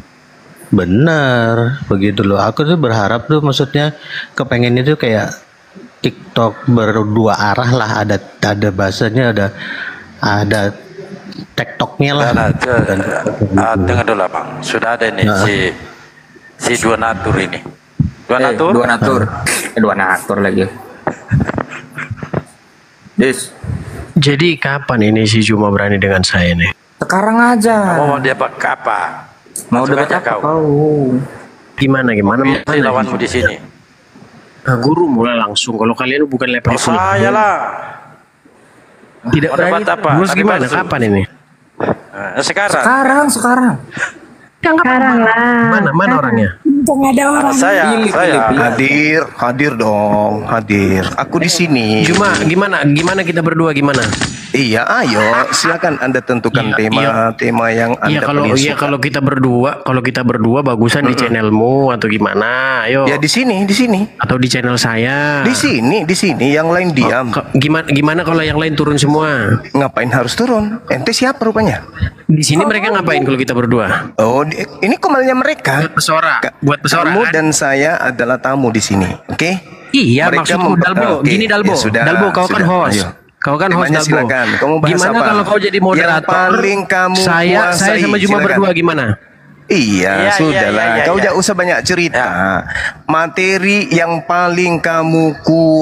S7: Bener begitu loh. Aku tuh berharap tuh maksudnya kepengen itu kayak TikTok berdua arah lah, ada ada bahasanya, ada ada tektoknya lah.
S4: Nah, nah, dengar dulu Bang. Sudah ada ini
S7: Nah.
S4: si si dua natur ini. Dua
S6: Eh,
S4: natur?
S6: dua natur. Eh, dua natur lagi. Dis.
S13: Jadi kapan ini si Juma berani dengan saya nih?
S6: Sekarang aja.
S4: Kamu mau debat ke apa?
S6: Mau
S4: Langsung
S6: debat
S4: aja
S6: apa
S4: kau.
S6: kau?
S13: Gimana gimana?
S4: Pilih
S13: Mana
S4: lawanmu
S13: si
S4: di sini.
S13: Nah, guru mulai langsung. Kalau kalian bukan level
S4: Oh, saya lah.
S13: Tidak
S4: Mau
S13: berani.
S4: debat apa?
S13: Terus
S4: Tapi
S13: gimana?
S4: palsu.
S13: Kapan ini?
S4: Nah, sekarang.
S6: Sekarang, sekarang.
S9: Sekarang lah.
S13: Mana mana orangnya?
S9: Untung ada orang.
S4: Saya,
S6: Pilih,
S4: saya.
S6: pilih, pilih.
S2: Hadir, hadir dong, hadir. Aku di sini.
S13: Juma, gimana? Gimana kita berdua gimana?
S2: Iya, ayo, silakan Anda tentukan
S13: Iya,
S2: tema
S13: iya.
S2: tema yang Anda
S13: Iya kalau
S2: paling
S13: iya
S2: suka.
S13: kalau kita berdua, kalau kita berdua bagusan di channelmu atau gimana? Ayo.
S2: Ya di sini, di sini.
S13: Atau di channel saya.
S2: Di sini, di sini yang lain diam.
S13: Ke- Gimana gimana kalau yang lain turun semua?
S2: Ngapain harus turun? Ente siapa rupanya?
S13: Di sini mereka ngapain kalau kita berdua?
S2: Oh, di- ini komalnya mereka.
S13: Buat pesora, buat pesora.
S2: Kamu
S13: kan?
S2: dan saya adalah tamu di sini, oke?
S13: Iya,
S2: Mereka
S13: maksudku
S2: mem-
S13: Dalbo.
S2: oke,
S13: Gini Dalbo.
S2: ya sudah,
S13: Dalbo, kau kan
S2: sudah,
S13: host.
S2: ayo.
S13: Kau kan host
S2: Temanya
S13: Dalbo.
S2: silakan. Kamu bahas
S13: Gimana
S2: apa?
S13: kalau kau jadi
S2: Yang
S13: moderator?
S2: paling kamu
S13: saya saya
S2: kuasai,
S13: sama Juma
S2: silakan.
S13: berdua gimana?
S2: Iya,
S4: Iya,
S2: sudahlah.
S4: iya, iya,
S2: Kau
S4: iya.
S2: jangan usah banyak cerita. Materi yang paling kamu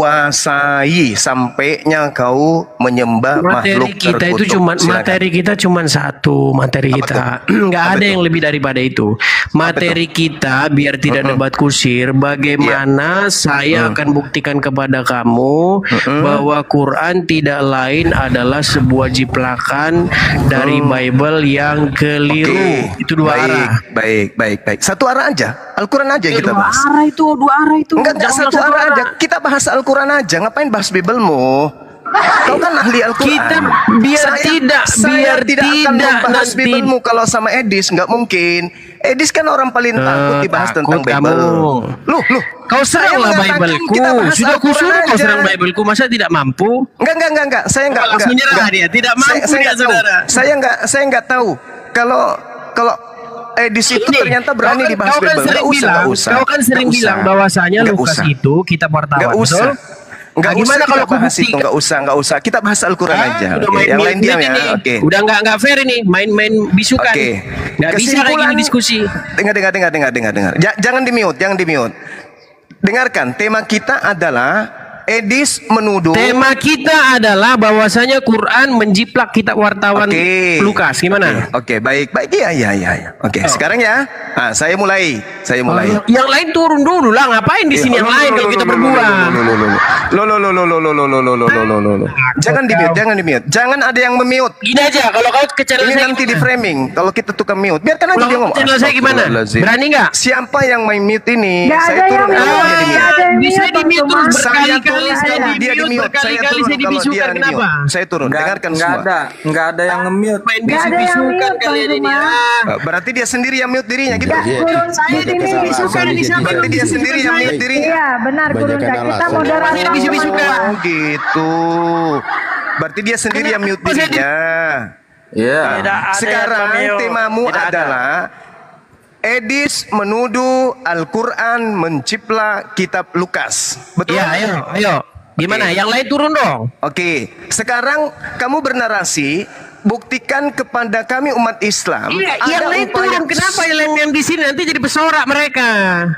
S2: kuasai sampainya kau menyembah
S13: Materi
S2: makhluk
S13: kita itu
S2: terkutuk.
S13: cuma
S2: Silakan.
S13: materi kita cuma satu materi
S2: Apa
S13: kita
S2: tuh?
S13: nggak
S2: Apa
S13: ada
S2: tuh?
S13: yang lebih daripada itu materi kita biar tidak
S2: Mm-mm.
S13: debat kusir bagaimana
S2: Iya.
S13: saya
S2: Mm.
S13: akan buktikan kepada kamu
S2: Mm-mm.
S13: bahwa Quran tidak lain adalah sebuah jiplakan dari Bible yang keliru.
S2: Oke.
S13: Itu dua
S2: baik,
S13: arah.
S2: Baik, baik, baik. Satu arah aja. Al-Quran aja yang kita
S13: dua
S2: bahas.
S13: arah itu dua arah itu
S2: Enggak, enggak
S13: Jangan
S2: satu
S13: satu
S2: arah aja. Kita bahas Al-Quran aja. Ngapain bahas Biblemu? Kau kan ahli Al-Quran.
S13: Kita biar
S2: Saya-
S13: tidak
S2: saya
S13: biar
S2: tidak akan
S13: tidak
S2: membahas
S13: nanti
S2: Biblemu kalau sama Edis. Nggak mungkin. Edis kan orang paling
S13: Eh,
S2: takut dibahas
S13: takut
S2: tentang Bible.
S13: kamu.
S2: Loh, loh.
S13: Kau
S2: Saya
S13: seranglah
S2: mengatakan
S13: Bibleku.
S2: kita bahas
S13: Sudah
S2: Al-Quran
S13: kusuruh kau
S2: aja.
S13: serang Bibleku. Masa tidak mampu?
S2: Enggak, enggak, enggak, enggak. Saya enggak,
S13: Langsung
S2: enggak,
S13: nyerah
S2: enggak.
S13: dia. Tidak
S2: Saya-
S13: mampu
S2: saya
S13: dia,
S2: enggak tahu.
S13: saudara.
S2: Saya enggak, saya enggak tahu. Kalau kalau Edis itu
S13: Ini,
S2: ternyata berani
S13: kau kan-
S2: dibahas
S13: kau kan
S2: Bible.
S13: sering
S2: Enggak usah,
S13: bilang,
S2: enggak usah.
S13: Kau kan sering
S2: Enggak
S13: bilang
S2: usah.
S13: bahwasanya
S2: Enggak
S13: Lukas
S2: usah.
S13: itu kitab wartawan.
S2: Enggak usah.
S13: betul?
S2: Enggak
S13: Nah,
S2: usah
S13: gimana
S2: kita
S13: kalau aku
S2: bahas itu,
S13: buktikan?
S2: enggak usah, enggak usah. Kita bahas Al-Quran
S13: Ah,
S2: aja.
S13: udah
S2: Oke,
S13: main
S2: yang lain
S13: mute
S2: diam
S13: ini.
S2: ya. Oke.
S13: Udah nggak nggak fair ini, main-main bisukan.
S2: Oke.
S13: Nggak bisa kayak gini diskusi.
S2: Dengar, dengar, dengar, dengar, dengar, dengar. Ja- jangan di mute, jangan di mute. Dengarkan, tema kita adalah Edis menuduh.
S13: Tema kita adalah bahwasanya Quran menjiplak kitab wartawan
S2: Oke.
S13: Lukas. Gimana?
S2: Oke, baik, baik. Iya, iya, iya. iya. Oke,
S13: Oh.
S2: sekarang ya. Ah, saya mulai. Saya mulai.
S13: Oh, yang lain turun dulu lah. Ngapain di sini yang lain kalau kita berdua?
S2: Lo lo lo lo lo lo lo lo lo lo lo lo lo lo. Jangan di mute, jangan di mute. Jangan ada yang memute.
S13: Gini aja, kalau kau ke channel
S2: Ini
S13: saya
S2: nanti di
S13: gimana?
S2: framing. Kalau kita tukar mute, biarkan aja
S13: Kalau
S2: dia
S13: ke
S2: ngomong.
S13: channel saya gimana?
S2: Astagfirullahaladzim.
S13: Berani nggak?
S2: Siapa yang main mute ini?
S9: Nggak
S2: Saya
S9: ada
S2: turun
S9: yang
S2: kalau
S9: mute.
S2: dia di
S9: Nggak
S2: mute.
S9: ada yang
S13: Bisa
S9: mute,
S13: di mute
S9: Bang
S13: terus
S9: Thomas.
S2: Saya
S13: berkali-kali
S2: turun
S13: saya
S2: kalau
S13: di
S2: dia di
S13: mute,
S2: mute. Saya
S13: berkali-kali
S2: turun
S13: saya
S2: kalau dia
S13: dibisukan.
S2: di
S13: Kenapa?
S2: mute. Saya turun.
S6: Nggak,
S2: Dengarkan
S6: nggak
S2: semua.
S6: ada, nggak ada yang nge-mute.
S13: Main
S9: Nggak ada yang
S13: bisu-bisukan
S9: mute,
S13: kalian
S9: Bang
S13: ini.
S9: Thomas.
S13: ah.
S2: Eh, Berarti dia sendiri yang mute dirinya gitu.
S9: Gurun
S13: Saya
S9: Cak ini.
S13: dibisukan ini siapa
S2: Berarti
S13: yang
S2: dia
S13: bisukan
S2: sendiri yang
S13: saya?
S2: mute dirinya.
S9: Iya, benar Gurun Cak. Kita moderator.
S13: Saya dibisukan.
S2: Oh gitu. Berarti dia sendiri yang mute
S13: Kenapa saya di-
S2: dirinya.
S6: Iya.
S4: Tidak ada yang
S2: Sekarang
S4: memute.
S2: temamu
S4: Tidak ada.
S2: adalah Edis menuduh Al-Quran menciplak kitab Lukas. Betul?
S13: Iya, ayo, ayo. Gimana?
S2: Oke.
S13: Yang lain turun dong.
S2: Oke, sekarang kamu bernarasi, buktikan kepada kami umat Islam.
S13: Iya,
S2: ada
S13: yang lain
S2: upaya-
S13: turun. Kenapa yang yang di sini nanti jadi pesorak mereka?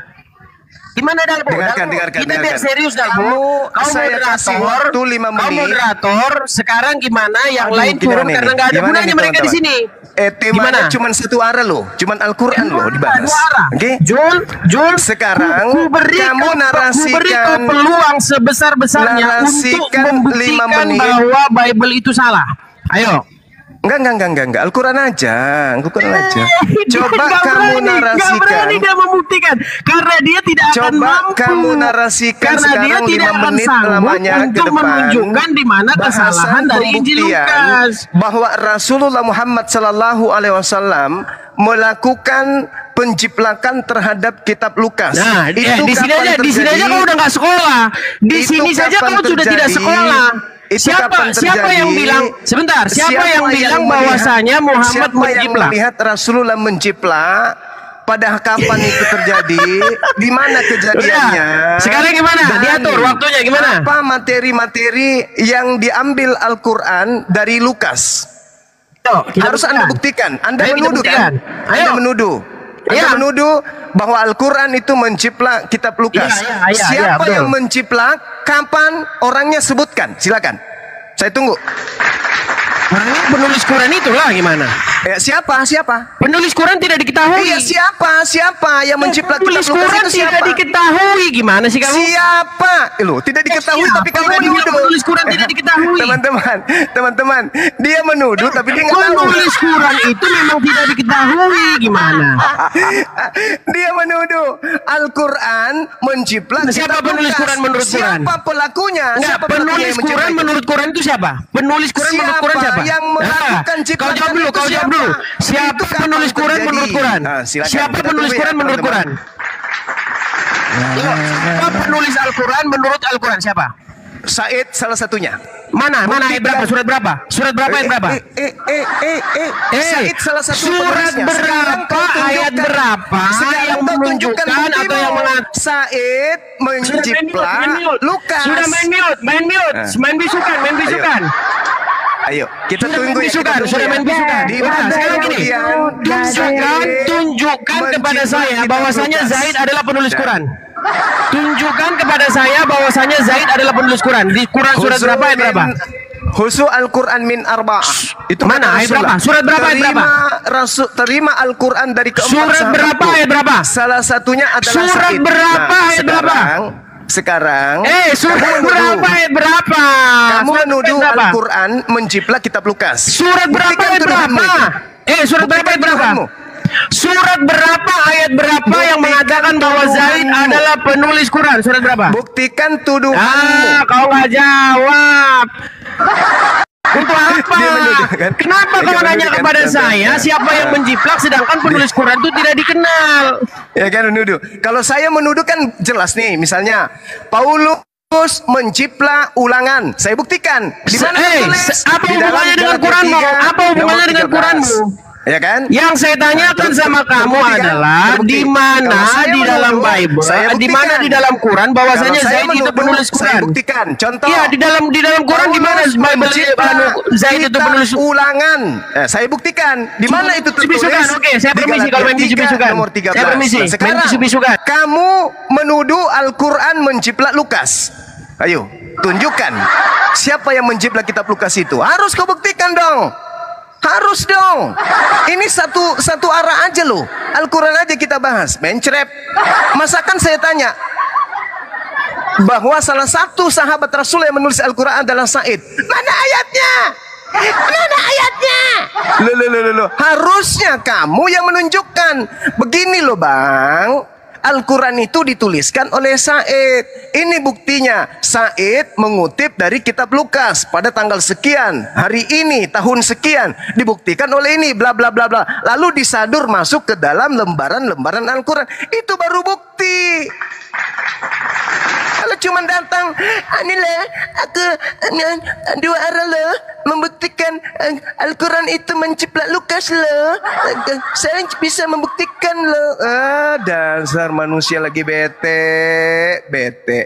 S13: Gimana Dalbo?
S2: Dengarkan,
S13: Dalbo,
S2: dengarkan,
S13: kita biar
S2: dengarkan.
S13: serius Dalbo.
S2: Kamu,
S13: Kau
S2: saya kasih waktu lima
S13: Kau
S2: menit.
S13: moderator. Sekarang gimana? Yang
S2: Aduh,
S13: lain
S2: gimana
S13: turun
S2: nih?
S13: karena nggak ada
S2: Gimana
S13: gunanya
S2: nih,
S13: mereka di
S2: teman-teman?
S13: sini.
S2: Eh, temanya
S13: Gimana?
S2: cuma satu arah loh, cuma Al-Quran loh dibahas.
S13: Dua arah.
S2: Oke?
S13: Jul, Jul.
S2: Sekarang
S13: ku, ku beri
S2: kamu
S13: kau-
S2: narasikan-
S13: ku beri kau peluang sebesar-besarnya untuk
S2: narasikan lima
S13: membuktikan
S2: menit.
S13: bahwa Bible itu salah. Ayo.
S2: Enggak, enggak, enggak, enggak, enggak. Al-Quran aja, Al-Quran aja. Coba
S13: Nggak
S2: kamu
S13: berani, nggak
S2: narasikan.
S13: berani dia membuktikan karena dia tidak akan
S2: Coba
S13: mampu.
S2: kamu narasikan
S13: karena dia
S2: sekarang
S13: tidak
S2: lima
S13: akan
S2: menit
S13: sanggup
S2: lamanya ke
S13: untuk
S2: depan.
S13: menunjukkan di mana
S2: bahasan
S13: kesalahan dari Injil
S2: pembuktian
S13: Lukas.
S2: bahwa Rasulullah Muhammad Sallallahu Alaihi Wasallam melakukan penjiplakan terhadap kitab Lukas.
S13: Nah,
S2: itu
S13: eh, di sini
S2: kapan
S13: aja, di sini aja
S2: terjadi?
S13: kau udah nggak sekolah. Di
S2: Itu
S13: sini saja
S2: kapan
S13: kau sudah tidak
S2: terjadi?
S13: sekolah.
S2: Itu
S13: siapa
S2: kapan
S13: siapa
S2: terjadi?
S13: yang bilang sebentar? Siapa, yang bilang
S2: melihat-
S13: bahwasanya Muhammad
S2: siapa yang
S13: menjiplak?
S2: melihat Rasulullah menjiplak? Pada kapan itu terjadi? Di mana kejadiannya?
S13: Udah. Sekarang gimana?
S2: Dan
S13: Diatur waktunya gimana?
S2: Apa materi-materi yang diambil Al-Quran dari Lukas?
S13: Yo, kita
S2: Harus
S13: buktikan.
S2: Anda buktikan. Anda
S13: Ayo kita
S2: menuduh kan?
S13: buktikan.
S2: Anda
S13: Ayo.
S2: menuduh. Anda
S13: Iya.
S2: menuduh bahwa Al-Quran itu menciplak kitab Lukas.
S13: Iya, iya, iya,
S2: Siapa
S13: iya, betul.
S2: yang menciplak? Kapan? Orangnya sebutkan. Silakan. Saya tunggu.
S13: Orangnya penulis Quran itulah gimana?
S2: Ya, siapa? Siapa?
S13: Penulis Quran tidak diketahui.
S2: Iya, siapa? Siapa yang mencipta
S13: penulis
S2: kitab Lukas
S13: Quran
S2: itu siapa?
S13: tidak diketahui. Gimana sih kamu?
S2: Siapa? Eh, loh, tidak diketahui
S13: siapa
S2: tapi kamu
S13: yang
S2: menuduh.
S13: penulis Quran tidak diketahui.
S2: Teman-teman, teman-teman, dia menuduh tapi dia nggak tahu.
S13: Penulis Quran itu memang tidak diketahui. Gimana?
S2: Dia menuduh Al-Quran mencipta
S13: siapa
S2: kitab
S13: penulis
S2: Lukas.
S13: Quran menurut Quran?
S2: Siapa pelakunya?
S13: Enggak,
S2: Siapa pelakunya
S13: penulis
S2: yang mencipta
S13: Quran
S2: itu?
S13: menurut Quran itu siapa? Penulis Quran menurut Quran
S2: Siapa
S13: siapa?
S2: yang melakukan
S13: Nah,
S2: ciptaan
S13: kau jawab dulu,
S2: itu
S13: kau jawab
S2: siapa?
S13: dulu. Siapa
S2: Itu kapan
S13: penulis Quran
S2: terjadi?
S13: menurut Quran?
S2: Nah, silakan.
S13: Siapa
S2: Kita
S13: penulis
S2: tunggu ya,
S13: Quran menurut Quran?
S2: teman-teman.
S13: Siapa penulis Al-Quran menurut Al-Quran siapa?
S2: Said salah satunya.
S13: Mana? Mana ayat berapa? Surat berapa? Surat berapa ayat berapa?
S2: Eh, eh, eh, eh, eh,
S13: Eh,
S2: Said salah satu
S13: surat
S2: penulisnya. Sekarang
S13: berapa,
S2: kau
S13: ayat
S2: tunjukkan.
S13: berapa
S2: Sekarang
S13: yang
S2: kau tunjukkan
S13: menunjukkan atau
S2: buktimu.
S13: yang mengat-
S2: Said mencipta Lukas.
S13: Sudah main mute, main mute,
S2: Nah.
S13: main bisukan, main
S2: Ayo.
S13: bisukan.
S2: Ayo, kita
S13: Sudah
S2: tunggu
S13: main
S2: ya.
S13: bisukan,
S2: kita tunggu
S13: sudah
S2: ya.
S13: main bisukan.
S2: Di
S13: Udah,
S2: mana
S13: sekarang gini.
S2: kemudian
S13: Tunjukkan, tunjukkan kepada
S2: mencipta
S13: saya
S2: kitab
S13: bahwasanya
S2: Lukas.
S13: Zaid adalah penulis
S2: Dah.
S13: Quran. Tunjukkan kepada saya bahwasanya Zaid adalah penulis Quran. Di Quran surat
S2: Khusu
S13: berapa ayat
S2: min-
S13: berapa?
S2: Khusu Al-Quran min arba'ah. Itu
S13: Mana?
S2: kata
S13: Ayat
S2: Rasulullah.
S13: berapa? Surat berapa, ayat berapa?
S2: Terima, Rasul, terima Al-Quran dari keempat
S13: Surat
S2: sahabatku.
S13: berapa, ayat berapa?
S2: Salah satunya adalah
S13: Surat
S2: Said.
S13: berapa, ayat berapa?
S2: sekarang, Sekarang
S13: Eh, surat
S2: kamu menuduh-
S13: berapa ayat berapa?
S2: Kamu
S13: Surat
S2: menuduh
S13: ayat berapa?
S2: Al-Quran mencipta kitab Lukas.
S13: Surat berapa
S2: Buktikan
S13: ayat
S2: tuduhanmu
S13: berapa?
S2: itu.
S13: Eh, surat berapa
S2: Buktikan
S13: ayat berapa?
S2: tuduhanmu.
S13: Surat berapa ayat berapa yang mengatakan bahwa Zaid
S2: tuduhanmu.
S13: adalah penulis Quran? Surat berapa?
S2: Buktikan tuduhanmu.
S13: Ah, kau nggak jawab. Untuk apa?
S2: Dia menuduh, kan?
S13: Kenapa
S2: Dia
S13: kau nanya
S2: menuduh, kan?
S13: kepada
S2: Kan?
S13: saya
S2: Kan?
S13: siapa yang
S2: Kan?
S13: menjiplak sedangkan penulis Quran itu tidak dikenal?
S2: Ya kan menuduh. Kalau saya menuduh kan jelas nih, misalnya Paulus mencipta ulangan. Saya buktikan. Di mana
S13: Eh,
S2: tertulis?
S13: se- apa
S2: Di dalam
S13: hubungannya dengan
S2: Galatia
S13: Quranmu?
S2: tiga,
S13: Apa hubungannya
S2: nomor
S13: dengan
S2: tiga belas.
S13: Quranmu?
S2: Ya kan?
S13: Yang saya tanyakan
S2: Terus-
S13: sama kamu
S2: terbukti kan?
S13: adalah
S2: Terbukti.
S13: di mana
S2: Kalau saya
S13: di dalam
S2: menuduh,
S13: Bible,
S2: saya
S13: di mana
S2: buktikan.
S13: di dalam Quran bahwasanya
S2: Kalau saya
S13: Zaid itu
S2: menuduh,
S13: penulis
S2: Saya
S13: Quran.
S2: buktikan. Contoh.
S13: Iya, di dalam di dalam Quran di mana
S2: Paulus
S13: Bible
S2: mencipta
S13: anu, Zaid itu
S2: kitab
S13: penulis
S2: ulangan. Eh, saya buktikan. Di mana itu tertulis?
S13: Bisukan, oke, saya
S2: Di
S13: permisi
S2: Galatia
S13: kalau main
S2: tiga,
S13: bisukan.
S2: Nomor tiga belas.
S13: Saya permisi,
S2: Nah,
S13: main
S2: sekarang
S13: bisukan.
S2: kamu menuduh Al-Quran mencipta Lukas. Ayo, tunjukkan siapa yang mencipta kitab Lukas itu. Harus kau buktikan dong. Harus dong. Ini satu satu arah aja loh. Al-Quran aja kita bahas. Mencrep. Masakan saya tanya bahwa salah satu sahabat Rasul yang menulis Al-Quran adalah Said. Mana ayatnya? Mana ayatnya? Loh, loh, loh, loh, loh. Harusnya kamu yang menunjukkan. Begini loh bang. Al-Quran itu dituliskan oleh Said. Ini buktinya. Said mengutip dari kitab Lukas pada tanggal sekian, hari ini, tahun sekian. Dibuktikan oleh ini, bla bla bla bla. Lalu disadur masuk ke dalam lembaran-lembaran Al-Quran. Itu baru bukti. Kalau cuma datang, inilah aku uh, dua arah loh, membuktikan uh, Al-Quran itu mencipta Lukas loh. Uh, saya bisa membuktikan loh. Ah, dasar manusia lagi bete, bete.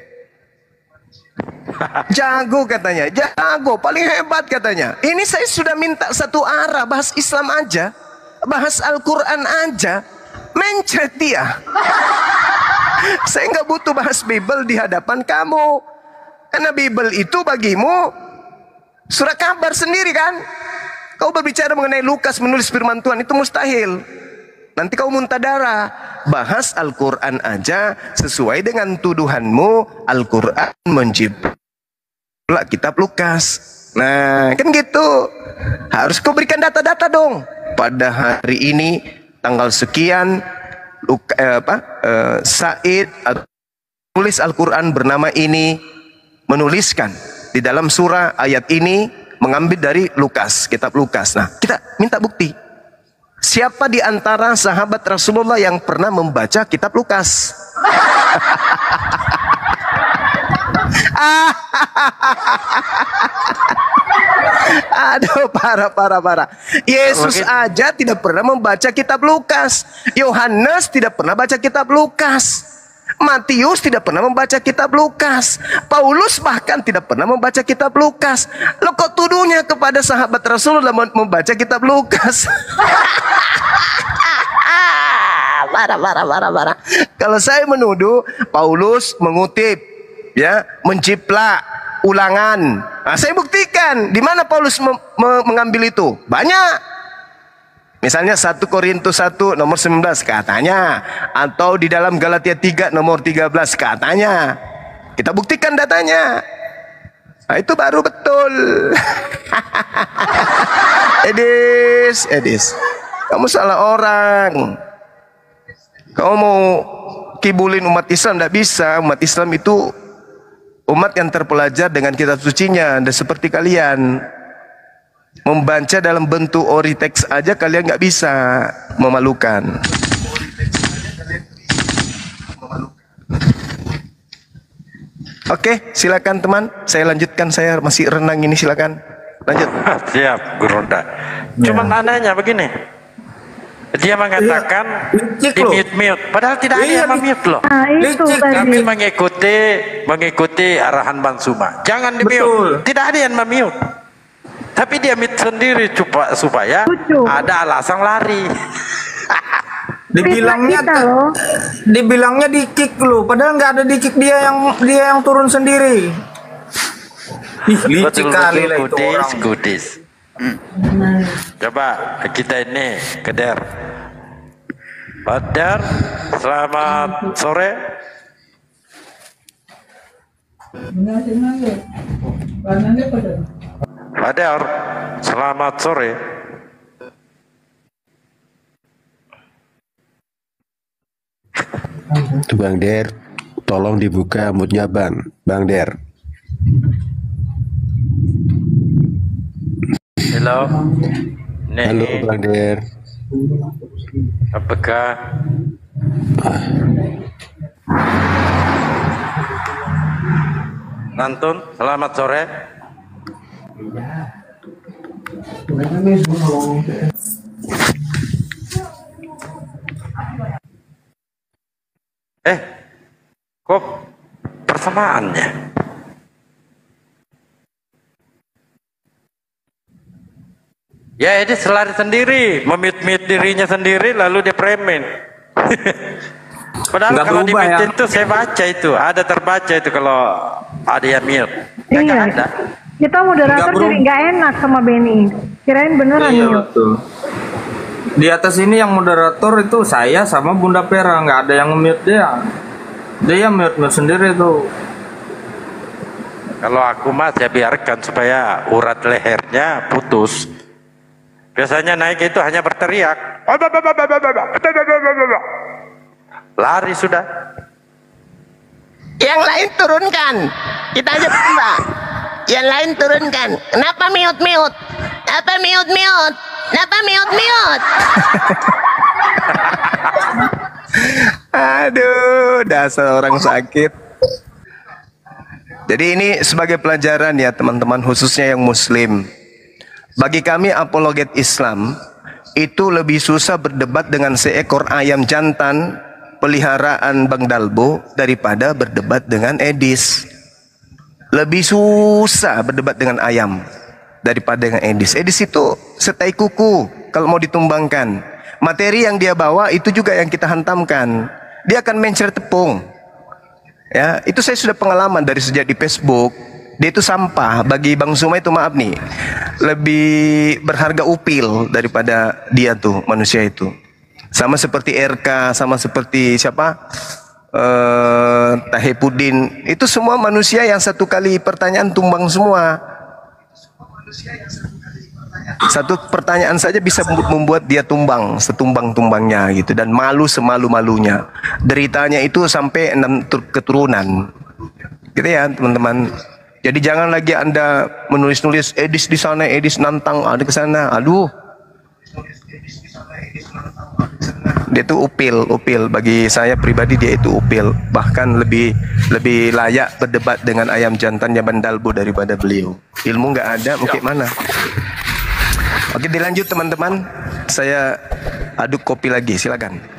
S2: Jago katanya, jago, paling hebat katanya. Ini saya sudah minta satu arah, bahas Islam aja, bahas Al-Quran aja, mencret dia. Saya nggak butuh bahas Bible di hadapan kamu. Karena Bible itu bagimu surat kabar sendiri kan. Kau berbicara mengenai Lukas menulis firman Tuhan itu mustahil. Nanti kau muntah darah. Bahas Al-Quran aja sesuai dengan tuduhanmu. Al-Quran mencipta kitab Lukas. Nah kan gitu. Harus kau berikan data-data dong. Pada hari ini tanggal sekian Luka, eh, apa, eh, Said tulis Al-Quran bernama ini, menuliskan di dalam surah ayat ini mengambil dari Lukas, kitab Lukas. Nah, kita minta bukti. Siapa di antara sahabat Rasulullah yang pernah membaca kitab Lukas? Aduh, parah, parah, parah. Yesus
S12: Mungkin-
S2: aja tidak pernah membaca kitab Lukas. Yohanes tidak pernah baca kitab Lukas. Matius tidak pernah membaca kitab Lukas. Paulus bahkan tidak pernah membaca kitab Lukas. Lo kok tuduhnya kepada sahabat Rasulullah membaca kitab Lukas? Parah, parah, parah, parah. Kalau saya menuduh Paulus mengutip, ya, menciplak Ulangan. Nah, saya buktikan di mana Paulus me me mengambil itu. Banyak. Misalnya satu Korintus satu nomor sembilan belas katanya, atau di dalam Galatia tiga nomor tiga belas katanya. Kita buktikan datanya. Nah, itu baru betul. Edis, Edis, kamu salah orang. Kamu mau kibulin umat Islam, tidak bisa. Umat Islam itu umat yang terpelajar dengan kitab sucinya. Dan seperti kalian membaca dalam bentuk ori teks aja kalian nggak bisa, memalukan. Oke, silakan teman. Saya lanjutkan, saya masih renang ini, silakan. Lanjut.
S4: Siap, Guru Ronda. Cuman anehnya begini. Dia mengatakan di mute-mute, padahal tidak ada yang mute loh.
S9: Nah, itu
S4: Kami
S9: tadi.
S4: mengikuti mengikuti arahan Bang Suma. Jangan di mute. Tidak ada yang mute. Tapi dia mute sendiri cupa- supaya ada alasan lari.
S5: Dibilangnya dibilangnya di kick lu, padahal nggak ada di kick, dia yang dia yang turun sendiri. Ih, licik kali lah itu
S4: Kudis,
S5: orang.
S4: kudis. Coba kita ini keder. Badar, selamat sore. Badar, selamat sore.
S3: Itu Bang Der, tolong dibuka mutnya Bang, Bang Der.
S4: Halo. Nih,
S3: Halo Bang Der.
S4: apakah Nantun, selamat sore. Eh, kok persamaannya? Ya, ini selari sendiri, memit-mit dirinya sendiri, lalu dia premen. Padahal
S5: Nggak
S4: kalau di
S5: berubah,
S4: mute
S5: ya?
S4: itu saya baca itu, ada terbaca itu kalau ada yang mute. Ya,
S9: Iya.
S4: nggak ada.
S9: Kita moderator
S5: Nggak
S9: jadi nggak enak sama Benny. Kirain beneran
S5: Iya,
S9: nih.
S5: betul. Di atas ini yang moderator itu saya sama Bunda Pera, nggak ada yang nge-mute dia. Dia mute-mute sendiri tuh.
S4: Kalau aku mah saya biarkan supaya urat lehernya putus. Biasanya naik itu hanya berteriak. Lari sudah.
S14: Yang lain turunkan. Kita aja berdua. Yang lain turunkan. Kenapa mute-mute? Apa mute-mute? Kenapa mute-mute?
S2: Aduh, dasar orang sakit. Jadi ini sebagai pelajaran ya teman-teman, khususnya yang muslim. Bagi kami apologet Islam, itu lebih susah berdebat dengan seekor ayam jantan peliharaan Bang Dalbo daripada berdebat dengan Edis. Lebih susah berdebat dengan ayam daripada dengan Edis. Edis itu setai kuku kalau mau ditumbangkan. Materi yang dia bawa itu juga yang kita hantamkan. Dia akan mencer tepung. Ya, itu saya sudah pengalaman dari sejak di Facebook. Dia itu sampah bagi Bang Suma itu, maaf nih, lebih berharga upil daripada dia tuh manusia itu. Sama seperti R K, sama seperti siapa? Eh, Tahepudin. Itu semua manusia yang satu kali pertanyaan tumbang semua. Satu pertanyaan saja bisa membuat dia tumbang setumbang-tumbangnya gitu, dan malu semalu-malunya. Deritanya itu sampai enam keturunan. Gitu ya teman-teman. Jadi jangan lagi Anda menulis-nulis Edis di sana, Edis nantang ada ke sana. Aduh. Dia itu upil, upil bagi saya pribadi dia itu upil. Bahkan lebih lebih layak berdebat dengan ayam jantannya Bang Dalbo daripada beliau. Ilmu nggak ada, mungkin mana? Oke, dilanjut teman-teman. Saya aduk kopi lagi, silakan.